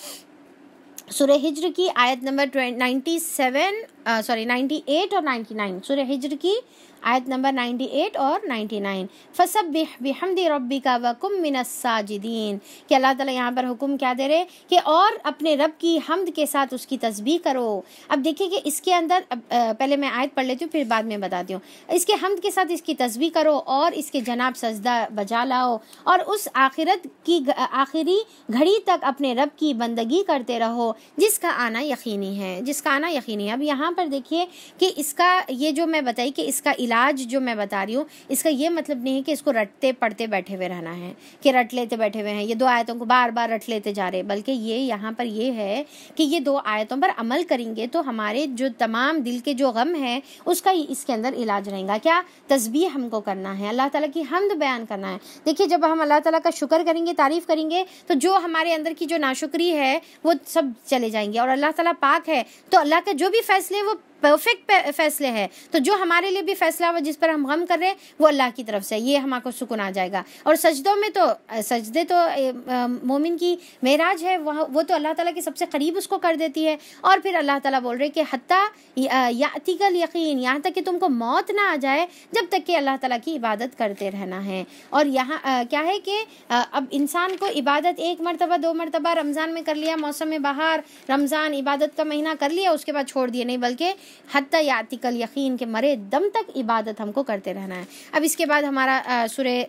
सूरह हिज्र की आयत number ninety seven sorry ninety eight और नाइन्टी नाइन, सूरह हिज्र की आयत नंबर नाइन्टी एट और नाइन्टी नाइन, फसब्बिह बिहम्दि रब्बिका वकुम मिनस साजिदीन, कि अल्लाह ताला यहाँ पर हुक्म क्या दे रहे कि और अपने रब की हम्द के साथ उसकी तस्बीह करो। अब देखिए कि इसके अंदर अब, पहले मैं आयत पढ़ लेती हूँ फिर बाद में बताती हूँ। इसके हम्द के साथ इसकी तस्बीह करो और इसके जनाब सजदा बजा लाओ और उस आखिरत की आखिरी घड़ी तक अपने रब की बंदगी करते रहो जिसका आना यकीनी है, जिसका आना यकीनी है। अब यहाँ पर देखिए कि इसका ये जो मैं बताई कि इसका इलाज जो मैं बता रही हूँ, इसका ये मतलब नहीं है कि इसको रटते पढ़ते बैठे हुए रहना है, कि रट लेते बैठे हुए हैं, ये दो आयतों को बार बार रट लेते जा रहे, बल्कि ये यहाँ पर ये है कि ये दो आयतों पर अमल करेंगे तो हमारे जो तमाम दिल के जो गम है उसका इसके अंदर इलाज रहेगा। क्या? तस्बीह हमको करना है, अल्लाह ताला की हम्द बयान करना है। देखिए जब हम अल्लाह ताला का शुक्र करेंगे, तारीफ़ करेंगे, तो जो हमारे अंदर की जो नाशुक्री है वो सब चले जाएंगे। और अल्लाह ताला पाक है तो अल्लाह के जो भी फैसले वो परफेक्ट फैसले हैं, तो जो हमारे लिए भी फैसला हुआ जिस पर हम गम कर रहे हैं वो अल्लाह की तरफ से, ये हमको सुकून आ जाएगा। और सजदों में तो सजदे तो मोमिन की मेराज है, वह वो तो अल्लाह ताला के सबसे करीब उसको कर देती है। और फिर अल्लाह ताला बोल रहे कि हत्ता यातिकल यकीन, यहाँ तक कि तुमको मौत ना आ जाए जब तक कि अल्लाह ताला की इबादत करते रहना है। और यहाँ क्या है कि अब इंसान को इबादत एक मरतबा दो मरतबा रमज़ान में कर लिया, मौसम में बहार रमज़ान इबादत का महीना कर लिया, उसके बाद छोड़ दिया नहीं, बल्कि हत्ता यातिकल यकीन के मरे दम तक इबादत हमको करते रहना है। अब इसके बाद हमारा सूरह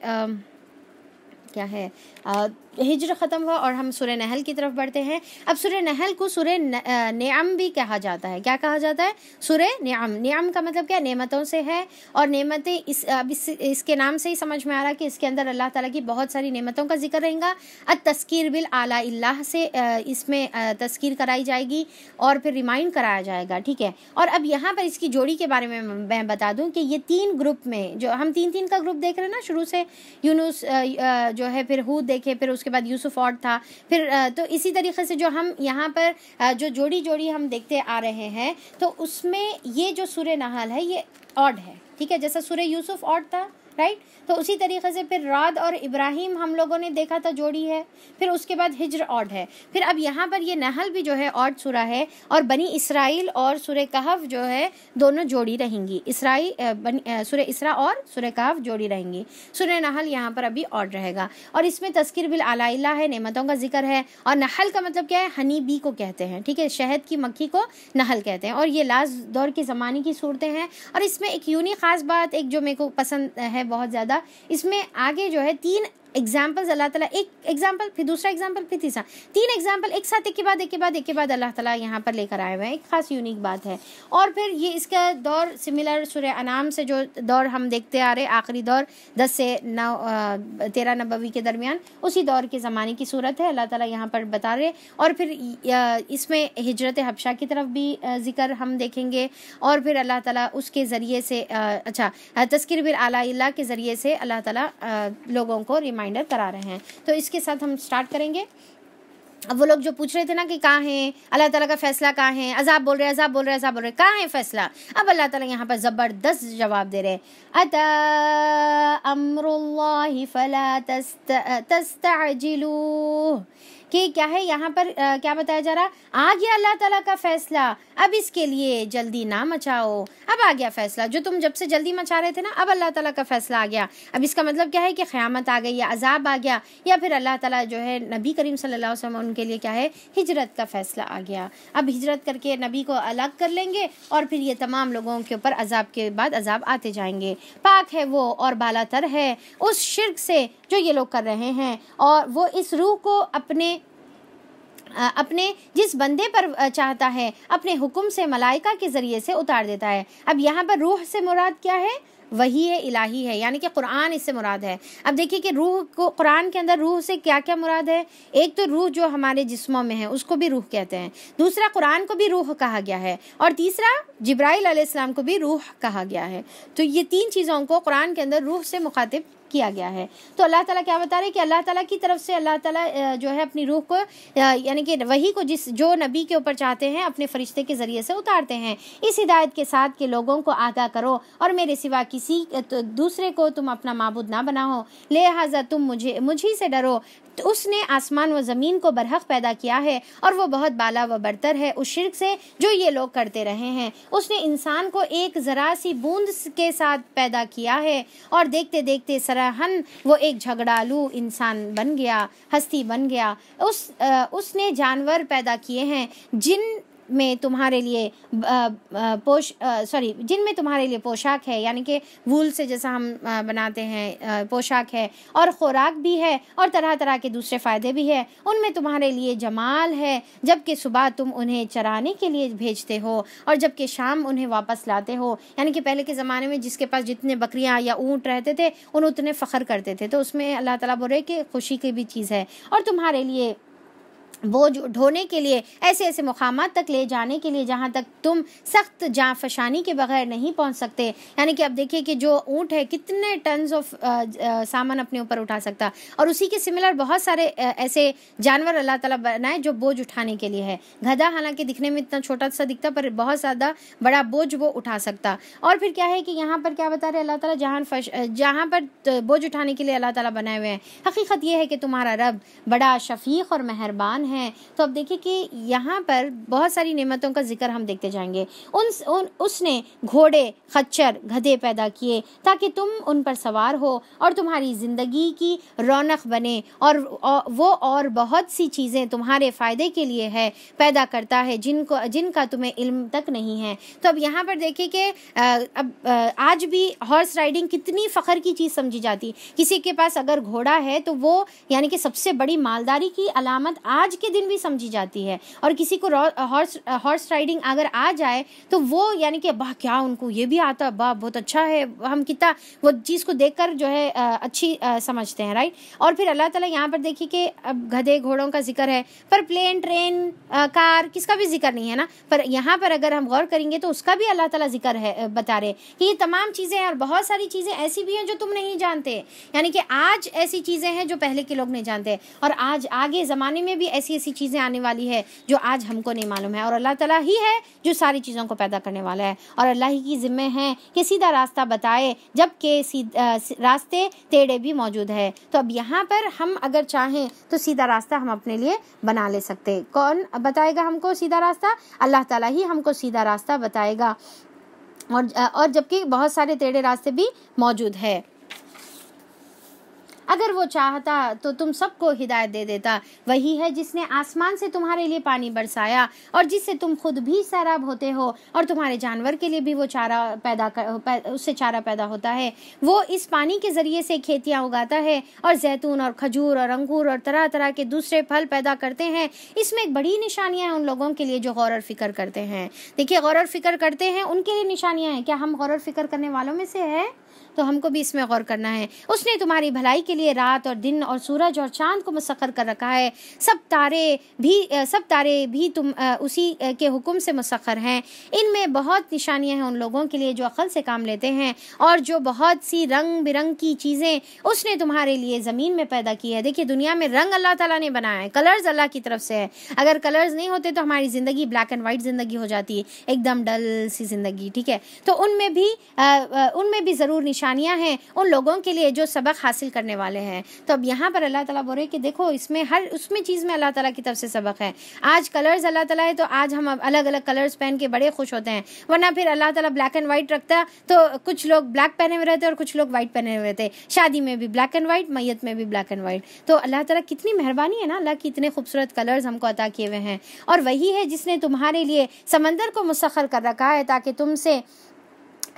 क्या है आ, हिज्र ख़त्म हुआ और हम सूरह नहल की तरफ बढ़ते हैं। अब सूरह नहल को सूरह निअम भी कहा जाता है। क्या कहा जाता है? सूरह निअम। निअम का मतलब क्या? नेमतों से है। और नेमतें इस अब इस, इसके नाम से ही समझ में आ रहा है कि इसके अंदर अल्लाह ताला की बहुत सारी नेमतों का जिक्र रहेगा। अत तस्कीर बिल आला इल्लाह से इसमें तस्कीर कराई जाएगी और फिर रिमाइंड कराया जाएगा, ठीक है। और अब यहाँ पर इसकी जोड़ी के बारे में मैं बता दूँ कि ये तीन ग्रुप में, जो हम तीन तीन का ग्रुप देख रहे हैं ना शुरू से, यूनुस जो है, फिर हूद देखे, फिर उसके बाद यूसुफ और था, फिर तो इसी तरीके से जो हम यहाँ पर जो जोड़ी जोड़ी हम देखते आ रहे हैं, तो उसमें ये जो सूरह नहल है ये ऑड है, ठीक है। जैसा सूरह यूसुफ ऑड था, राइट, तो उसी तरीके से फिर राद और इब्राहिम हम लोगों ने देखा था जोड़ी है, फिर उसके बाद हिज्र ऑड है, फिर अब यहाँ पर ये नहल भी जो है ऑड सूरा है। और बनी इसराइल और सूरह कहफ जो है दोनों जोड़ी रहेंगी, इसराइल बनी सूरह इसरा और सूरह कहफ जोड़ी रहेंगी। सूरह नहल यहाँ पर अभी ऑड रहेगा और इसमें तस्कीर बिल आला है, नेमतों का जिक्र है। और नहल का मतलब क्या है? हनी बी को कहते हैं, ठीक है, शहद की मक्खी को नहल कहते हैं। और ये लास्ट दौर के ज़माने की सूरतें हैं। और इसमें एक यूनिक ख़ास बात, एक जो मेरे को पसंद है बहुत ज़्यादा, इसमें आगे जो है तीन एग्जाम्पल्स अल्लाह ताला, एक एग्जाम्पल फिर दूसरा एग्जाम्पल फिर तीसरा, तीन एग्जाम्पल एक साथ एक के बाद एक के बाद एक के बाद अल्लाह ताला यहाँ पर लेकर आए हुए हैं। एक खास यूनिक बात है। और फिर ये इसका दौर सिमिलर सूरह अनाम से जो दौर हम देखते आ रहे, आखिरी दौर दस से नौ तेरह नबवी के दरमियान, उसी दौर के ज़माने की सूरत है, अल्लाह ताला यहाँ पर बता रहे। और फिर इसमें हिजरत हबशा की तरफ भी जिक्र हम देखेंगे। और फिर अल्लाह ताला उसके ज़रिए से अच्छा तस्कीर बिल आला इल्लाह के ज़रिए से अल्लाह ताला लोगों को रिमाइंडर करा रहे हैं। तो इसके साथ हम स्टार्ट करेंगे। अब वो लोग जो पूछ रहे थे ना कि कहाँ है अल्लाह ताला का फैसला, कहाँ है, अजाब बोल रहे अजाब बोल रहे अजाब बोल रहे कहाँ है फैसला? अब अल्लाह ताला यहाँ पर ज़बरदस्त जवाब दे रहे, अता अम्रुल्लाहि फला तस्तअजिलूह, कि क्या है यहाँ पर आ, क्या बताया जा रहा? आ गया अल्लाह ताला का फैसला, अब इसके लिए जल्दी ना मचाओ। अब आ गया फैसला, जो तुम जब से जल्दी मचा रहे थे ना, अब अल्लाह ताला का फैसला आ गया। अब इसका मतलब क्या है कि क़यामत आ गई या अजाब आ गया, या फिर अल्लाह ताला जो है नबी करीम सल्लल्लाहु अलैहि वसल्लम उनके लिए क्या है, हिजरत का फैसला आ गया। अब हिजरत करके नबी को अलग कर लेंगे और फिर ये तमाम लोगों के ऊपर अजाब के बाद अजाब आते जाएंगे। पाक है वो और बालातर है उस शिर्क से जो ये लोग कर रहे हैं, और वो इस रूह को अपने अपने जिस बंदे पर चाहता है अपने हुक्म से मलाइका के ज़रिए से उतार देता है। अब यहाँ पर रूह से मुराद क्या है? वही है, इलाही है, यानी कि कुरान इससे मुराद है। अब देखिए कि रूह को, कुरान के अंदर रूह से क्या क्या मुराद है। एक तो रूह जो हमारे जिस्मों में है उसको भी रूह कहते हैं, दूसरा कुरान को भी रूह कहा गया है, और तीसरा जिब्राइल अलैहिस्सलाम को भी रूह कहा गया है। तो ये तीन चीज़ों को कुरान के अंदर रूह से मुखातिब किया गया है। तो अल्लाह ताला क्या बता रहे हैं कि अल्लाह ताला की तरफ से अल्लाह ताला जो है अपनी रूह को, यानी कि वही को जिस जो नबी के ऊपर चाहते हैं अपने फरिश्ते के ज़रिए से उतारते हैं, इस हिदायत के साथ कि लोगों को आगाह करो और मेरे सिवा किसी तो दूसरे को तुम अपना माबूद ना बनाओ, लिहाजा तुम मुझे मुझी से डरो। तो उसने आसमान व ज़मीन को बरहक पैदा किया है और वो बहुत बाला व बरतर है उस शिर्क से जो ये लोग करते रहे हैं। उसने इंसान को एक ज़रा सी बूंद के साथ पैदा किया है और देखते देखते सरहन वो एक झगड़ालू इंसान बन गया, हस्ती बन गया। उस आ, उसने जानवर पैदा किए हैं जिन में तुम्हारे लिए पोश सॉरी जिनमें तुम्हारे लिए पोशाक है, यानी कि वूल से जैसा हम बनाते हैं पोशाक है, और खुराक भी है, और तरह तरह के दूसरे फ़ायदे भी है। उनमें तुम्हारे लिए जमाल है, जबकि सुबह तुम उन्हें चराने के लिए भेजते हो और जबकि शाम उन्हें वापस लाते हो। यानी कि पहले के ज़माने में जिसके पास जितने बकरियां या ऊँट रहते थे उन उतने फ़ख्र करते थे, तो उसमें अल्लाह ताला बोल रहे कि खुशी की भी चीज़ है। और तुम्हारे लिए बोझ ढोने के लिए, ऐसे ऐसे मुकामात तक ले जाने के लिए जहाँ तक तुम सख्त जांफशानी के बगैर नहीं पहुँच सकते। यानी कि अब देखिए कि जो ऊँट है कितने टन्स ऑफ सामान अपने ऊपर उठा सकता, और उसी के सिमिलर बहुत सारे आ, ऐसे जानवर अल्लाह ताला बनाए जो बोझ उठाने के लिए है। गधा हालांकि दिखने में इतना छोटा सा दिखता पर बहुत ज़्यादा बड़ा बोझ वो उठा सकता। और फिर क्या है कि यहाँ पर क्या बता रहे अल्लाह ताला, जहाँ फश जहाँ पर बोझ उठाने के लिए अल्लाह ताला बनाए हुए हैं। हकीकत ये है कि तुम्हारा रब बड़ा शफीक और मेहरबान है। तो अब देखिए कि यहाँ पर बहुत सारी नेमतों का जिक्र हम देखते जाएंगे। उन, उन उसने घोड़े, खच्चर, गधे पैदा किए ताकि तुम उन पर सवार हो और तुम्हारी ज़िंदगी की रौनक बने, और, और वो और बहुत सी चीज़ें तुम्हारे फ़ायदे के लिए है पैदा करता है जिनको जिनका तुम्हें इल्म तक नहीं है। तो अब यहाँ पर देखिए कि अब आज भी हॉर्स राइडिंग कितनी फ़ख्र की चीज़ समझी जाती। किसी के पास अगर घोड़ा है तो वो यानी कि सबसे बड़ी मालदारी की अलामत आज के दिन भी समझी जाती है, और किसी को हॉर्स हॉर्स राइडिंग अगर आ जाए तो वो यानी कि वाह क्या उनको ये भी आता, वाह बहुत अच्छा है, हम कितना वो चीज़ को देखकर जो है अच्छी समझते हैं, राइट। और फिर अल्लाह ताला यहाँ पर देखिए कि अब गधे घोड़ों का जिक्र है, पर प्लेन, ट्रेन, कार किसका भी जिक्र नहीं है ना। पर यहाँ पर अगर हम गौर करेंगे तो उसका भी अल्लाह ताला जिक्र है, बता रहे कि ये तमाम चीज़ें और बहुत सारी चीज़ें ऐसी भी हैं जो तुम नहीं जानते। यानी कि आज ऐसी चीज़ें हैं जो पहले के लोग नहीं जानते, और आज आगे ज़माने में भी ऐसी ऐसी चीज़ें आने वाली है जो आज हमको नहीं मालूम है। और अल्लाह ताला ही है जो सारी चीज़ों को पैदा करने वाला है, और अल्लाह ही की ज़िम्मे है कि सीधा रास्ता बताए जबकि रास्ते टेढ़े भी मौजूद है। तो अब यहाँ पर हम अगर चाहें तो सीधा रास्ता हम अपने लिए बना ले सकते। कौन बताएगा हमको सीधा रास्ता? अल्लाह ताला ही हमको सीधा रास्ता बताएगा, और और जबकि बहुत सारे टेढ़े रास्ते भी मौजूद है। अगर वो चाहता तो तुम सबको हिदायत दे देता। वही है जिसने आसमान से तुम्हारे लिए पानी बरसाया और जिससे तुम खुद भी सैराब होते हो, और तुम्हारे जानवर के लिए भी वो चारा पैदा कर, उससे चारा पैदा होता है। वो इस पानी के ज़रिए से खेतियाँ उगाता है और जैतून और खजूर और अंगूर और तरह तरह के दूसरे फल पैदा करते हैं। इसमें एक बड़ी निशानियाँ हैं उन लोगों के लिए जो गौर और फिक्र करते हैं। देखिए, गौर और फिक्र करते हैं उनके लिए निशानियाँ हैं। क्या हम गौर और फिक्र करने वालों में से है? तो हमको भी इसमें गौर करना है। उसने तुम्हारी भलाई के लिए रात और दिन और सूरज और चांद को मुसख्खर कर रखा है। सब तारे भी सब तारे भी तुम उसी के हुक्म से मुसख्खर हैं। इनमें बहुत निशानियां हैं उन लोगों के लिए जो अक्ल से काम लेते हैं, और जो बहुत सी रंग बिरंग की चीज़ें उसने तुम्हारे लिए ज़मीन में पैदा की है। देखिए, दुनिया में रंग अल्लाह ताला ने बनाया है, कलर्स अल्लाह की तरफ से है। अगर कलर्स नहीं होते तो हमारी ज़िंदगी ब्लैक एंड वाइट ज़िंदगी हो जाती है, एकदम डल सी ज़िंदगी, ठीक है। तो उनमें भी उनमें भी ज़रूर निशानियां हैं उन लोगों के लिए जो सबक हासिल करने वाले हैं। तो अब यहाँ पर अल्लाह ताला बोल रहे कि देखो, इसमें हर उसमें चीज़ में अल्लाह ताला की तरफ से सबक है। आज कलर्स अल्लाह ताला है तो आज हम अलग अलग कलर्स पहन के बड़े खुश होते हैं, वरना फिर अल्लाह ताला ब्लैक एंड वाइट रखता तो कुछ लोग ब्लैक पहने हुए रहते और कुछ लोग वाइट पहने हुए रहते। शादी में भी ब्लैक एंड वाइट, मैयत में भी ब्लैक एंड वाइट। तो अल्लाह ताला कितनी मेहरबानी है ना, अल्लाह की इतने खूबसूरत कलर्स हमको अता किए हुए हैं। और वही है जिसने तुम्हारे लिए समंदर को मुसख्खर कर रखा है ताकि तुमसे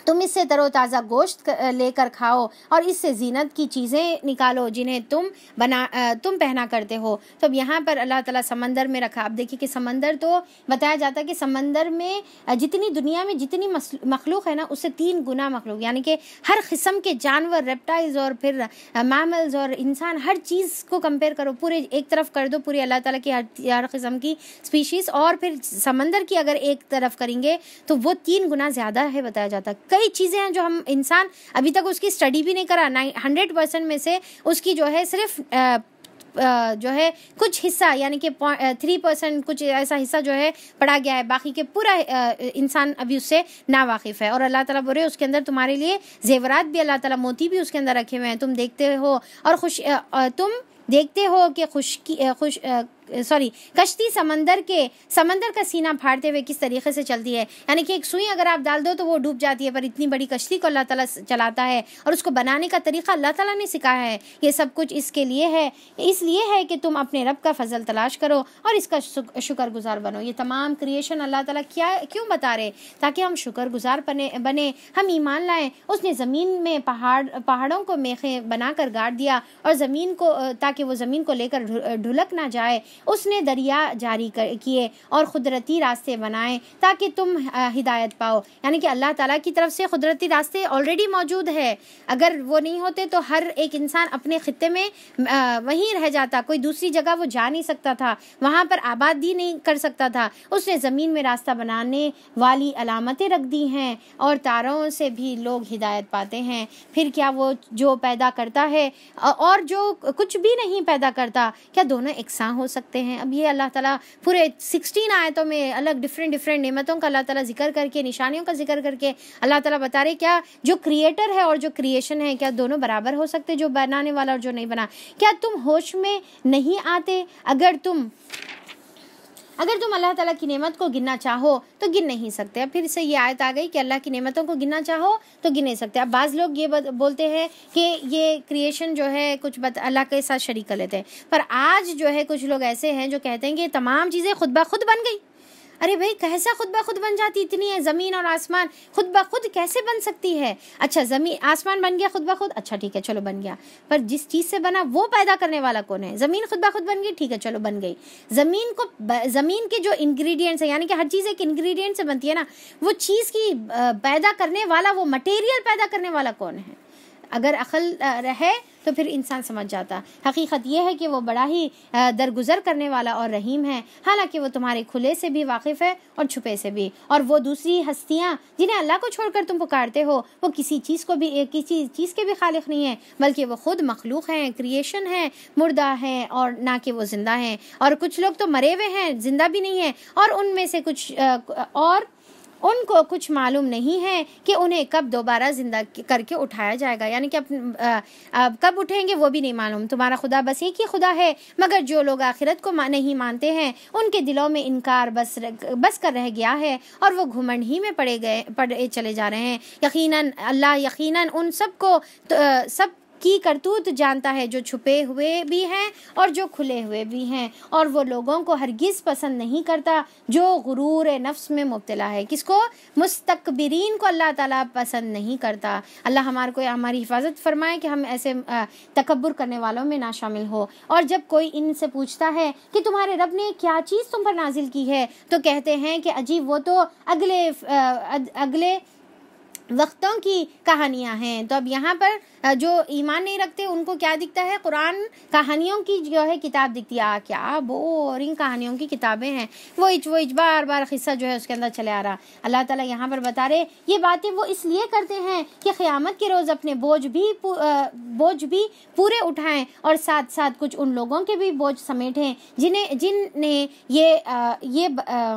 तुम इससे तरोताज़ा गोश्त लेकर खाओ और इससे जीनत की चीज़ें निकालो जिन्हें तुम बना तुम पहना करते हो। तो अब यहाँ पर अल्लाह ताला समंदर में रखा। अब देखिए कि समंदर तो बताया जाता है कि समंदर में जितनी दुनिया में जितनी मखलूक है ना, उससे तीन गुना मखलूक, यानी कि हर किस्म के जानवर, रेप्टाइल्स और फिर मैमल्स और इंसान, हर चीज़ को कंपेयर करो, पूरे एक तरफ कर दो पूरे अल्लाह ताला की हर हर किस्म की स्पीशीज़, और फिर समंदर की अगर एक तरफ करेंगे तो वो तीन गुना ज़्यादा है बताया जाता है। कई चीज़ें हैं जो हम इंसान अभी तक उसकी स्टडी भी नहीं करा। हंड्रेड परसेंट में से उसकी जो है सिर्फ आ, आ, जो है कुछ हिस्सा, यानी कि थ्री परसेंट कुछ ऐसा हिस्सा जो है पढ़ा गया है, बाकी के पूरा आ, इंसान अभी उससे ना वाकिफ़ है। और अल्लाह ताला बोले उसके अंदर तुम्हारे लिए जेवरात भी, अल्लाह ताला मोती भी उसके अंदर रखे हुए हैं, तुम देखते हो और खुश आ, आ, तुम देखते हो कि खुश की खुश सॉरी कश्ती समंदर के समंदर का सीना फाड़ते हुए किस तरीके से चलती है, यानी कि एक सुई अगर आप डाल दो तो वो डूब जाती है, पर इतनी बड़ी कश्ती को अल्लाह ताला चलाता है और उसको बनाने का तरीका अल्लाह ताला ने सिखाया है। ये सब कुछ इसके लिए है, इसलिए है कि तुम अपने रब का फजल तलाश करो और इसका शुक्रगुजार बनो। ये तमाम क्रिएशन अल्लाह ताला क्या क्यों बता रहे, ताकि हम शुक्रगुजार बने बने हम ईमान लाएं। उसने ज़मीन में पहाड़ पहाड़ों को मेखें बनाकर गाड़ दिया और ज़मीन को, ताकि वो ज़मीन को लेकर ढुलक ना जाए। उसने दरिया जारी किए और कुदरती रास्ते बनाए ताकि तुम हिदायत पाओ, यानी कि अल्लाह ताला की तरफ से कुदरती रास्ते ऑलरेडी मौजूद है। अगर वो नहीं होते तो हर एक इंसान अपने खित्ते में वहीं रह जाता, कोई दूसरी जगह वो जा नहीं सकता था, वहाँ पर आबादी नहीं कर सकता था। उसने ज़मीन में रास्ता बनाने वाली अलामतें रख दी हैं और तारों से भी लोग हिदायत पाते हैं। फिर क्या वो जो पैदा करता है और जो कुछ भी नहीं पैदा करता, क्या दोनों एकसां हो सकते हैं? अब ये अल्लाह ताला पूरे सिक्सटीन आयतों में अलग डिफरेंट डिफरेंट नेमतों का अल्लाह ताला जिक्र करके, निशानियों का जिक्र करके अल्लाह ताला बता रहे क्या जो क्रिएटर है और जो क्रिएशन है, क्या दोनों बराबर हो सकते, जो बनाने वाला और जो नहीं बना? क्या तुम होश में नहीं आते? अगर तुम अगर तुम अल्लाह ताला की नेमत को गिनना चाहो तो गिन नहीं सकते। अब फिर से ये आयत आ गई कि अल्लाह की नेमतों को गिनना चाहो तो गिन नहीं सकते। अब बाज़ लोग ये बोलते हैं कि ये क्रिएशन जो है कुछ बत अल्लाह के साथ शरीक कर लेते हैं, पर आज जो है कुछ लोग ऐसे हैं जो कहते हैं कि तमाम चीज़ें खुद ब खुद बन गई। अरे भाई, कैसा खुद ब खुद बन जाती? इतनी है ज़मीन और आसमान, खुद ब खुद कैसे बन सकती है? अच्छा, ज़मीन आसमान बन गया खुद ब खुद, अच्छा ठीक है चलो बन गया, पर जिस चीज़ से बना वो पैदा करने वाला कौन है? ज़मीन खुद ब खुद बन गई, ठीक है चलो बन गई। ज़मीन को ज़मीन के जो इंग्रेडिएंट्स है, यानी कि हर चीज़ एक इंग्रेडिएंट से बनती है ना, वो चीज़ की पैदा करने वाला, वो मटेरियल पैदा करने वाला कौन है? अगर अक्ल रहे तो फिर इंसान समझ जाता। हकीकत यह है कि वो बड़ा ही दरगुजर करने वाला और रहीम है, हालांकि वो तुम्हारे खुले से भी वाकिफ़ है और छुपे से भी। और वो दूसरी हस्तियाँ जिन्हें अल्लाह को छोड़कर तुम पुकारते हो, वो किसी चीज़ को भी किसी चीज़ के भी खालिक नहीं है, बल्कि वो खुद मखलूक हैं, क्रिएशन है, मुर्दा है और ना कि वो ज़िंदा हैं। और कुछ लोग तो मरे हुए हैं, ज़िंदा भी नहीं है, और उनमें से कुछ और उनको कुछ मालूम नहीं है कि उन्हें कब दोबारा जिंदा करके उठाया जाएगा, यानी कि अब कब उठेंगे वो भी नहीं मालूम। तुम्हारा खुदा बस एक ही खुदा है, मगर जो लोग आखिरत को नहीं मानते हैं उनके दिलों में इनकार बस बस कर रह गया है और वो घुमंड ही में पड़े गए पड़े चले जा रहे हैं। यकीनन अल्लाह यकीनन उन सब को तो, सब की करतूत जानता है, जो छुपे हुए भी हैं और जो खुले हुए भी हैं, और वो लोगों को हरगिज़ पसंद नहीं करता जो गुरूर नफ्स में मुब्तला है। किसको? मुस्तकबिरीन को अल्लाह ताला पसंद नहीं करता। अल्लाह हमारे को हमारी हिफाजत फरमाए कि हम ऐसे तकब्बुर करने वालों में ना शामिल हो। और जब कोई इनसे पूछता है कि तुम्हारे रब ने क्या चीज़ तुम पर नाजिल की है, तो कहते हैं कि अजीब, वो तो अगले अगले वक्तों की कहानियाँ हैं। तो अब यहाँ पर जो ईमान नहीं रखते उनको क्या दिखता है? कुरान कहानियों की जो है किताब दिखती है। क्या बोरिंग कहानियों की किताबें हैं, वो इच वो इच बार बार किस्सा जो है उसके अंदर चले आ रहा। अल्लाह ताला यहाँ पर बता रहे ये बातें वो इसलिए करते हैं कि क़यामत के रोज़ अपने बोझ भी बोझ भी पूरे उठाएं और साथ साथ कुछ उन लोगों के भी बोझ समेटें जिन्हें जिनने ये आ, ये आ,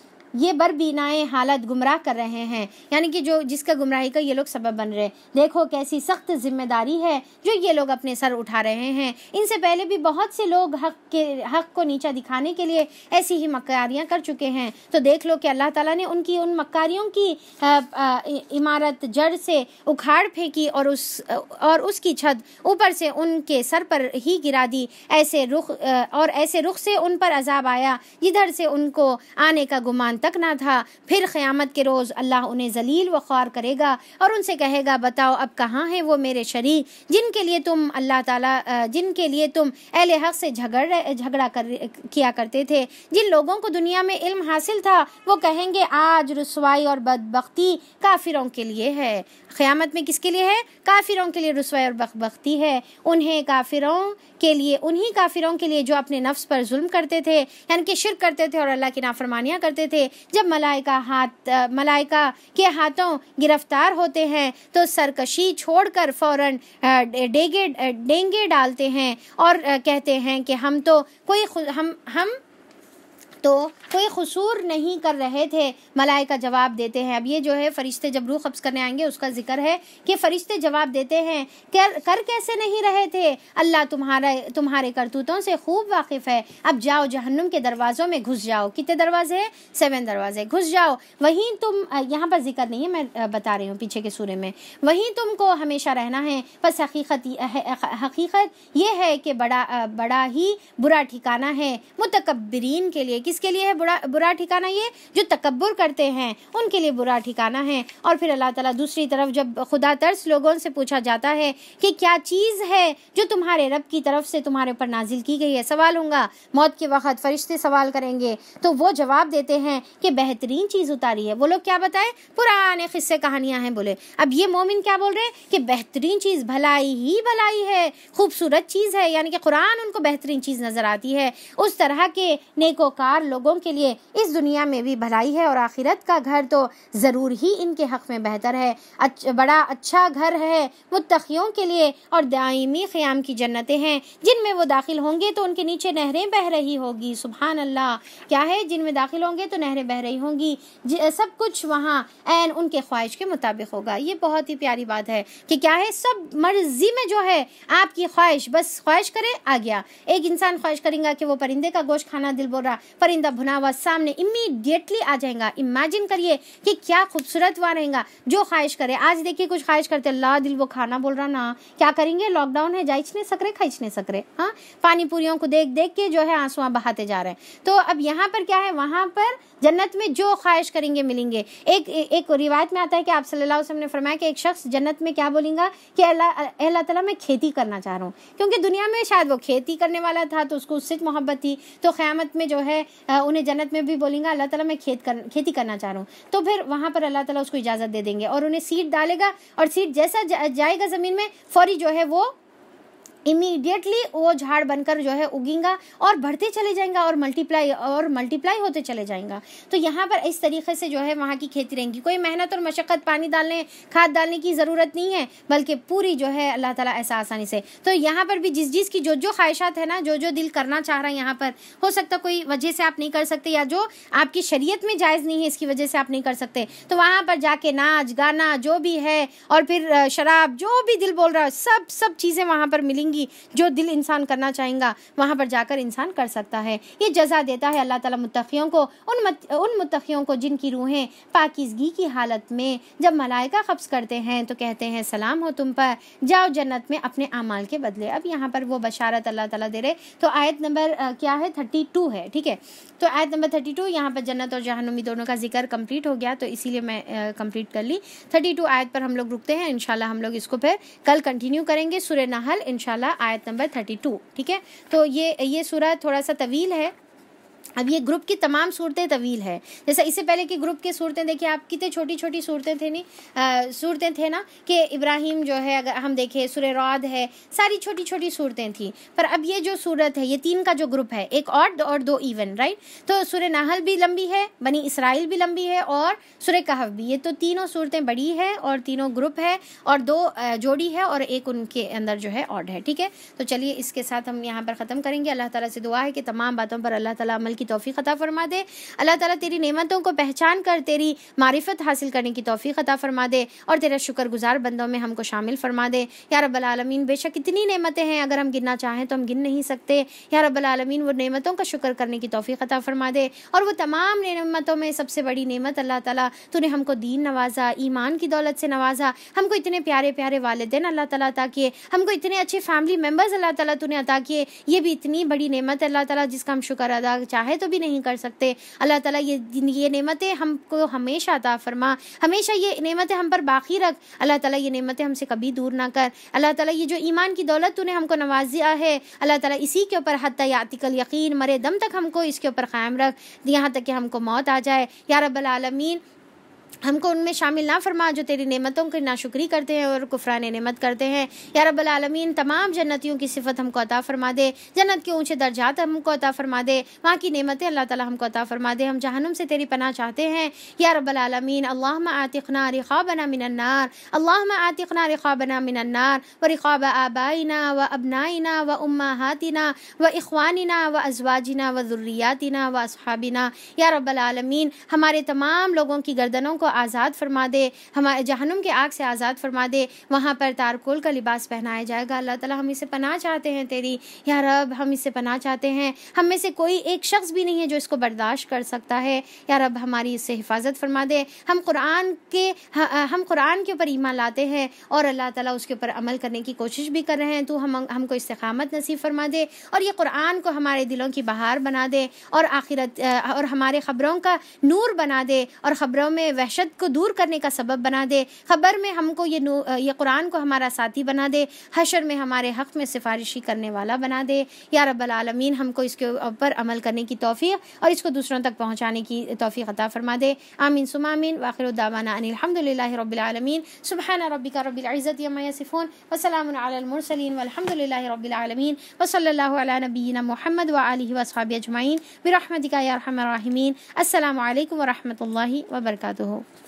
ये बरबीनाए हालत गुमराह कर रहे हैं, यानी कि जो जिसका गुमराही का ये लोग सबब बन रहे। देखो कैसी सख्त जिम्मेदारी है जो ये लोग अपने सर उठा रहे हैं। इनसे पहले भी बहुत से लोग हक के हक को नीचा दिखाने के लिए ऐसी ही मक्कारियाँ कर चुके हैं। तो देख लो कि अल्लाह ताला ने उनकी उन मक्कारियों की आ, आ, इमारत जड़ से उखाड़ फेंकी और उस और उसकी छत ऊपर से उनके सर पर ही गिरा दी। ऐसे रुख और ऐसे रुख से उन पर अजाब आया जिधर से उनको आने का गुमान तक ना था। फिर क़यामत के रोज़ अल्लाह उन्हें जलील व ख्वार करेगा और उनसे कहेगा, बताओ अब कहाँ है वो मेरे शरीक जिनके लिए तुम अल्लाह ताला जिनके लिए तुम अहले हक़ से झगड़ झगड़ा कर किया करते थे। जिन लोगों को दुनिया में इल्म हासिल था वो कहेंगे आज रुसवाई और बदबख्ती काफिरों के लिए है। क़यामत में किसके लिए है? काफिरों के लिए रुसवाई और बदबख्ती है। उन्हें काफिरों के लिए उन्हीं काफिरों के लिए जो अपने नफ्स पर जुल्म करते थे, यानी कि शिर्क करते थे और अल्लाह की नाफरमानियां करते थे। जब मलाइका हाथ मलाइका के हाथों गिरफ्तार होते हैं तो सरकशी छोड़कर फौरन डेंगे डेंगे डालते हैं और कहते हैं कि हम तो कोई हम हम तो कोई कसूर नहीं कर रहे थे। मलाइका जवाब देते हैं। अब ये जो है फरिश्ते जब रूह कब्ज़ करने आएंगे उसका जिक्र है कि फरिश्ते जवाब देते हैं, कर कर कैसे नहीं रहे थे, अल्लाह तुम्हारा तुम्हारे करतूतों से खूब वाकिफ़ है। अब जाओ जहन्नुम के दरवाज़ों में घुस जाओ। कितने दरवाजे हैं? सेवन दरवाजे। घुस जाओ। वहीं तुम, यहाँ पर जिक्र नहीं है, मैं बता रही हूँ पीछे के सूरे में, वहीं तुमको हमेशा रहना है। बस हकीकत हकीकत ये है कि बड़ा बड़ा ही बुरा ठिकाना है मुतकब्बिरीन के लिए। किसके लिए है बुरा बुरा ठिकाना? ये जो तकब्बुर करते हैं उनके लिए बुरा ठिकाना है। और फिर अल्लाह ताला दूसरी तरफ जब खुदा तरस लोगों से पूछा जाता है कि क्या चीज़ है जो तुम्हारे रब की तरफ से तुम्हारे ऊपर नाजिल की गई है, सवाल होगा मौत के वक्त, फरिश्ते सवाल करेंगे तो वो जवाब देते हैं कि बेहतरीन चीज़ उतारी है। वो लोग क्या बताएं? पुराने किस्से कहानियाँ हैं बोले। अब ये मोमिन क्या बोल रहे हैं कि बेहतरीन चीज़, भलाई ही भलाई है, खूबसूरत चीज़ है, यानी कि कुरान उनको बेहतरीन चीज़ नज़र आती है। उस तरह के नेकोकार लोगों के लिए इस दुनिया में भी भलाई है और आखिरत का घर तो ज़रूर ही इनके हक़ में बेहतर है। अच्छा, बड़ा अच्छा घर है मुत्तक़ियों के लिए और दायमी क़याम की जन्नतें हैं जिनमें वो दाखिल होंगे तो उनके नीचे नहरें बह रही होगी। सुभान अल्लाह। क्या है? जिनमें दाखिल होंगे तो नहरें बह रही होंगी, सब कुछ वहाँ ऐन उनके ख्वाहिश के मुताबिक होगा। ये बहुत ही प्यारी बात है कि क्या है, सब मर्जी में जो है आपकी ख्वाहिश, बस ख्वाहिश करे आ गया। एक इंसान ख्वाहिश करेगा कि वो परिंदे का गोश्त खाना, दिल बोल रहा परिंदा भुना हुआ सामने इमीडिएटली आ जाएगा। इमेजिन करिए कि क्या खूबसूरत वहाँ रहेगा। जो ख्वाहिश करे, आज देखिए कुछ ख्वाहिश करते अल्लाह दिल वो खाना बोल रहा ना, क्या करेंगे? लॉकडाउन है, जाइच नहीं सकरे खाइच नहीं सकरे। हाँ, पानी पूरियों को देख देख के जो है आंसुआं बहाते जा रहे हैं। तो अब यहाँ पर क्या है, वहाँ पर जन्नत में जो ख्वाहिश करेंगे मिलेंगे। एक एक रिवायत में आता है कि आप सल्लल्लाहु अलैहि वसल्लम ने फरमाया कि एक शख्स जन्नत में क्या बोलेगा कि अल्लाह अल्लाह ताला मैं खेती करना चाह रहा हूँ, क्योंकि दुनिया में शायद वो खेती करने वाला था तो उसको उससे मोहब्बत थी। तो क़यामत में जो है उन्हें जन्नत में भी बोलेगा अल्लाह ताला मैं खेत कर खेती करना चाह रहा हूँ। तो फिर वहाँ पर अल्लाह ताला उसको इजाज़त दे देंगे और उन्हें सीड डालेगा और सीड जैसा जा, जाएगा ज़मीन में फौरी जो है वो इमीडिएटली वो झाड़ बनकर जो है उगेगा और बढ़ते चले जाएंगे और मल्टीप्लाई और मल्टीप्लाई होते चले जाएंगे। तो यहाँ पर इस तरीके से जो है वहाँ की खेती रहेंगी। कोई मेहनत और मशक्क़त, पानी डालने, खाद डालने की ज़रूरत नहीं है, बल्कि पूरी जो है अल्लाह ताला ऐसा आसानी से। तो यहाँ पर भी जिस जिस की जो जो ख्वाहिशात है ना, जो जो दिल करना चाह रहा है, यहाँ पर हो सकता कोई वजह से आप नहीं कर सकते या जो आपकी शरीयत में जायज़ नहीं है इसकी वजह से आप नहीं कर सकते, तो वहाँ पर जाके नाच गाना जो भी है और फिर शराब जो भी दिल बोल रहा है, सब सब चीज़ें वहाँ पर मिलेंगी। जो दिल इंसान करना चाहेगा वहाँ पर जाकर इंसान कर सकता है। ये जज़ा देता है अल्लाह ताला मुत्तक़ियों को, उन मत, उन मुत्तक़ियों को जिनकी रूहें पाकीज़गी की हालत में जब मलाइका क़ब्ज़ करते हैं तो कहते हैं सलाम हो तुम पर, जाओ जन्नत में अपने आमाल के बदले। अब यहाँ पर वो बशारत अल्लाह ताला दे रहे। तो आयत नंबर आ, क्या है थर्टी टू है, ठीक है। तो आयत नंबर थर्टी टू यहाँ पर जन्नत और जहन्नुमी दोनों का जिक्र कंप्लीट हो गया, तो इसीलिए मैं कंप्लीट कर ली। थर्टी टू आयत पर हम लोग रुकते हैं, इंशाल्लाह हम लोग इसको फिर कल कंटिन्यू करेंगे। सूरह नहल इंशाल्लाह आयत नंबर थर्टी टू, ठीक है। तो ये ये सूरह थोड़ा सा तवील है। अब ये ग्रुप की तमाम सूरतें तवील है। जैसा इससे पहले की ग्रुप की सूरतें देखिए आप, कितने छोटी छोटी सूरतें थे नहीं सूरतें थे ना, कि इब्राहिम जो है अगर हम देखें सूरह राद है, सारी छोटी छोटी सूरतें थी। पर अब ये जो सूरत है, ये तीन का जो ग्रुप है, एक ऑड और दो इवन, राइट। तो सूरह नहल भी लंबी है, बनी इसराइल भी लंबी है और सूरह कहफ भी। ये तो तीनों सूरतें बड़ी है और तीनों ग्रुप है और दो जोड़ी है और एक उनके अंदर जो है ऑड है, ठीक है। तो चलिए इसके साथ हम यहाँ पर ख़त्म करेंगे। अल्लाह ताला से दुआ है कि तमाम बातों पर अल्लाह ताला अमल की तौफीक अता फरमा दे। अल्लाह ताला तेरी नेमतों को पहचान कर तेरी मारिफत हासिल करने की तौफीक अता फरमा दे और तेरा शुक्रगुजार बंदों में हमको शामिल फरमा दे या रब्बल आलमीन। बेशक इतनी नेमतें हैं, अगर हम गिनना चाहें तो हम गिन नहीं सकते। या रब्बल आलमीन वो नेमतों का शुक्र करने की तौफीक अता फरमा दे। और वो तमाम नेमतों में सबसे बड़ी नेमत अल्लाह ताला तूने हमको दीन नवाजा, ईमान की दौलत से नवाजा, हमको इतने प्यारे प्यारे वालिदैन अल्लाह ताला अता किए, हमको इतने अच्छे फैमिली मेम्बर्स अल्लाह ताला तूने अता किए। ये भी इतनी बड़ी नेमत अल्लाह ताला जिसका हम शुक्र अदा चाहे चाहे तो भी नहीं कर सकते। अल्लाह ताला ये ये नेमतें हमको हमेशा अता फरमा, हमेशा ये नेमतें हम पर बाकी रख। अल्लाह ताला ये नेमतें हमसे कभी दूर ना कर। अल्लाह ताला ये जो ईमान की दौलत तूने हमको नवाजिया है, अल्लाह ताला इसी के ऊपर हत्ता यातिकल यकीन, मरे दम तक हमको इसके ऊपर कायम रख, यहाँ तक कि हमको मौत आ जाए। या रब्बल आलमीन हमको उनमें शामिल ना फरमा जो तेरी नेमतों की नाशुक्री करते हैं और कुफरान नेमत करते हैं। या रब्बल आलमीन तमाम जन्नतियों की सिफत हमको अता फरमा दे, जन्नत के ऊंचे दर्जात हमको अता फरमा दे, वहाँ की नेमतें अल्लाह ताला हमको अता फरमा दे। हम जहन्नुम से तेरी पनाह चाहते हैं या रब्बल आलमीन। अल्लाहुम्मा आतिकना रिक़ाबना मिनन नार, अल्लाहुम्मा आतिकना रिक़ाबना मिनन नार व रिक़ाब आबाइना व अबनाइना व उम्माहातिना व इख़वानिना व अज़वाजिना व ज़ुर्रियातिना व अस्हाबिना। या रब्बल आलमीन हमारे तमाम लोगों की गर्दनों को आज़ाद फरमा दे, हमारे जहन्नुम के आग से आज़ाद फरमा दे, वहाँ पर तारकोल का लिबास पहनाया जाएगा। अल्लाह ताला हम इसे पनाह चाहते हैं तेरी, या रब हम इसे पनाह चाहते हैं। हम में से कोई एक शख्स भी नहीं है जो इसको बर्दाश्त कर सकता है। या रब हमारी इससे हिफाजत फरमा दे। हम कुरान के हम कुरान के ऊपर ईमान लाते हैं और अल्लाह ताला उसके ऊपर अमल करने की कोशिश भी कर रहे हैं। तू हम हमको इस्तिक़ामत नसीब फरमा दे और ये कुरान को हमारे दिलों की बहार बना दे और आखिरत और हमारे ख़बरों का नूर बना दे और ख़बरों में वहशत को दूर करने का सबब बना दे। खबर में हमको ये ये कुरान को हमारा साथी बना दे, हशर में हमारे हक़ में सिफारिशी करने वाला बना दे। या रब्बल आलमीन हमको इसके ऊपर अमल करने की तौफ़ीक़ और इसको दूसरों तक पहुँचाने की तौफ़ीक़ अता फरमा दे। आमीन सुम्मा आमीन। व आखिरु दावाना अनिल हम्दुलिल्लाहि रब्बिल आलमीन। सुब्हाना रब्बिका रब्बिल इज़्ज़ति अम्मा यसिफ़ून व सलामुन अलल मुरसलीन वल्हम्दुलिल्लाहि रब्बिल आलमीन व सल्लल्लाहु अला नबिय्यिना मुहम्मद व आलिहि व अस्हाबिहि अजमईन बिरहमतिका या अरहमर राहिमीन। अस्सलामु अलैकुम व रहमतुल्लाहि व बरकातुहू।